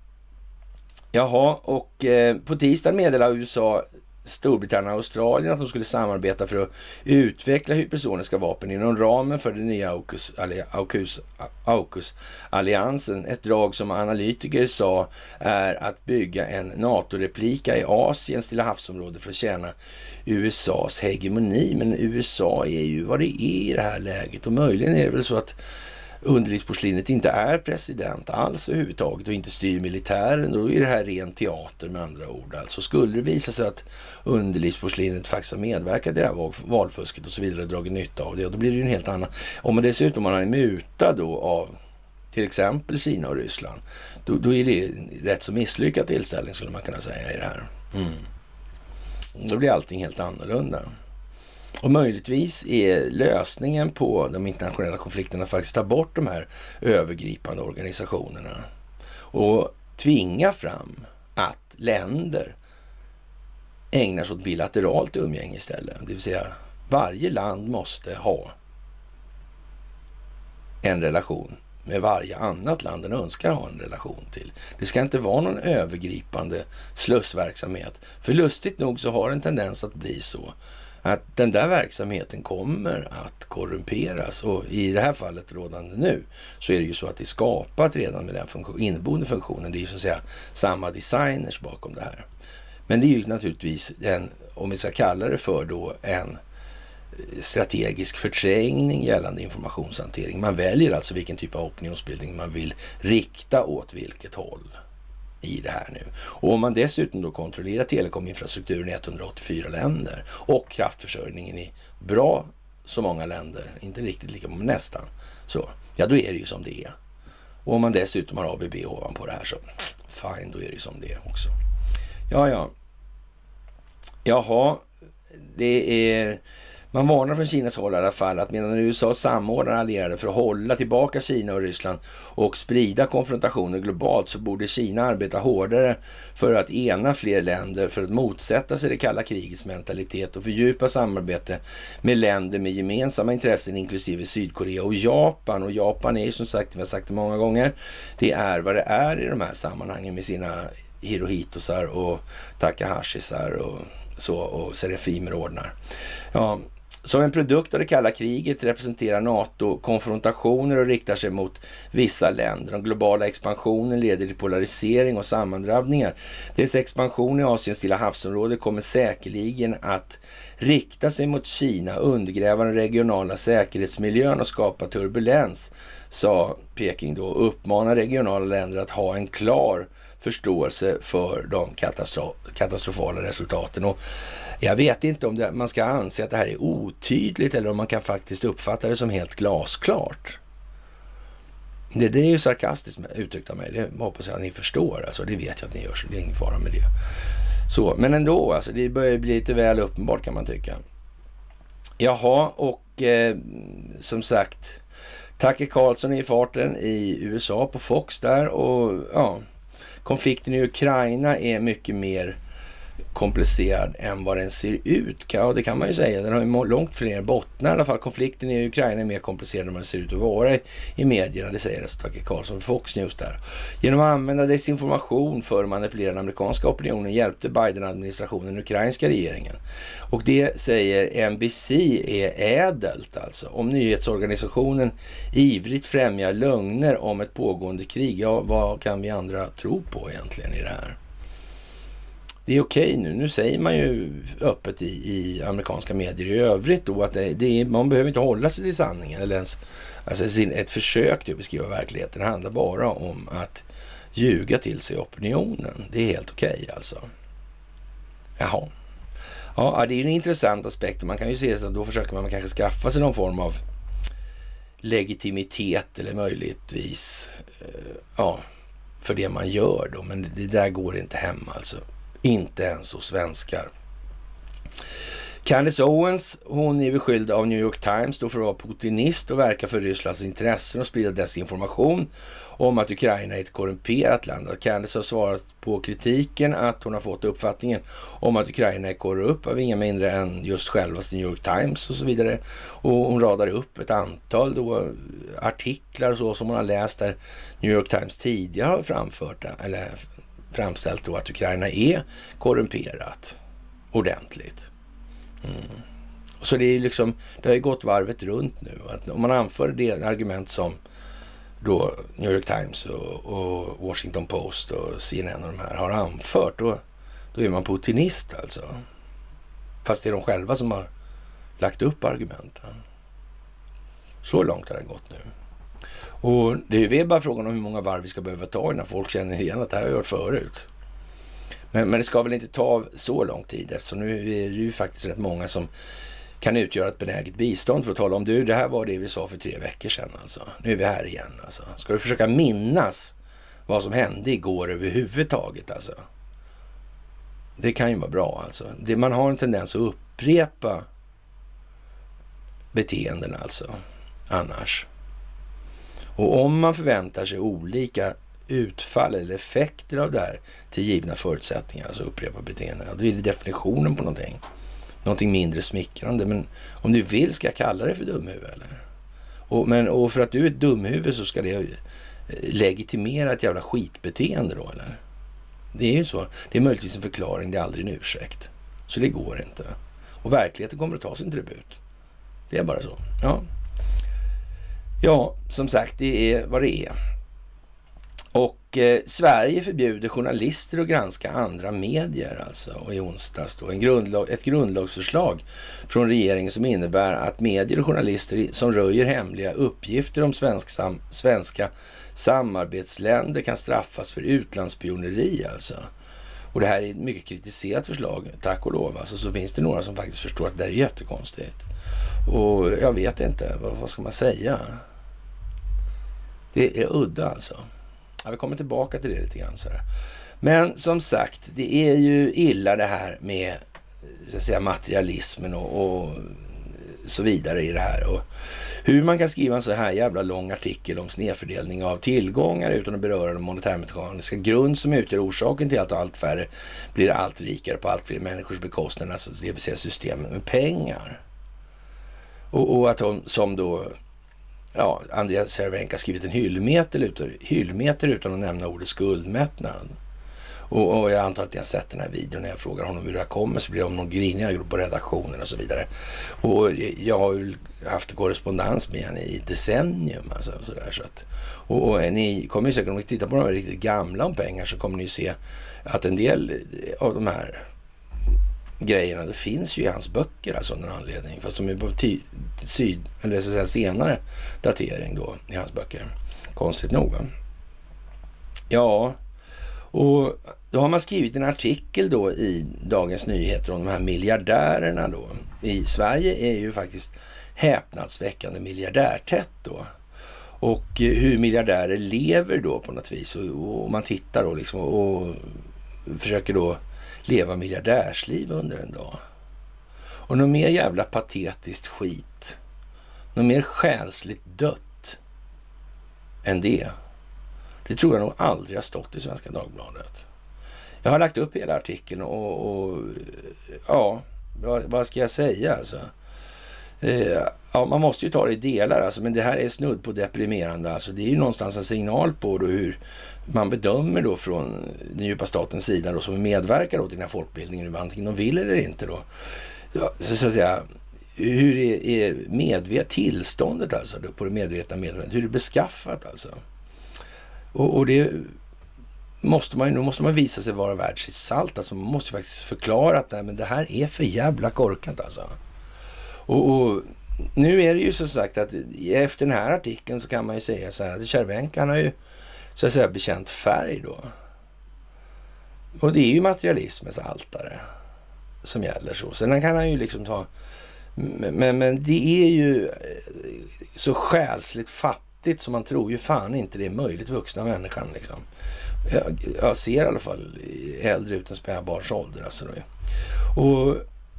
Jaha, och eh, på tisdag meddelade U S A, Storbritannien och Australien att de skulle samarbeta för att utveckla hypersoniska vapen inom ramen för den nya AUKUS, AUKUS, AUKUS-alliansen. Ett drag som analytiker sa är att bygga en NATO-replika i Asien, Stilla havsområde, för att tjäna U S A:s hegemoni. Men U S A är ju vad det är i det här läget, och möjligen är det väl så att underlivsporslinet inte är president alls överhuvudtaget och inte styr militären, då är det här ren teater med andra ord. Alltså skulle det visa sig att underlivsporslinet faktiskt har medverkat i det här valfusket och så vidare och dragit nytta av det, och då blir det ju en helt annan. Om man dessutom man är mutad då av till exempel Kina och Ryssland, då, då är det rätt så misslyckad tillställning skulle man kunna säga i det här. Mm. Då blir allting helt annorlunda. Och möjligtvis är lösningen på de internationella konflikterna faktiskt ta bort de här övergripande organisationerna och tvinga fram att länder ägnar sig åt bilateralt umgänge istället. Det vill säga varje land måste ha en relation med varje annat land den önskar ha en relation till. Det ska inte vara någon övergripande slussverksamhet. För lustigt nog så har en tendens att bli så att den där verksamheten kommer att korrumperas, och i det här fallet rådande nu så är det ju så att det är skapat redan med den funktion, inneboende funktionen. Det är ju så att säga samma designers bakom det här. Men det är ju naturligtvis en, om vi ska kalla det för då, en strategisk förträngning gällande informationshantering. Man väljer alltså vilken typ av opinionsbildning man vill rikta åt vilket håll i det här nu. Och om man dessutom då kontrollerar telekominfrastrukturen i etthundraåttiofyra länder och kraftförsörjningen i bra så många länder, inte riktigt lika men nästan så, ja då är det ju som det är. Och om man dessutom har A B B ovanpå det här så fine, då är det ju som det är också. Ja, ja. Jaha, det är... Man varnar från Kinas håll i alla fall att medan U S A samordnar allierade för att hålla tillbaka Kina och Ryssland och sprida konfrontationer globalt, så borde Kina arbeta hårdare för att ena fler länder för att motsätta sig det kalla krigets mentalitet och fördjupa samarbete med länder med gemensamma intressen inklusive Sydkorea och Japan. Och Japan är ju som sagt, vi har sagt det många gånger, det är vad det är i de här sammanhangen med sina Hirohitosar och Takahashisar och så och Serafimerordnar. Ja, som en produkt av det kalla kriget representerar NATO konfrontationer och riktar sig mot vissa länder. Den globala expansionen leder till polarisering och sammandrabbningar. Dess expansion i Asiens Stilla havsområde kommer säkerligen att rikta sig mot Kina, undergräva den regionala säkerhetsmiljön och skapa turbulens, sa Peking då, och uppmanar regionala länder att ha en klar förståelse för de katastro- katastrofala resultaten. Och jag vet inte om det, man ska anse att det här är otydligt eller om man kan faktiskt uppfatta det som helt glasklart. Det, det är ju sarkastiskt uttryckt av mig. Det hoppas jag att ni förstår. Alltså, det vet jag att ni gör, så det är ingen fara med det. Så, men ändå, alltså, det börjar bli lite väl uppenbart kan man tycka. Jaha, och eh, som sagt, Tucker Carlson är i farten i U S A på Fox där, och ja, konflikten i Ukraina är mycket mer komplicerad än vad den ser ut. Ja, det kan man ju säga. Den har ju långt fler bottnar i alla fall. Konflikten i Ukraina är mer komplicerad än vad den ser ut att vara i medierna. Det säger Tucker Carlson för Fox News där. Genom att använda desinformation för att manipulera den amerikanska opinionen hjälpte Biden-administrationen den ukrainska regeringen. Och det säger N B C är ädelt alltså. Om nyhetsorganisationen ivrigt främjar lögner om ett pågående krig, ja, vad kan vi andra tro på egentligen i det här? Det är okej nu. Nu säger man ju öppet i, i amerikanska medier i övrigt då att det, det är, man behöver inte hålla sig till sanningen eller ens alltså sin, ett försök till att beskriva verkligheten. Det handlar bara om att ljuga till sig opinionen. Det är helt okej alltså. Jaha. Ja, det är en intressant aspekt och man kan ju se att då försöker man kanske skaffa sig någon form av legitimitet eller möjligtvis ja, för det man gör då. Men det där går inte hem alltså. Inte ens hos svenskar. Candace Owens, hon är beskylld av New York Times då för att vara putinist och verka för Rysslands intressen och sprida desinformation om att Ukraina är ett korrumperat land. Candace har svarat på kritiken att hon har fått uppfattningen om att Ukraina är korrupt av inga mindre än just självaste New York Times och så vidare. Och hon radar upp ett antal då artiklar och så som hon har läst där New York Times tidigare har framfört eller framställt då att Ukraina är korrumperat ordentligt. Mm. Så det är liksom, det har ju gått varvet runt nu. Att om man anför det argument som då New York Times och, och Washington Post och C N N och de här har anfört, då, då är man putinist alltså. Fast det är de själva som har lagt upp argumenten. Så långt har det gått nu. Och det är bara frågan om hur många varv vi ska behöva ta innan folk känner igen att det här har jag gjort förut. Men, men det ska väl inte ta så lång tid, eftersom nu är det ju faktiskt rätt många som kan utgöra ett benäget bistånd för att tala om du, det här var det vi sa för tre veckor sedan alltså. Nu är vi här igen alltså. Ska du försöka minnas vad som hände igår överhuvudtaget alltså? Det kan ju vara bra alltså. Det, man har en tendens att upprepa beteenden alltså, annars. Och om man förväntar sig olika utfall eller effekter av det här till givna förutsättningar, alltså upprepa beteenden, då är det definitionen på någonting. Någonting mindre smickrande. Men om du vill ska jag kalla det för dumhuvud eller? Och, men, och för att du är ett dumhuvud så ska det legitimera ett jävla skitbeteende då eller? Det är ju så. Det är möjligtvis en förklaring, det är aldrig en ursäkt. Så det går inte. Och verkligheten kommer att ta sin tribut. Det är bara så. Ja. Ja, som sagt, det är vad det är. Och eh, Sverige förbjuder journalister att granska andra medier alltså. Och i onsdags då en grundlag, ett grundlagsförslag från regeringen som innebär att medier och journalister som röjer hemliga uppgifter om svensk sam, svenska samarbetsländer kan straffas för utlandsspioneri alltså. Och det här är ett mycket kritiserat förslag, tack och lov. Alltså, så finns det några som faktiskt förstår att det här är jättekonstigt. Och jag vet inte, vad, vad ska man säga? Det är udda alltså. Ja, vi kommer tillbaka till det lite grann så här. Men som sagt, det är ju illa det här med så att säga, materialismen och, och så vidare i det här. Och hur man kan skriva en så här jävla lång artikel om snedfördelning av tillgångar utan att beröra den monetärmekaniska grund som utgör orsaken till att allt färre blir allt rikare på allt fler människors bekostnad, alltså det vill säga systemet med pengar. Och, och att de som då ja, Andreas Cervenka skrivit en hyllmeter utan, hyllmeter utan att nämna ordet skuldmättnad. Och, och jag antar att jag har sett den här videon när jag frågar honom hur det här kommer, så blir det om någon griniga på redaktionen och så vidare. Och jag har ju haft korrespondens med henne i decennium alltså, så där, så att, och, och ni kommer ju säkert, om ni tittar på de här riktigt gamla om pengar, så kommer ni ju se att en del av de här grejerna, det finns ju i hans böcker alltså, av någon anledning, fast de är på ty- syd, eller så att säga senare datering då i hans böcker. Konstigt nog. Ja, och då har man skrivit en artikel då i Dagens Nyheter om de här miljardärerna då. I Sverige är ju faktiskt häpnadsväckande miljardärtätt då. Och hur miljardärer lever då på något vis. Och, och man tittar då liksom och, och försöker då leva miljardärsliv under en dag. Och något mer jävla patetiskt skit, något mer själsligt dött än det, det tror jag nog aldrig har stått i Svenska Dagbladet. Jag har lagt upp hela artikeln och, och ja, vad, vad ska jag säga alltså? Eh, ja, man måste ju ta det i delar alltså, men det här är snudd på deprimerande alltså. Det är ju någonstans en signal på då hur man bedömer då från den djupa statens sida då, som medverkar då till den här folkbildningen, antingen de vill eller inte då. Ja, så, så att säga, hur är, är medvet tillståndet alltså då, på det medvetna medvetandet, hur är det beskaffat alltså? Och, och det måste man ju, nu måste man visa sig vara värd sitt salt alltså. Man måste faktiskt förklara att nej, men det här är för jävla korkat alltså. Och, och nu är det ju så sagt att efter den här artikeln så kan man ju säga så här att Cervenka, han har ju så att säga bekänt färg då. Och det är ju materialismens altare som gäller så. Sen kan han ju liksom ta, men, men det är ju så själsligt fattigt som man tror ju fan inte det är möjligt, vuxna människan liksom. Jag, jag ser i alla fall äldre ut än spädbarns ålder alltså då. Och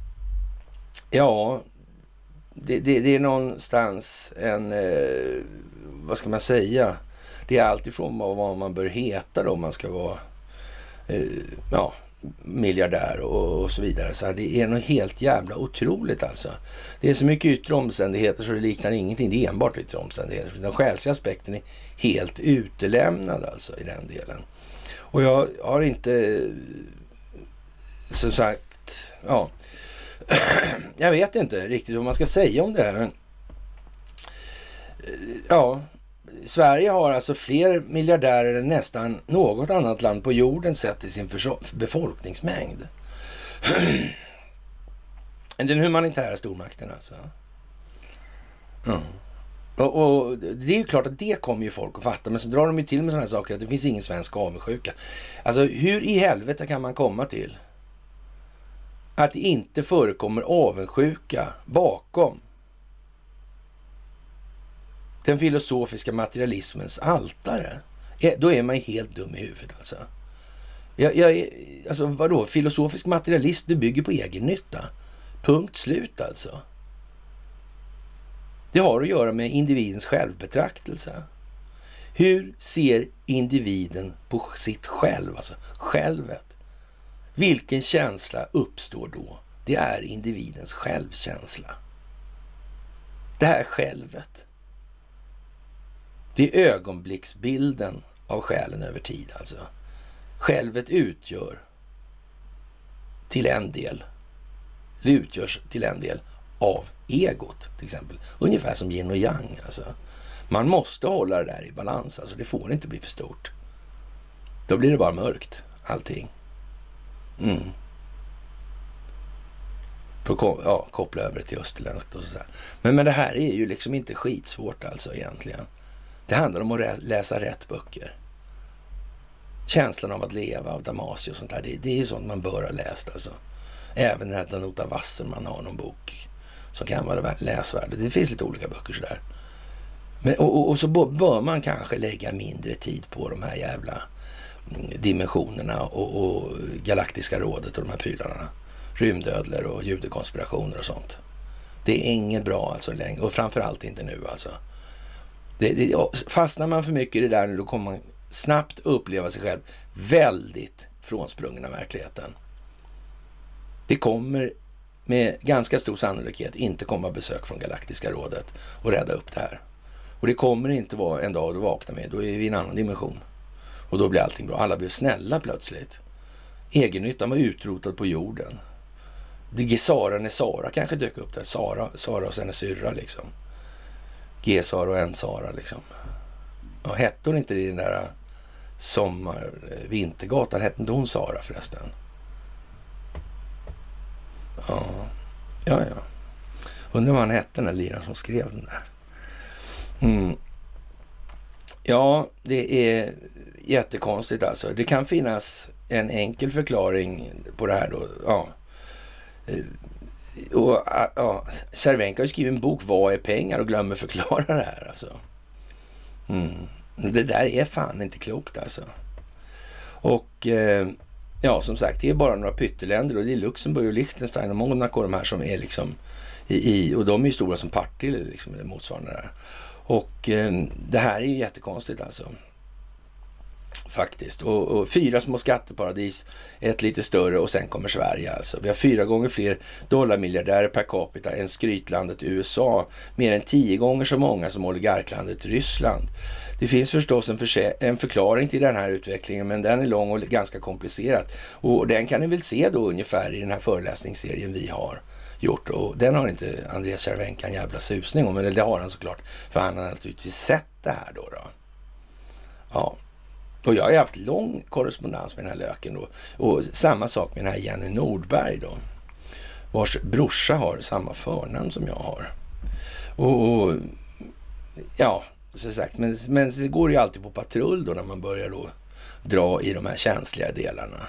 ja, det, det, det är någonstans en eh, vad ska man säga, det är alltifrån vad man bör heta då om man ska vara eh, ja, miljardär och, och så vidare. Så här, det är något helt jävla otroligt alltså. Det är så mycket yttre omständigheter så det liknar ingenting. Det är enbart yttre omständigheter. Den själsliga aspekten är helt utelämnad alltså i den delen. Och jag har inte som sagt, ja jag vet inte riktigt vad man ska säga om det här. Men, ja, Sverige har alltså fler miljardärer än nästan något annat land på jorden sett i sin befolkningsmängd. Den humanitära stormakten alltså. Mm. Och, och det är ju klart att det kommer ju folk att fatta. Men så drar de ju till med sådana här saker att det finns ingen svensk avundsjuka. Alltså hur i helvete kan man komma till att det inte förekommer avundsjuka bakom den filosofiska materialismens altare? Då är man ju helt dum i huvudet alltså. Jag, jag, alltså vadå? Filosofisk materialist, du bygger på egen nytta. Punkt slut alltså. Det har att göra med individens självbetraktelse. Hur ser individen på sitt själv, alltså självet? Vilken känsla uppstår då? Det är individens självkänsla. Det här självet. Det är ögonblicksbilden av själen över tid alltså. Självet utgör till en del, eller utgörs till en del av egot till exempel. Ungefär som yin och yang alltså. Man måste hålla det där i balans alltså. Det får inte bli för stort. Då blir det bara mörkt allting. Mm. För, ja, koppla över det till österländskt och sådär. Men, men det här är ju liksom inte skitsvårt alltså egentligen. Det handlar om att läsa rätt böcker. Känslan av att leva av Damasio och sånt där. Det, det är ju sånt man bör ha läst alltså. Även den här Danuta Wasserman har någon bok som kan vara läsvärd. Det finns lite olika böcker sådär. Men, och, och, och så bör man kanske lägga mindre tid på de här jävla dimensionerna och, och galaktiska rådet och de här prylarna. Rymdödlor och judekonspirationer och sånt. Det är inget bra alltså längre. Och framförallt inte nu alltså. Det, det, fastnar man för mycket i det där nu, då kommer man snabbt uppleva sig själv väldigt frånsprungen av verkligheten. Det kommer med ganska stor sannolikhet inte komma besök från galaktiska rådet och rädda upp det här. Och det kommer inte vara en dag du vaknar med. Då är vi i en annan dimension. Och då blir allting bra. Alla blev snälla plötsligt. Egennyttan var utrotad på jorden. Det Sara när Sara kanske dök upp där. Sara, Sara och sen syrra liksom. G-Sara och en-Sara liksom. Och hette hon inte i den där sommar, vintergatan? Hette inte hon Sara förresten? Ja, ja, ja. Undrar vad han hette den där liran som skrev den där. Mm. Ja, det är jättekonstigt alltså. Det kan finnas en enkel förklaring på det här då. Ja. Och ja, Cervenka har ju skrivit en bok, Vad är pengar? Och glömmer förklara det här alltså. Mm. Det där är fan inte klokt alltså. Och eh, ja, som sagt, det är bara några pytteländer och det är Luxemburg och Liechtenstein och Monaco de här som är liksom i, i och de är ju stora som Partille liksom, eller motsvarande där. Och eh, det här är ju jättekonstigt alltså. Faktiskt. Och, och fyra små skatteparadis, ett lite större och sen kommer Sverige alltså. Vi har fyra gånger fler dollarmiljardärer per capita än skrytlandet U S A. Mer än tio gånger så många som oligarklandet Ryssland. Det finns förstås en, för, en förklaring till den här utvecklingen, men den är lång och ganska komplicerad. Och den kan ni väl se då ungefär i den här föreläsningsserien vi har gjort. Och den har inte Andreas Cervenka en jävla susning om, men det har han såklart. För han har naturligtvis sett det här då. då. Ja. Och jag har ju haft lång korrespondens med den här löken då. Och samma sak med den här Jenny Norberg då. Vars brorsa har samma förnamn som jag har. Och, och ja, så sagt. Men, men det går ju alltid på patrull då när man börjar då dra i de här känsliga delarna.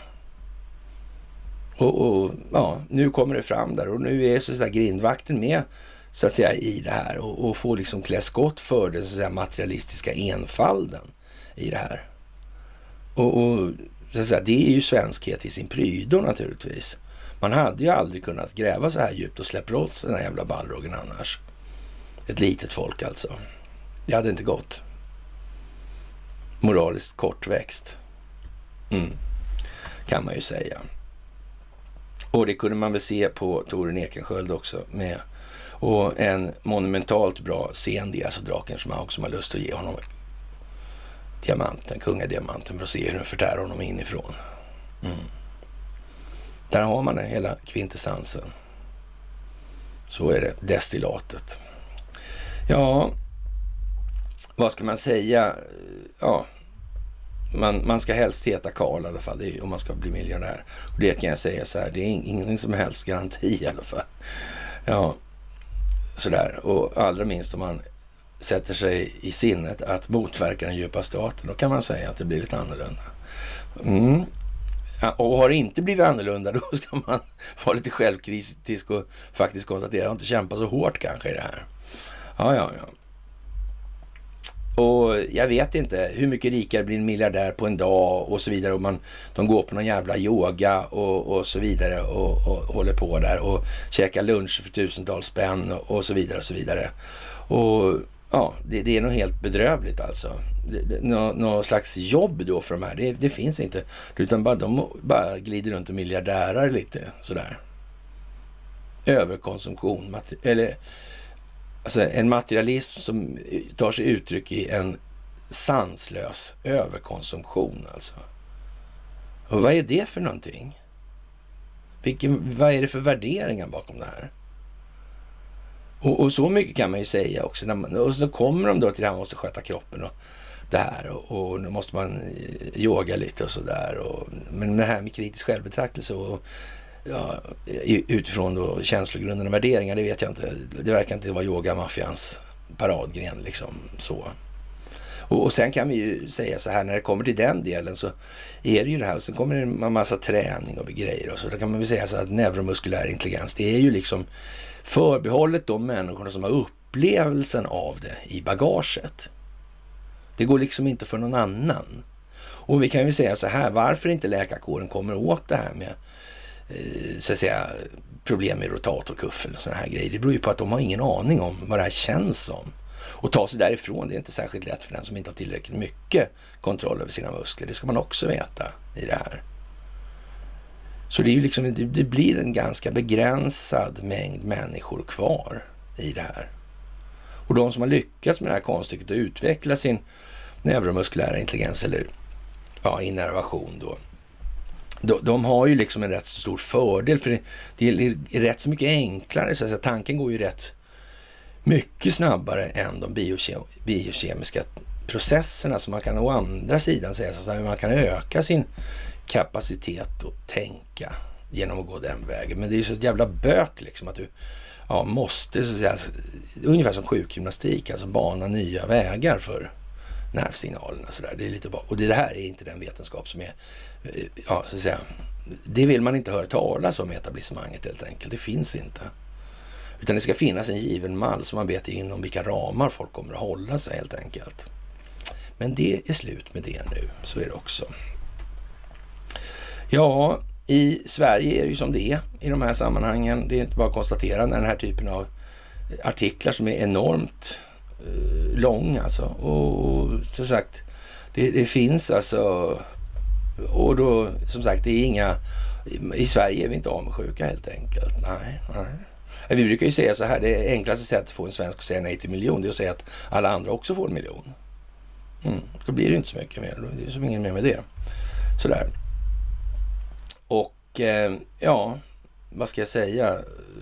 Och, och ja, nu kommer det fram där. Och nu är så att säga grindvakten med så att säga i det här. Och, och får liksom klä skott för den så att säga materialistiska enfalden i det här. Och, och så att säga, det är ju svenskhet i sin prydo naturligtvis. Man hade ju aldrig kunnat gräva så här djupt och släppa loss den här jävla ballroggen annars. Ett litet folk alltså. Det hade inte gått. Moraliskt kortväxt. Mm. Kan man ju säga. Och det kunde man väl se på Toren Ekensköld också med. Och en monumentalt bra scen, det är alltså Drakens Mauk som har lust att ge honom diamanten, kungadiamanten, för att se hur den förtär honom inifrån. Mm. Där har man det, hela kvintessensen. Så är det, destillatet. Ja, vad ska man säga? Ja, man, man ska helst heta Karl i alla fall, det är, om man ska bli miljonär. Och det kan jag säga så här, det är ingen som helst garanti i alla fall. Ja, sådär. Och allra minst om man sätter sig i sinnet att motverka den djupa staten, då kan man säga att det blir lite annorlunda. Mm. Ja, och har det inte blivit annorlunda, då ska man vara lite självkritisk och faktiskt konstatera att jag inte kämpat så hårt kanske i det här. Ja, ja, ja. Och jag vet inte hur mycket rikare blir en miljardär på en dag och så vidare. Och man, de går på någon jävla yoga och, och så vidare och, och håller på där och käkar lunch för tusentals spänn och, och så vidare och så vidare. Och ja, det, det är nog helt bedrövligt alltså. Nå, någon slags jobb då för de här, det, det finns inte. Utan bara, de bara glider runt och miljardärer lite sådär. Överkonsumtion, eller alltså en materialism som tar sig uttryck i en sanslös överkonsumtion alltså. Och vad är det för någonting? Vilken, vad är det för värderingar bakom det här? Och, och så mycket kan man ju säga också. När man, och så kommer de då till det här, man måste sköta kroppen och det här. Och, och nu måste man yoga lite och sådär. Men det här med kritisk självbetraktelse och ja, utifrån då känslogrunderna och värderingar, det vet jag inte. Det verkar inte vara yoga-maffians paradgren liksom så. Och, och sen kan vi ju säga så här, när det kommer till den delen så är det ju det här, och sen kommer det en massa träning och grejer och så. Då kan man väl säga så att neuromuskulär intelligens, det är ju liksom förbehållet de människorna som har upplevelsen av det i bagaget. Det går liksom inte för någon annan. Och vi kan ju säga så här, varför inte läkarkåren kommer åt det här med så att säga problem med rotatorkuffen och såna här grejer. Det beror ju på att de har ingen aning om vad det här känns som. Och ta sig därifrån, det är inte särskilt lätt för den som inte har tillräckligt mycket kontroll över sina muskler. Det ska man också veta i det här. Så det är ju liksom, det blir en ganska begränsad mängd människor kvar i det här. Och de som har lyckats med det här konststycket att utveckla sin neuromuskulära intelligens eller ja, innervation då. De, de har ju liksom en rätt stor fördel, för det, det är rätt så mycket enklare, så att säga. Tanken går ju rätt mycket snabbare än de biokem, biokemiska processerna, så man kan å andra sidan säga så att man kan öka sin kapacitet att tänka genom att gå den vägen. Men det är ju så ett jävla bök liksom att du ja, måste så att säga, ungefär som sjukgymnastik, alltså bana nya vägar för nervsignalerna så där. Det är lite bak. Och det här är inte den vetenskap som är ja, så att säga, det vill man inte höra talas om i etablissemanget helt enkelt. Det finns inte. Utan det ska finnas en given mall som man vet inom vilka ramar folk kommer att hålla sig helt enkelt. Men det är slut med det nu. Så är det också. Ja, i Sverige är det ju som det är i de här sammanhangen. Det är inte bara att konstatera när den här typen av artiklar som är enormt eh, lång alltså. Och som sagt, det, det finns alltså, och då som sagt, det är inga, i Sverige är vi inte avundsjuka helt enkelt. Nej, nej. Vi brukar ju säga så här, det enklaste sättet att få en svensk att säga nej till miljon, det är att säga att alla andra också får en miljon. Mm, då blir det inte så mycket mer, det är så ingen mer med det. Sådär. Och eh, ja, vad ska jag säga?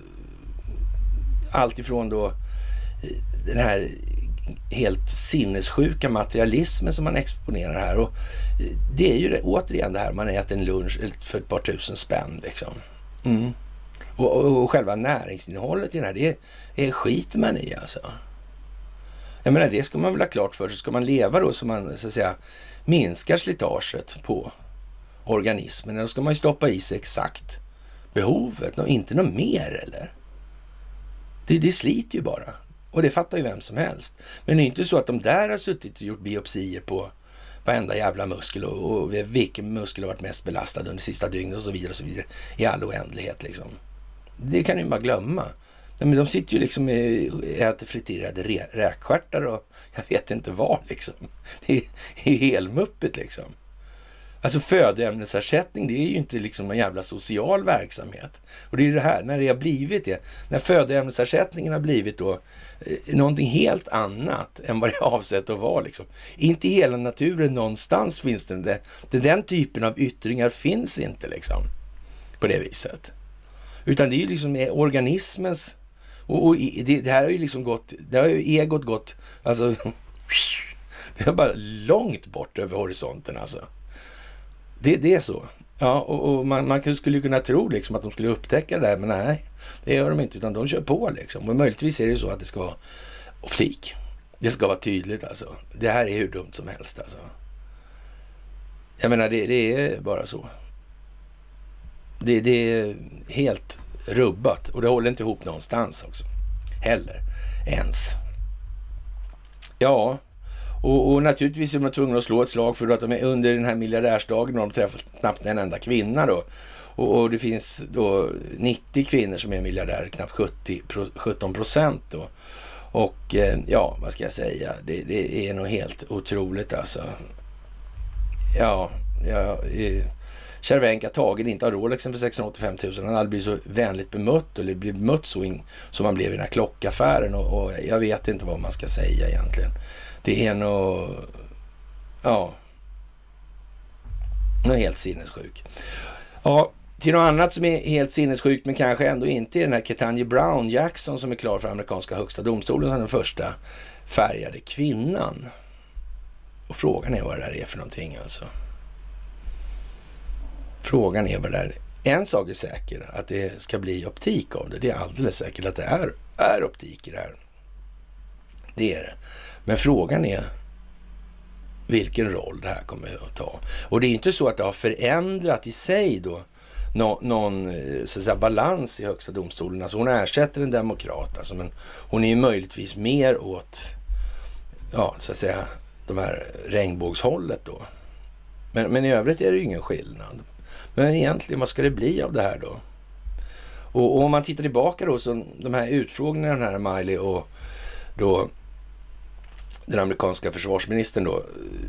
Allt ifrån då den här helt sinnessjuka materialismen som man exponerar här. Och det är ju det, återigen det här, man äter en lunch för ett par tusen spänn liksom. Mm. Och, och, och själva näringsinnehållet i det här, det är, är skit man i alltså. Jag menar, det ska man väl ha klart för sig. Ska man leva då så man så att säga minskar slitaget på organismen, då ska man ju stoppa i sig exakt behovet och inte något mer eller. Det, det sliter ju bara. Och det fattar ju vem som helst. Men det är inte så att de där har suttit och gjort biopsier på varenda jävla muskel och, och vilken muskel har varit mest belastad under sista dygnet och så vidare och så vidare i all oändlighet liksom. Det kan ju bara glömma. Nej, men de sitter ju liksom och äter friterade räkstjärtar och jag vet inte vad liksom. Det är, är helmuppet liksom. Alltså födoämnesersättning, det är ju inte liksom en jävla social verksamhet. Och det är ju det här, när det har blivit det. När födoämnesersättningen har blivit då eh, någonting helt annat än vad det är avsett att vara liksom. Inte i hela naturen någonstans finns det. Det, det den typen av yttringar finns inte liksom. På det viset. Utan det är ju liksom organismens, och, och det, det här har ju liksom gått, det har ju egot gått, alltså det är bara långt bort över horisonten alltså. Det, det är så. Ja, och, och man, man skulle kunna tro liksom att de skulle upptäcka det där, men nej, det gör de inte, utan de kör på liksom. Och möjligtvis är det så att det ska vara optik. Det ska vara tydligt alltså. Det här är hur dumt som helst alltså. Jag menar, det, det är bara så. Det, det är helt rubbat. Och det håller inte ihop någonstans också. Heller. Ens. Ja. Och, och naturligtvis är de tvungna att slå ett slag för att de är under den här miljardärsdagen och de träffar knappt en enda kvinna då. Och, och det finns då nittio kvinnor som är miljardärer, knappt sjuttio, sjutton procent då. Och eh, ja, vad ska jag säga? Det, det är nog helt otroligt alltså. Ja, ja eh, Cervenka tagen inte av Rolexen för sexhundraåttiofem tusen. Han hade blivit så vänligt bemött eller blivit bemött så in, som han blev i den här klockaffären. Och, och jag vet inte vad man ska säga egentligen. Det är nog, ja, något helt sinnessjuk. Ja, till något annat som är helt sinnessjukt men kanske ändå inte är den här Ketanji Brown Jackson som är klar för amerikanska högsta domstolen som den första färgade kvinnan. Och frågan är vad det där är för någonting alltså. Frågan är vad det där är. En sak är säker, att det ska bli optik av det. Det är alldeles säkert att det är, är optik i det här. Det är det. Men frågan är vilken roll det här kommer att ta. Och det är inte så att det har förändrat i sig då nå, någon så att säga, balans i högsta domstolen. Alltså hon ersätter en demokrat. Alltså, men hon är ju möjligtvis mer åt, ja, så att säga, de här regnbågshållet då. Men, men i övrigt är det ju ingen skillnad. Men egentligen, vad ska det bli av det här då? Och, och om man tittar tillbaka då, så de här utfrågningarna, den här Miley och då den amerikanska försvarsministern då,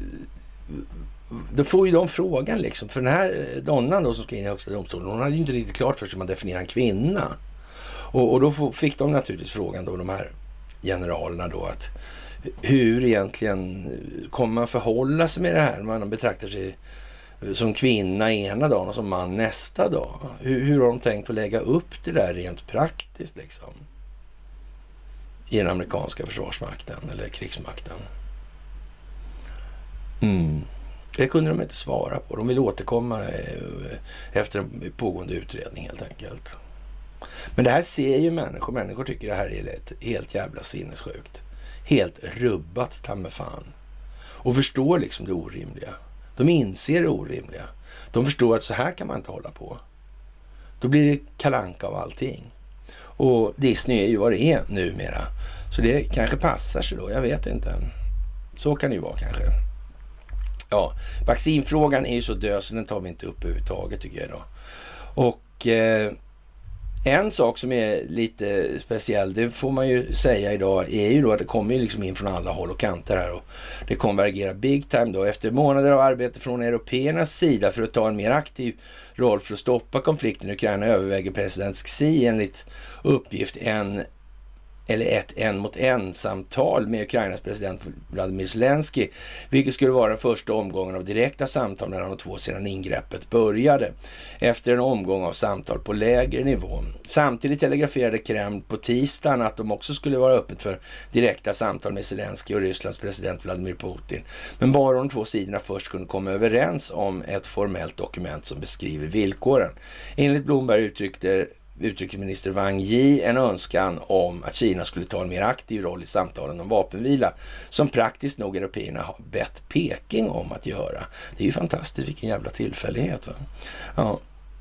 då får ju de frågan liksom, för den här donnan då som ska in i högsta domstolen, hon hade ju inte riktigt klart för sig hur man definierar en kvinna. Och, och då fick de naturligtvis frågan då, de här generalerna då, att hur egentligen kommer man förhålla sig med det här? Man betraktar sig som kvinna ena dagen och som man nästa dag. Hur, hur har de tänkt att lägga upp det där rent praktiskt liksom? I den amerikanska försvarsmakten eller krigsmakten. Mm. Det kunde de inte svara på. De vill återkomma efter en pågående utredning helt enkelt. Men det här ser ju människor. Människor tycker det här är ett helt jävla sinnessjukt. Helt rubbat, ta med fan. Och förstår liksom det orimliga. De inser det orimliga. De förstår att så här kan man inte hålla på. Då blir det kalanka av allting. Och Disney är ju vad det är numera. Så det kanske passar sig då, jag vet inte. Så kan det ju vara kanske. Ja, vaccinfrågan är ju så död så den tar vi inte upp överhuvudtaget tycker jag då. Och eh, en sak som är lite speciell, det får man ju säga idag, är ju då att det kommer ju liksom in från alla håll och kanter här och det konvergerar big time då. Efter månader av arbete från européernas sida för att ta en mer aktiv roll för att stoppa konflikten i Ukraina överväger president Xi enligt uppgift en eller ett en mot en samtal med Ukrainas president Vladimir Zelensky, vilket skulle vara den första omgången av direkta samtal mellan de två sedan ingreppet började, efter en omgång av samtal på lägre nivå. Samtidigt telegraferade Kreml på tisdagen att de också skulle vara öppet för direkta samtal med Zelensky och Rysslands president Vladimir Putin, men bara de två sidorna först kunde komma överens om ett formellt dokument som beskriver villkoren. Enligt Bloomberg uttryckte utrikesminister Wang Yi en önskan om att Kina skulle ta en mer aktiv roll i samtalen om vapenvila, som praktiskt nog européerna har bett Peking om att göra. Det är ju fantastiskt, vilken jävla tillfällighet va? Ja.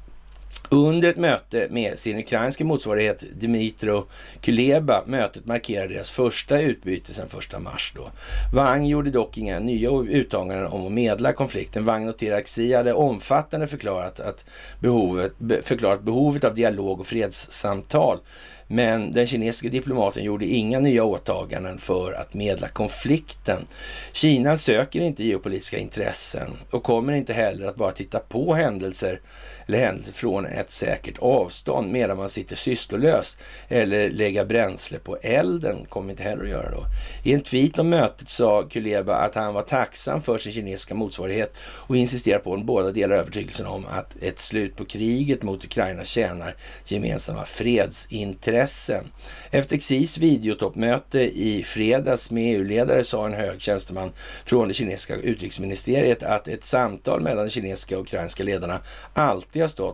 Under ett möte med sin ukrainska motsvarighet Dmytro Kuleba, mötet markerar deras första utbyte sedan första mars då. Wang gjorde dock inga nya uttalanden om att medla konflikten. Wang noterar att Xi hade omfattande förklarat, att behovet, förklarat behovet av dialog och fredssamtal, men den kinesiska diplomaten gjorde inga nya åtaganden för att medla konflikten. Kina söker inte geopolitiska intressen och kommer inte heller att bara titta på händelser eller händelser från ett säkert avstånd medan man sitter sysslolös eller lägga bränsle på elden, kommer inte heller att göra då. I en tweet om mötet sa Kuleba att han var tacksam för sin kinesiska motsvarighet och insisterar på en båda delar övertygelsen om att ett slut på kriget mot Ukraina tjänar gemensamma fredsintressen. Efter Xis videotoppmöte i fredags med E U-ledare sa en hög tjänsteman från det kinesiska utrikesministeriet att ett samtal mellan de kinesiska och ukrainska ledarna alltid har stått på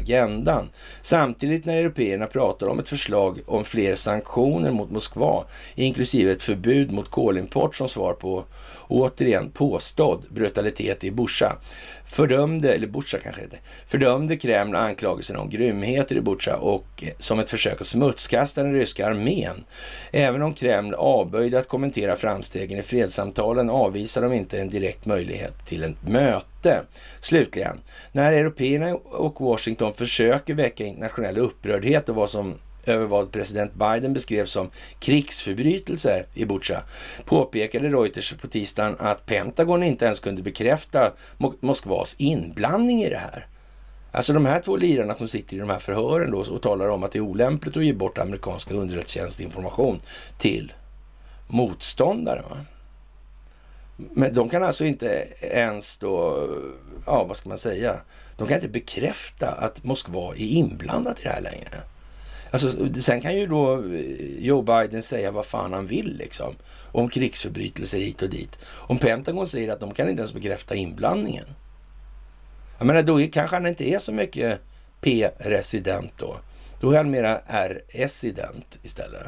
agendan. Samtidigt när européerna pratar om ett förslag om fler sanktioner mot Moskva, inklusive ett förbud mot kolimport som svar på återigen påstådd brutalitet i Bucha, fördömde, eller Bucha kanske inte, fördömde Kreml anklagelsen om grymheter i Bucha och som ett försök att smutskasta den ryska armén. Även om Kreml avböjde att kommentera framstegen i fredssamtalen avvisar de inte en direkt möjlighet till ett möte. Slutligen, när européerna och Washington försöker väcka internationell upprördhet och vad som över vad president Biden beskrev som krigsförbrytelser i Bucha, påpekade Reuters på tisdagen att Pentagon inte ens kunde bekräfta Moskvas inblandning i det här. Alltså de här två lirarna som sitter i de här förhören då och talar om att det är olämpligt att ge bort amerikanska underrättelsetjänstinformation till motståndare. Va? Men de kan alltså inte ens då, ja vad ska man säga, de kan inte bekräfta att Moskva är inblandad i det här längre. Alltså, sen kan ju då Joe Biden säga vad fan han vill liksom, om krigsförbrytelser hit och dit. Om Pentagon säger att de kan inte ens bekräfta inblandningen. Jag menar, då är, kanske han inte är så mycket P-resident då. Då är han mera R-resident istället.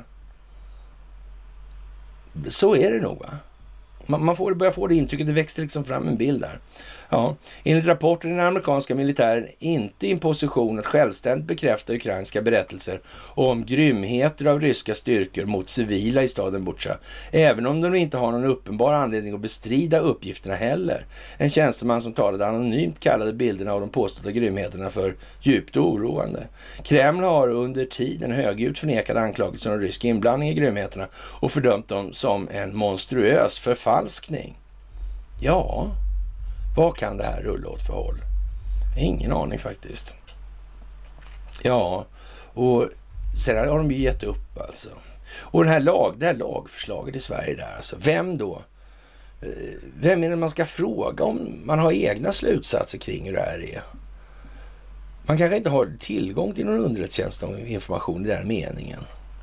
Så är det nog va? Man, man får börja få det intrycket, det växte liksom fram en bild där. Ja, enligt rapporten är den amerikanska militären inte i en position att självständigt bekräfta ukrainska berättelser om grymheter av ryska styrkor mot civila i staden Bucha, även om de inte har någon uppenbar anledning att bestrida uppgifterna heller. En tjänsteman som talade anonymt kallade bilderna av de påstådda grymheterna för djupt oroande. Kreml har under tiden högljutt förnekat anklagelser om rysk inblandning i grymheterna och fördömt dem som en monstruös förfalskning. Ja, vad kan det här rulla åt för håll? Ingen aning faktiskt. Ja, och sen har de ju gett upp alltså. Och den här lag, det här lagförslaget i Sverige där, alltså vem då? Vem är det man ska fråga om man har egna slutsatser kring hur det här är? Man kanske inte har tillgång till någon underrättelsetjänstinformation i den meningen.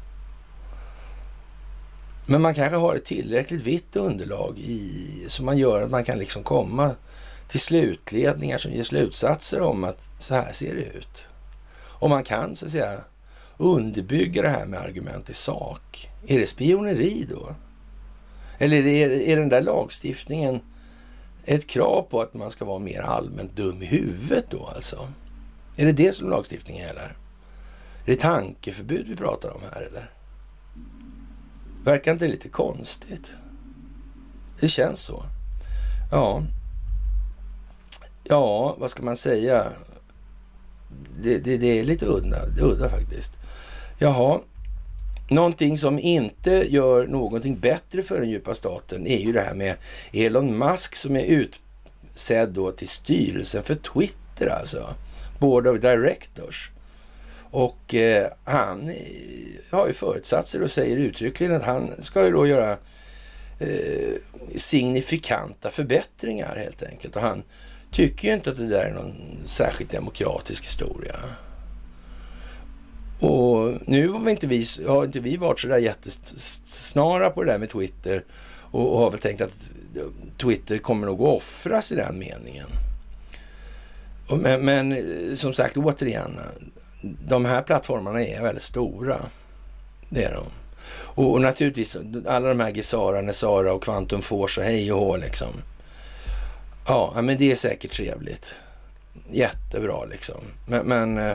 Men man kanske har ett tillräckligt vitt underlag i, som man gör att man kan liksom komma till slutledningar som ger slutsatser om att så här ser det ut. Och man kan så att säga underbygga det här med argument i sak. Är det spioneri då? Eller är, det, är den där lagstiftningen ett krav på att man ska vara mer allmänt dum i huvudet då alltså? Är det det som lagstiftningen gäller? Är det tankeförbud vi pratar om här eller? Verkar inte lite konstigt? Det känns så. Ja. Ja, vad ska man säga? Det, det, det är lite udda, det är udda faktiskt. Jaha. Någonting som inte gör någonting bättre för den djupa staten är ju det här med Elon Musk som är utsedd då till styrelsen för Twitter alltså. Board of Directors. Och eh, han eh, har ju förutsatser och säger uttryckligen att han ska ju då göra eh, signifikanta förbättringar helt enkelt. Och han tycker ju inte att det där är någon särskilt demokratisk historia. Och nu har vi inte, vi, har inte vi varit så där jättesnara på det där med Twitter och, och har väl tänkt att Twitter kommer nog att offras i den meningen. Och, men, men som sagt återigen, de här plattformarna är väldigt stora. Det är de. Och, och naturligtvis alla de här Gesara, Nesara och Quantum Force och hej och hå liksom. Ja, men det är säkert trevligt. Jättebra liksom. Men, men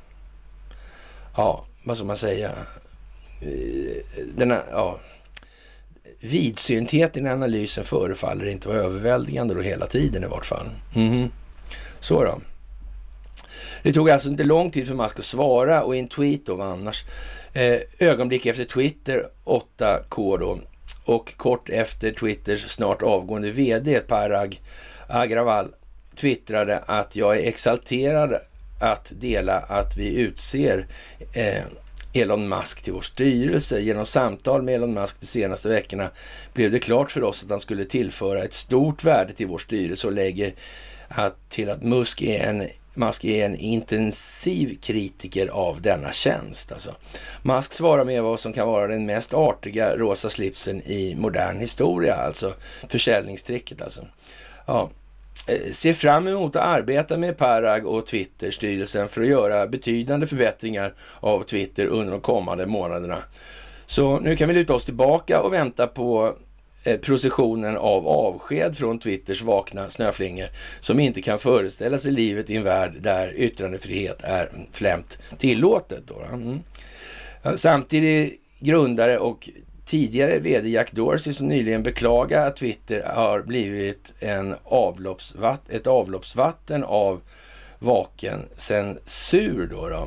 ja, vad ska man säga? Den här, ja, vidsyntheten i analysen förefaller inte vara överväldigande då hela tiden i vart fall. Mm. Så då. Det tog alltså inte lång tid för Musk att svara och i en tweet då var annars eh, ögonblick efter Twitter åtta K då och kort efter Twitters snart avgående vd Parag Agrawal twittrade att jag är exalterad att dela att vi utser eh, Elon Musk till vår styrelse. Genom samtal med Elon Musk de senaste veckorna blev det klart för oss att han skulle tillföra ett stort värde till vår styrelse och lägger att, till att Musk är en Musk är en intensiv kritiker av denna tjänst. Alltså. Musk svarar med vad som kan vara den mest artiga rosa slipsen i modern historia, alltså försäljningstricket. Alltså. Ja. ser fram emot att arbeta med Parag och Twitter-styrelsen för att göra betydande förbättringar av Twitter under de kommande månaderna. Så nu kan vi luta oss tillbaka och vänta på processionen av avsked från Twitters vakna snöflingor som inte kan föreställa sig livet i en värld där yttrandefrihet är flämt tillåtet. Då. Mm. Samtidigt grundare och tidigare vd Jack Dorsey som nyligen beklagar att Twitter har blivit en avloppsvatt, ett avloppsvatten av vaken censur. Då, då.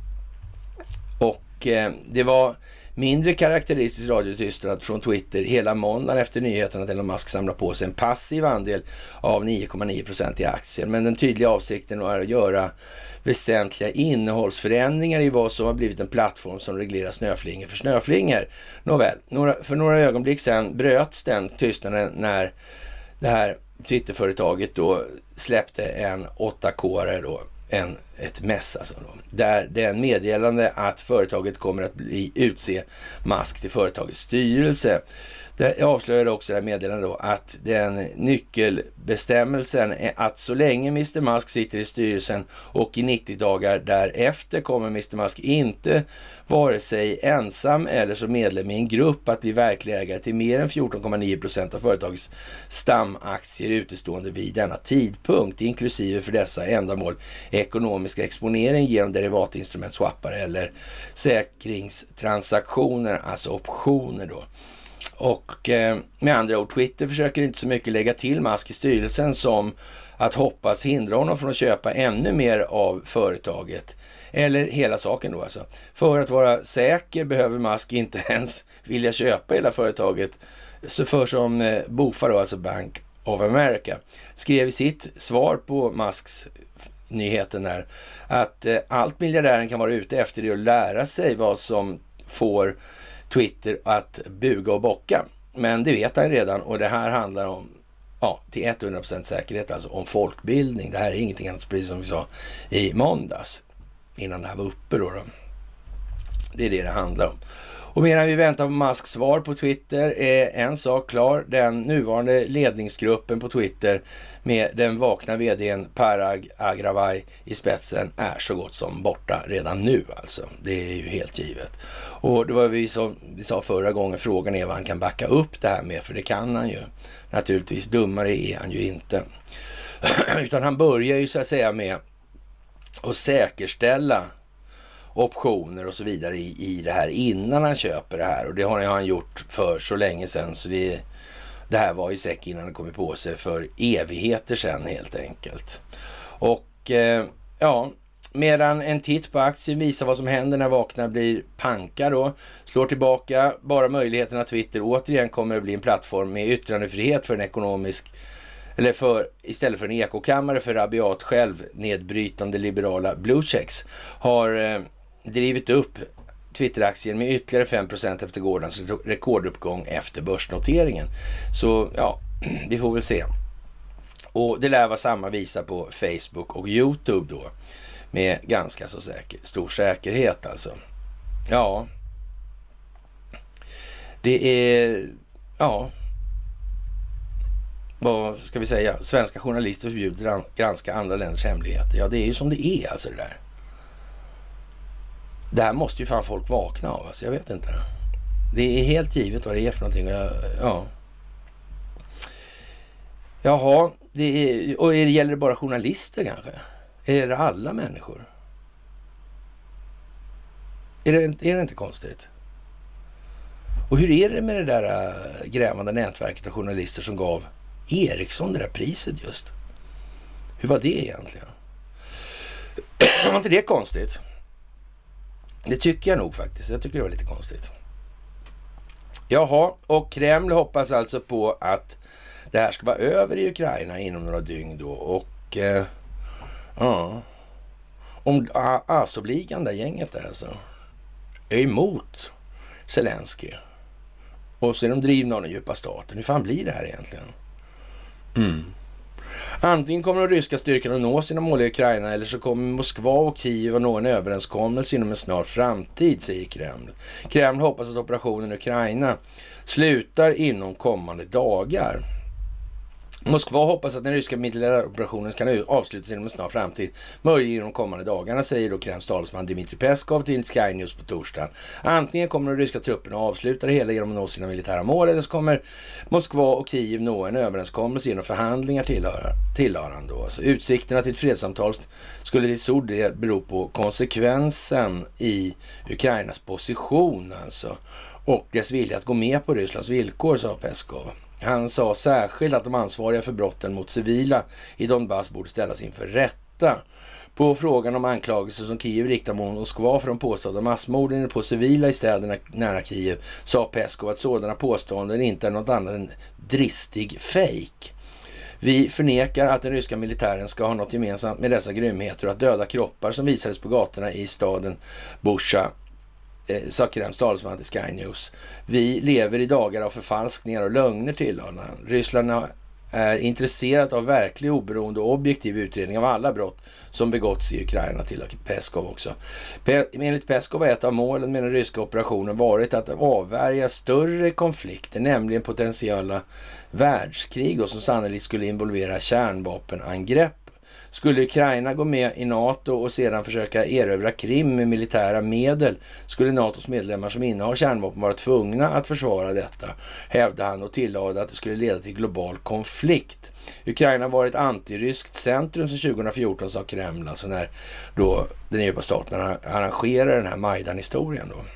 Och eh, det var mindre karaktäristisk radiotystnad från Twitter hela måndagen efter nyheten att Elon Musk samlar på sig en passiv andel av nio komma nio procent i aktier. Men den tydliga avsikten är att göra väsentliga innehållsförändringar i vad som har blivit en plattform som reglerar snöflingor för snöflingor. Nåväl, några, för några ögonblick sedan bröts den tystnaden när det här Twitterföretaget då släppte en åtta K-are då. En, ett mess alltså då, där det är en meddelande att företaget kommer att bli, utse Musk till företagets styrelse. Det avslöjade också det här meddelandet då att den nyckelbestämmelsen är att så länge mister Musk sitter i styrelsen och i nittio dagar därefter kommer mister Musk inte vare sig ensam eller som medlem i en grupp att bli verklig ägare till mer än fjorton komma nio procent av företagets stamaktier utestående vid denna tidpunkt, inklusive för dessa ändamål ekonomiska exponering genom derivatinstrument, swappar eller säkringstransaktioner, alltså optioner då. Och eh, med andra ord, Twitter försöker inte så mycket lägga till Musk i styrelsen som att hoppas hindra honom från att köpa ännu mer av företaget. Eller hela saken då alltså. För att vara säker behöver Musk inte ens vilja köpa hela företaget. Så för som eh, Bofa då, alltså Bank of America, skrev i sitt svar på Musks nyheten där att eh, allt miljardären kan vara ute efter är att lära sig vad som får Twitter att buga och bocka. Men det vet han redan och det här handlar om, ja, till hundra procent säkerhet, alltså om folkbildning. Det här är ingenting annat, precis som vi sa i måndags innan det här var uppe då. då. Det är det det handlar om. Och medan vi väntar på Musks svar på Twitter är en sak klar. Den nuvarande ledningsgruppen på Twitter med den vakna vdn Parag Agrawal i spetsen är så gott som borta redan nu alltså. Det är ju helt givet. Och det var vi som vi sa förra gången, frågan är vad han kan backa upp det här med, för det kan han ju. Naturligtvis, dummare är han ju inte. Utan han börjar ju så att säga med att säkerställa optioner och så vidare i, i det här innan han köper det här. Och det har han gjort för så länge sedan, så det, det här var ju säkert innan han kommit på sig för evigheter sedan helt enkelt. Och eh, ja, medan en titt på aktien visar vad som händer när vakna blir panka då, slår tillbaka bara möjligheten att Twitter återigen kommer att bli en plattform med yttrandefrihet för en ekonomisk, eller för, istället för en ekokammare för rabiat själv nedbrytande liberala bluechecks, har eh, drivit upp Twitter-aktien med ytterligare fem procent efter gårdagens rekorduppgång efter börsnoteringen. Så ja, vi får väl se. Och det lär vara samma visa på Facebook och YouTube då, med ganska så säker, stor säkerhet alltså. Ja, det är, ja, vad ska vi säga? Svenska journalister förbjuder att granska andra länders hemligheter. Ja, det är ju som det är alltså det där. Det här måste ju fan folk vakna av. Alltså, jag vet inte. Det är helt givet vad det är för någonting. Jag, ja. Jaha, det är, och är, gäller det bara journalister kanske? Är det alla människor? Är det, är det inte konstigt? Och hur är det med det där äh, grävande nätverket av journalister som gav Eriksson det där priset just? Hur var det egentligen? Var inte det konstigt? Det tycker jag nog faktiskt. Jag tycker det var lite konstigt. Jaha, och Kreml hoppas alltså på att det här ska vara över i Ukraina inom några dygn då. Och eh, ja, om Asobligan, där gänget där alltså, är emot Zelensky. Och så är de drivna av den djupa staten. Hur fan blir det här egentligen? Mm. Antingen kommer de ryska styrkan att nå sina mål i Ukraina, eller så kommer Moskva och Kiev att nå en överenskommelse inom en snar framtid, säger Kreml. Kreml hoppas att operationen i Ukraina slutar inom kommande dagar. Moskva hoppas att den ryska militäroperationen kan avslutas inom en snar framtid, möjligen de kommande dagarna, säger då Kremls talesman Dmitrij Peskov till Sky News på torsdagen. Antingen kommer de ryska trupperna avsluta det hela genom att nå sina militära mål, eller så kommer Moskva och Kiev nå en överenskommelse genom förhandlingar, tillhör, tillhör han då. Alltså, utsikterna till ett fredssamtal skulle till stor del bero på konsekvensen i Ukrainas position alltså, och dess vilja att gå med på Rysslands villkor, sa Peskov. Han sa särskilt att de ansvariga för brotten mot civila i Donbass borde ställas inför rätta. På frågan om anklagelser som Kiev riktar mot Moskva för de påstådda massmorden på civila i städerna nära Kiev, sa Peskov att sådana påståenden inte är något annat än dristig fake. Vi förnekar att den ryska militären ska ha något gemensamt med dessa grymheter och att döda kroppar som visades på gatorna i staden Busha, sa Kremls talesman till Sky News. Vi lever i dagar av förfalskningar och lögner, till honom. Ryssland är intresserat av verklig oberoende och objektiv utredning av alla brott som begåtts i Ukraina, till Peskov också. Pe- enligt Peskov är ett av målen med den ryska operationen varit att avvärja större konflikter, nämligen potentiella världskrig då, som sannolikt skulle involvera kärnvapenangrepp. Skulle Ukraina gå med i NATO och sedan försöka erövra Krim med militära medel, skulle NATOs medlemmar som innehar kärnvapen vara tvungna att försvara detta, hävdade han, och tillade att det skulle leda till global konflikt. Ukraina var ett antiryskt centrum sedan tjugo fjorton, sa Kreml, alltså när då den djupa staten arrangerar den här Majdan-historien då.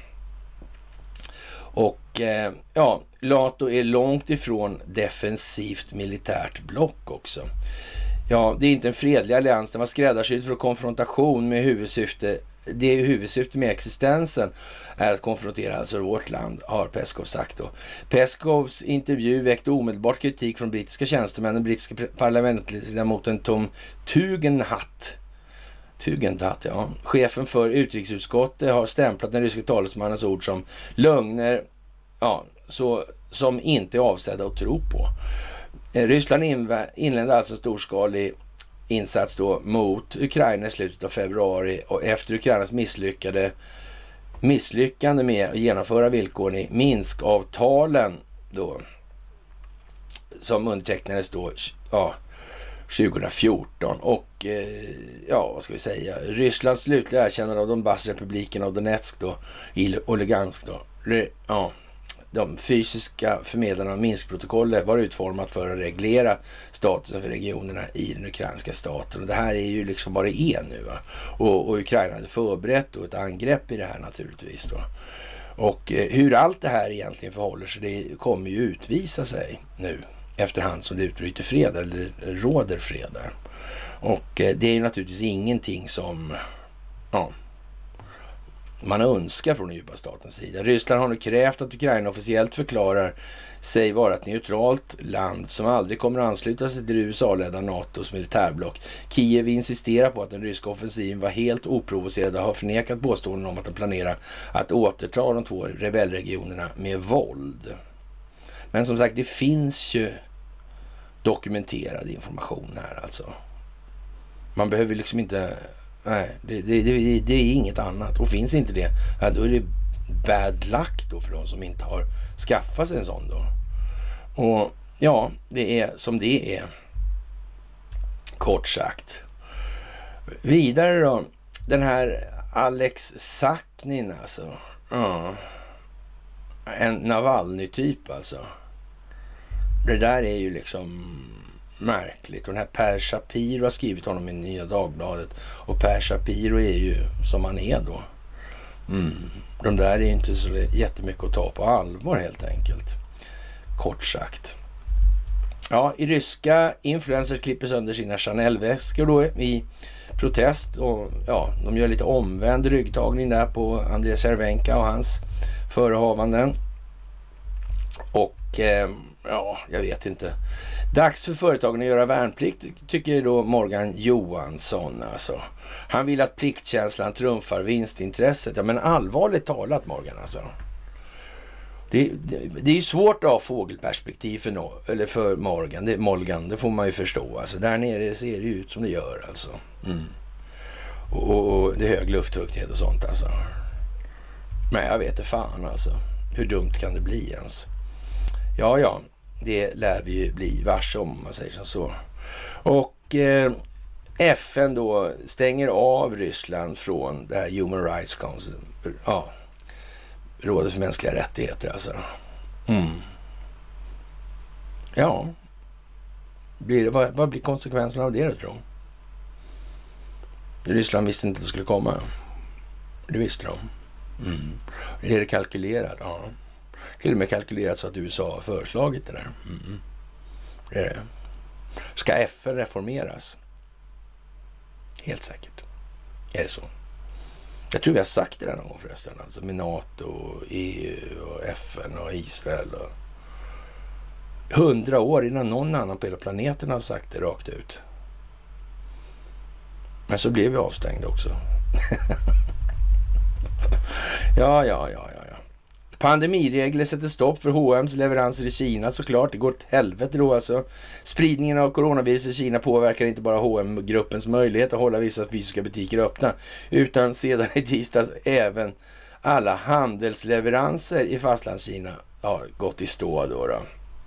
Och eh, ja, NATO är långt ifrån defensivt militärt block också. Ja, det är inte en fredlig allians, den var skräddarsydd för konfrontation med huvudsyfte. Det är huvudsyfte med existensen är att konfrontera alltså vårt land, har Peskov sagt då. Peskovs intervju väckte omedelbart kritik från brittiska tjänstemän. Den brittiska parlamentsledamoten Tom Tugendhat, Tugendhat, ja, chefen för utrikesutskottet, har stämplat den ryska talesmannens ord som lögner, ja, så, som inte är avsedda att tro på. Ryssland inledde alltså en storskalig insats då mot Ukraina i slutet av februari, och efter Ukrainas misslyckade misslyckande med att genomföra villkoren i Minskavtalen då, som undertecknades då ja, tjugo fjorton, och eh, ja, vad ska vi säga, Rysslands slutliga erkännande av Donbassrepubliken och Donetsk då i Lugansk då, ja, de fysiska förmedlarna av Minskprotokollet var utformat för att reglera statusen för regionerna i den ukrainska staten. Och det här är ju liksom bara är nu, va? Och, och Ukraina hade förberett då ett angrepp i det här naturligtvis då. Och eh, hur allt det här egentligen förhåller sig, det kommer ju utvisa sig nu efterhand som det utbryter fred eller råder fred där. Och eh, det är ju naturligtvis ingenting som ja, man önskar från den djupa statens sida. Ryssland har nu krävt att Ukraina officiellt förklarar sig vara ett neutralt land som aldrig kommer att ansluta sig till U S A-ledda NATOs militärblock. Kiev insisterar på att den ryska offensiven var helt oprovocerad och har förnekat påståenden om att den planerar att återta de två rebellregionerna med våld. Men som sagt, det finns ju dokumenterad information här alltså. Man behöver liksom inte... Nej, det, det, det, det är inget annat. Och finns inte det, ja, då är det bad luck då för de som inte har skaffat sig en sån då. Och ja, det är som det är. Kort sagt. Vidare då, den här Alex Saknin alltså. Ja. En Navalny-typ alltså. Det där är ju liksom märkligt. Och den här Per Shapiro har skrivit honom i Nya Dagbladet. Och Per Shapiro är ju som han är då. Mm. De där är inte så jättemycket att ta på allvar helt enkelt. Kort sagt. Ja, i ryska influencers klipper sönder sina Chanel-väskor då i protest. Och ja, de gör lite omvänd ryggtagning där på Andrei Cervenka och hans förehavanden. Och eh, ja, jag vet inte. Dags för företagen att göra värnplikt, tycker då Morgan Johansson alltså. Han vill att pliktkänslan trumfar vinstintresset. Ja, men allvarligt talat, Morgan alltså. Det, det, det är ju svårt att ha fågelperspektiv för, no, eller för Morgan, det, Morgan, det får man ju förstå. Alltså, där nere ser det ut som det gör alltså. Mm. Och, och, och det är hög luftfuktighet och sånt alltså. Men jag vet inte fan alltså. Hur dumt kan det bli ens? Ja, ja. det lär vi ju bli varse om man säger som så. Och eh, F N då stänger av Ryssland från det här Human Rights Council, ja, rådet för mänskliga rättigheter alltså. Mm. Ja, blir det, vad, vad blir konsekvenserna av det då, tror du? Ryssland visste inte att det skulle komma. Det visste de. Mm. Det är det kalkylerat, ja. Till och med kalkylerat så att U S A har föreslagit det där. Mm. Det är det. Ska F N reformeras? Helt säkert. Är det så? Jag tror vi har sagt det där någon gång förresten. Alltså med NATO, E U och F N och Israel. Och hundra år innan någon annan på hela planeten har sagt det rakt ut. Men så blev vi avstängda också. ja, ja, ja, ja, ja. Pandemiregler sätter stopp för H och M's leveranser i Kina såklart. Det går till helvete då alltså. Spridningen av coronavirus i Kina påverkar inte bara H och M-gruppens möjlighet att hålla vissa fysiska butiker öppna, utan sedan i tisdags även alla handelsleveranser i fastlandskina har gått i stå då. då.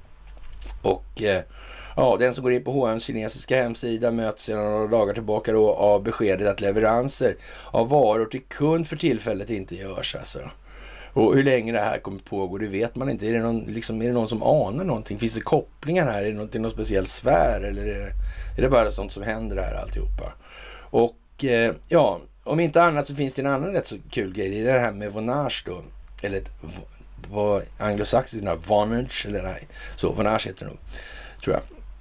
Och eh, ja, den som går in på H och M's kinesiska hemsida möts sedan några dagar tillbaka då av beskedet att leveranser av varor till kund för tillfället inte görs alltså. Och hur länge det här kommer pågå, det vet man inte. Är det någon, liksom, är det någon som anar någonting? Finns det kopplingar här? Är det något, någon speciell sfär? Eller är det, är det bara sånt som händer här alltihopa? Och eh, ja, om inte annat så finns det en annan rätt så kul grej. Det är det här med vonage då. Eller ett, vad anglosaxiskt, vonage eller nej. Så, vonage heter det nog, tror jag.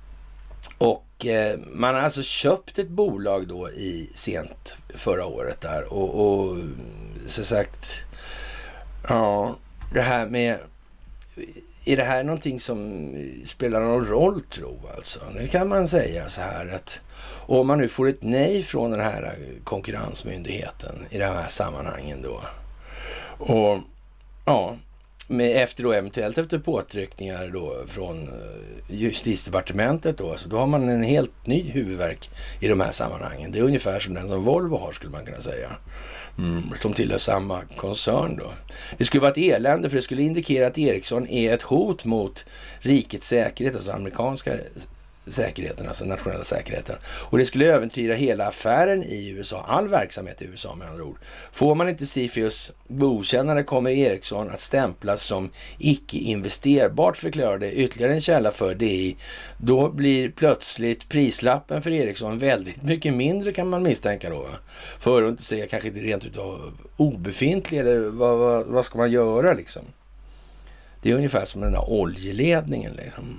Och eh, man har alltså köpt ett bolag då i sent förra året där. Och, och så sagt... Ja, det här med... Är det här någonting som spelar någon roll, tro alltså? Nu kan man säga så här att om man nu får ett nej från den här konkurrensmyndigheten i de här sammanhangen då. Och ja, med efter då eventuellt efter påtryckningar då från justitiedepartementet då, så då har man en helt ny huvudvärk i de här sammanhangen. Det är ungefär som den som Volvo har, skulle man kunna säga. Mm, som tillhör samma koncern då. Det skulle vara ett elände, för det skulle indikera att Ericsson är ett hot mot rikets säkerhet, alltså amerikanska säkerheten, alltså nationella säkerheten. Och det skulle äventyra hela affären i U S A, all verksamhet i U S A med andra ord. Får man inte CFIUS godkännande kommer Ericsson att stämplas som icke-investerbart, förklarade ytterligare en källa för D I. Då blir plötsligt prislappen för Ericsson väldigt mycket mindre, kan man misstänka då. För att inte säga kanske rent utav obefintlig, eller vad, vad, vad ska man göra liksom? Det är ungefär som den där oljeledningen liksom.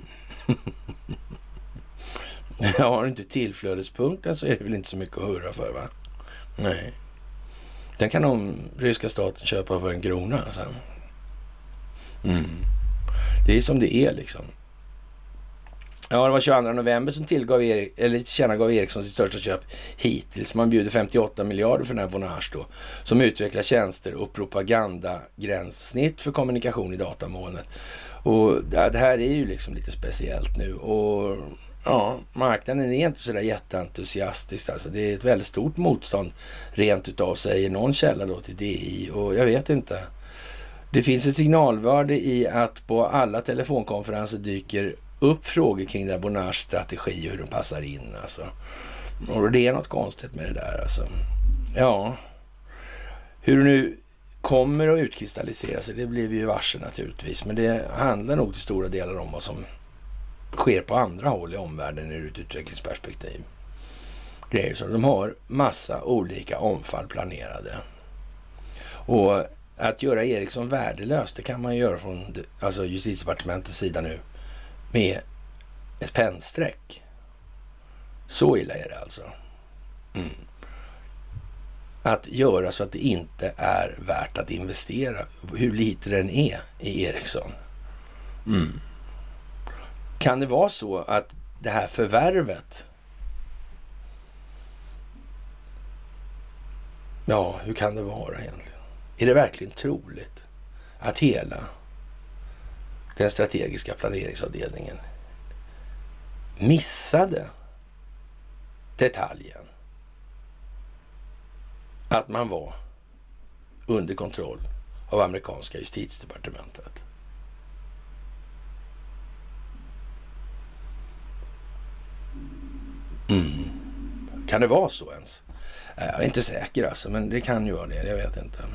Jag har inte tillflödespunkten, så är det väl inte så mycket att hurra för, va? Nej. Den kan de ryska staten köpa för en krona sen. Mm. Det är som det är liksom. Ja, det var tjugoandra november som tillgav Erik, eller tjänagav Ericsson sitt största köp hittills. Man bjuder femtioåtta miljarder för den här Vonage då, som utvecklar tjänster och propagandagränssnitt för kommunikation i datamolnet. Och det här är ju liksom lite speciellt nu. Och ja, marknaden är inte sådär jätteentusiastisk. Alltså det är ett väldigt stort motstånd rent utav, säger någon källa då till D I. Och jag vet inte. Det finns ett signalvärde i att på alla telefonkonferenser dyker upp frågor kring det Bonage strategi och hur den passar in alltså. Och det är något konstigt med det där alltså. Ja, hur nu kommer att utkristallisera sig, det blir vi ju varse naturligtvis. Men det handlar nog till stora delar om vad som sker på andra håll i omvärlden ur ett utvecklingsperspektiv. Grejer så de har massa olika omfall planerade. Och att göra Ericsson värdelöst, det kan man göra från alltså justitiedepartementets sida nu med ett pennsträck. Så illa är det alltså. Mm. Att göra så att det inte är värt att investera, hur lite den är i Ericsson. Mm. Kan det vara så att det här förvärvet, ja, hur kan det vara egentligen? Är det verkligen troligt att hela den strategiska planeringsavdelningen missade detaljen att man var under kontroll av amerikanska justitiedepartementet? Kan det vara så ens? Jag är inte säker alltså, men det kan ju vara det. Jag vet inte.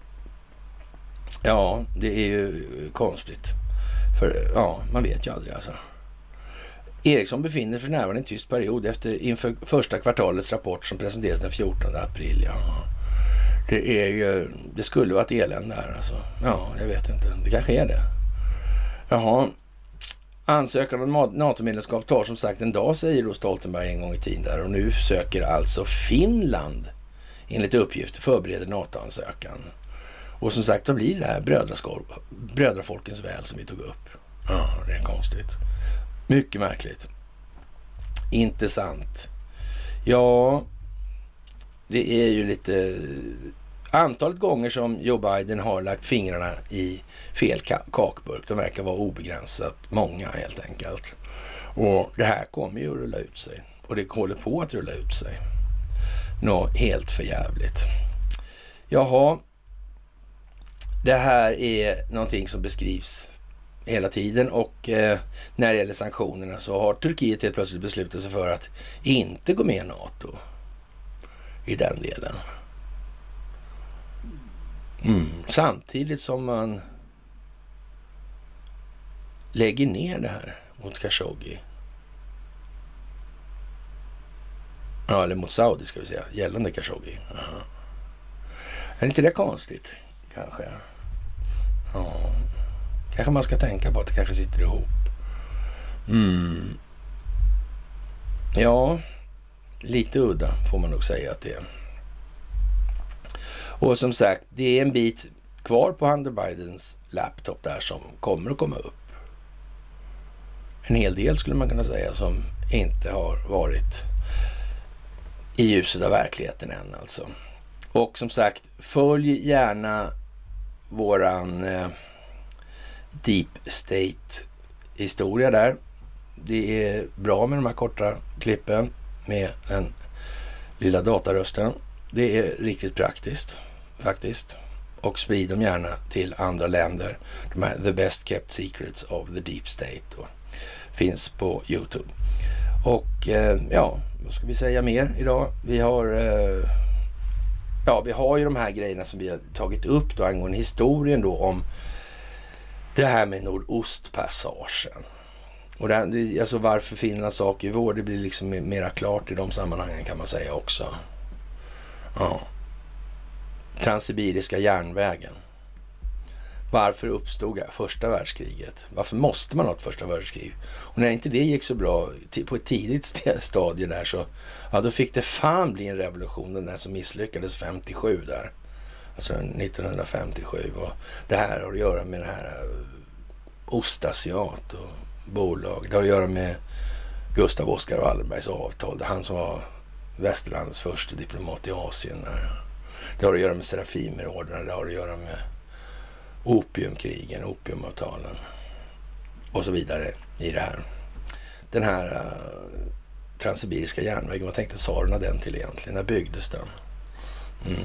Ja, det är ju konstigt. För ja, man vet ju aldrig alltså. Ericsson befinner för närvarande en tyst period efter inför första kvartalets rapport som presenteras den fjortonde april. Ja. Det är ju, det skulle vara ett elände här alltså. Ja, jag vet inte. Det kanske är det. Jaha. Ansökan om NATO-medlemskap tar som sagt en dag, säger då Stoltenberg en gång i tiden där. Och nu söker alltså Finland enligt uppgift förbereder NATO-ansökan. Och som sagt, då blir det här brödrafolkens väl som vi tog upp. Ja, det är konstigt. Mycket märkligt. Intressant. Ja, det är ju lite... Antalet gånger som Joe Biden har lagt fingrarna i fel kakburk, de verkar vara obegränsat många helt enkelt. Och det här kommer ju att rulla ut sig. Och det håller på att rulla ut sig. Nå, helt för jävligt. Jaha. Det här är någonting som beskrivs hela tiden och eh, när det gäller sanktionerna så har Turkiet helt plötsligt beslutat sig för att inte gå med i NATO i den delen. Mm. Samtidigt som man lägger ner det här mot Khashoggi. Ja, eller mot Saudi ska vi säga, gällande Khashoggi. Aha. Är inte det konstigt? Kanske. Ja. Kanske man ska tänka på att det kanske sitter ihop. Mm. Ja, lite udda får man nog säga att det är. Och som sagt, det är en bit kvar på Hunter Bidens laptop där som kommer att komma upp. En hel del skulle man kunna säga som inte har varit i ljuset av verkligheten än alltså. Och som sagt, följ gärna våran eh, deep state historia där. Det är bra med de här korta klippen med den lilla datarösten. Det är riktigt praktiskt faktiskt. Och sprid dem gärna till andra länder. De här The Best Kept Secrets of the Deep State då. Finns på YouTube. Och eh, ja, vad ska vi säga mer idag? Vi har eh, ja, vi har ju de här grejerna som vi har tagit upp då angående historien då om det här med Nordostpassagen. Och det här, alltså varför Finlands sak i vår, det blir liksom mera klart i de sammanhangen kan man säga också. Ja. Transsibiriska järnvägen. Varför uppstod första världskriget? Varför måste man ha ett första världskrig? Och när inte det gick så bra på ett tidigt stadie där så, ja då fick det fan bli en revolution, den där som misslyckades femtiosju där. Alltså nittonhundrafemtiosju. Och det här har att göra med det här Ostasiat och bolag. Det har att göra med Gustav Oskar Wallenbergs avtal. Det är han som var västerlandets första diplomat i Asien. Där. Det har att göra med Serafimerorden. Det har att göra med opiumkrigen, opiumavtalen och så vidare i det här. Den här uh, transsibiriska järnvägen, vad tänkte tsarerna den till egentligen? När byggdes den? Mm.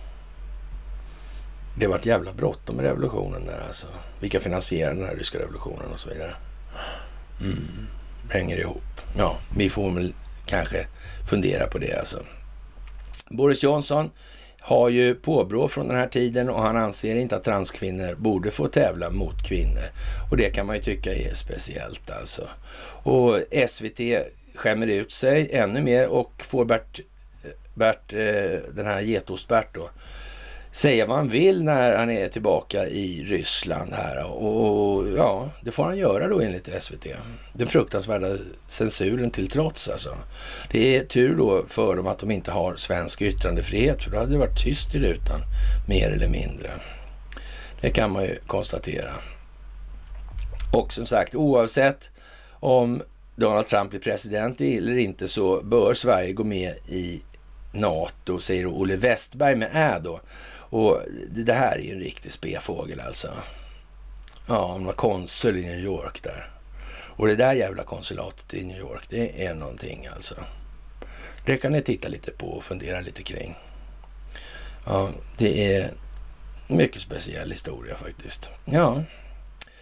Det var ett jävla bråttom med revolutionen där alltså. Vilka finansierar den här ryska revolutionen och så vidare. Mm. Hänger ihop. Ja, vi får väl kanske fundera på det alltså. Boris Johnson har ju påbrå från den här tiden och han anser inte att transkvinnor borde få tävla mot kvinnor. Och det kan man ju tycka är speciellt alltså. Och S V T skämmer ut sig ännu mer och får Bert, Bert den här Getost-Bert då, säga vad han vill när han är tillbaka i Ryssland här. Och ja, det får han göra då enligt S V T. Den fruktansvärda censuren till trots alltså. Det är tur då för dem att de inte har svensk yttrandefrihet, för då hade det varit tyst i rutan, mer eller mindre. Det kan man ju konstatera. Och som sagt, oavsett om Donald Trump blir president eller inte så bör Sverige gå med i NATO, säger Olle Westberg med ä då. Och det här är ju en riktig spefågel alltså. Ja, han var konsul i New York där. Och det där jävla konsulatet i New York, det är någonting alltså. Det kan ni titta lite på och fundera lite kring. Ja, det är mycket speciell historia faktiskt. Ja,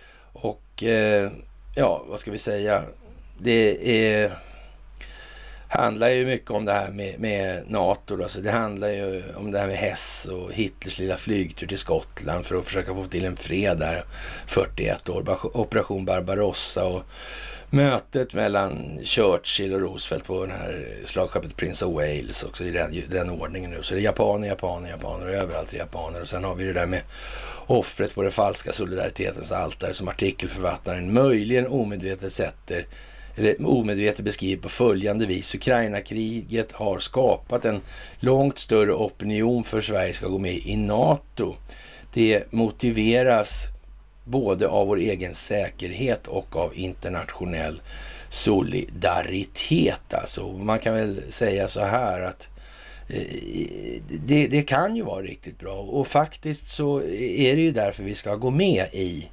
och eh, ja, vad ska vi säga? Det är... handlar ju mycket om det här med, med NATO då. Så det handlar ju om det här med Hess och Hitlers lilla flygtur till Skottland för att försöka få till en fred där fyrtioett år, operation Barbarossa och mötet mellan Churchill och Roosevelt på den här slagskeppet Prince of Wales också i den, den ordningen nu. Så det är japaner, japaner, japaner och överallt är japaner. Och sen har vi det där med offret på den falska solidaritetens altare som artikelförfattaren möjligen omedvetet sätter eller omedvetet beskriver på följande vis. Ukraina-kriget har skapat en långt större opinion för Sverige ska gå med i NATO. Det motiveras både av vår egen säkerhet och av internationell solidaritet. Alltså, man kan väl säga så här att eh, det, det kan ju vara riktigt bra. Och faktiskt så är det ju därför vi ska gå med i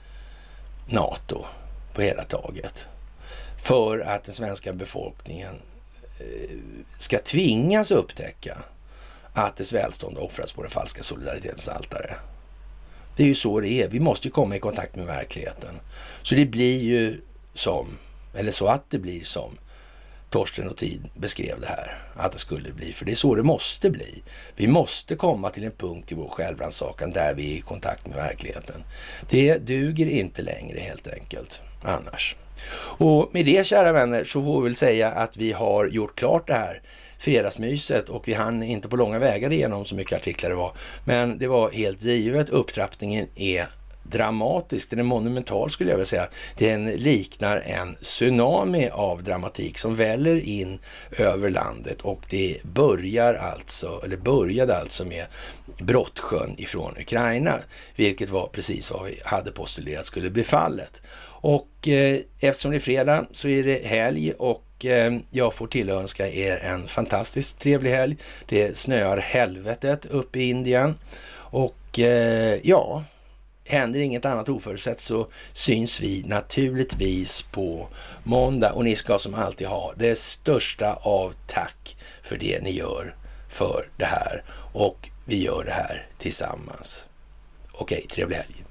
NATO på hela taget. För att den svenska befolkningen eh, ska tvingas upptäcka att dess välstånd offras på den falska solidaritetens altare. Det är ju så det är. Vi måste ju komma i kontakt med verkligheten. Så det blir ju som, eller så att det blir som Torsten och Tid beskrev det här. Att det skulle bli, för det är så det måste bli. Vi måste komma till en punkt i vår självrannsakan där vi är i kontakt med verkligheten. Det duger inte längre helt enkelt annars. Och med det, kära vänner, så får vi väl säga att vi har gjort klart det här fredagsmyset och vi hann inte på långa vägar igenom så mycket artiklar det var. Men det var helt givet. Upptrappningen är dramatisk. Den är monumental skulle jag vilja säga. Den liknar en tsunami av dramatik som väller in över landet och det börjar alltså, eller började alltså med brottsjön ifrån Ukraina, vilket var precis vad vi hade postulerat skulle bli fallet. Och eh, eftersom det är fredag så är det helg och eh, jag får tillönska er en fantastiskt trevlig helg. Det snöar helvetet uppe i Indien och eh, ja, händer inget annat oförutsett så syns vi naturligtvis på måndag och ni ska som alltid ha det största av tack för det ni gör för det här och vi gör det här tillsammans. Okej, trevlig helg.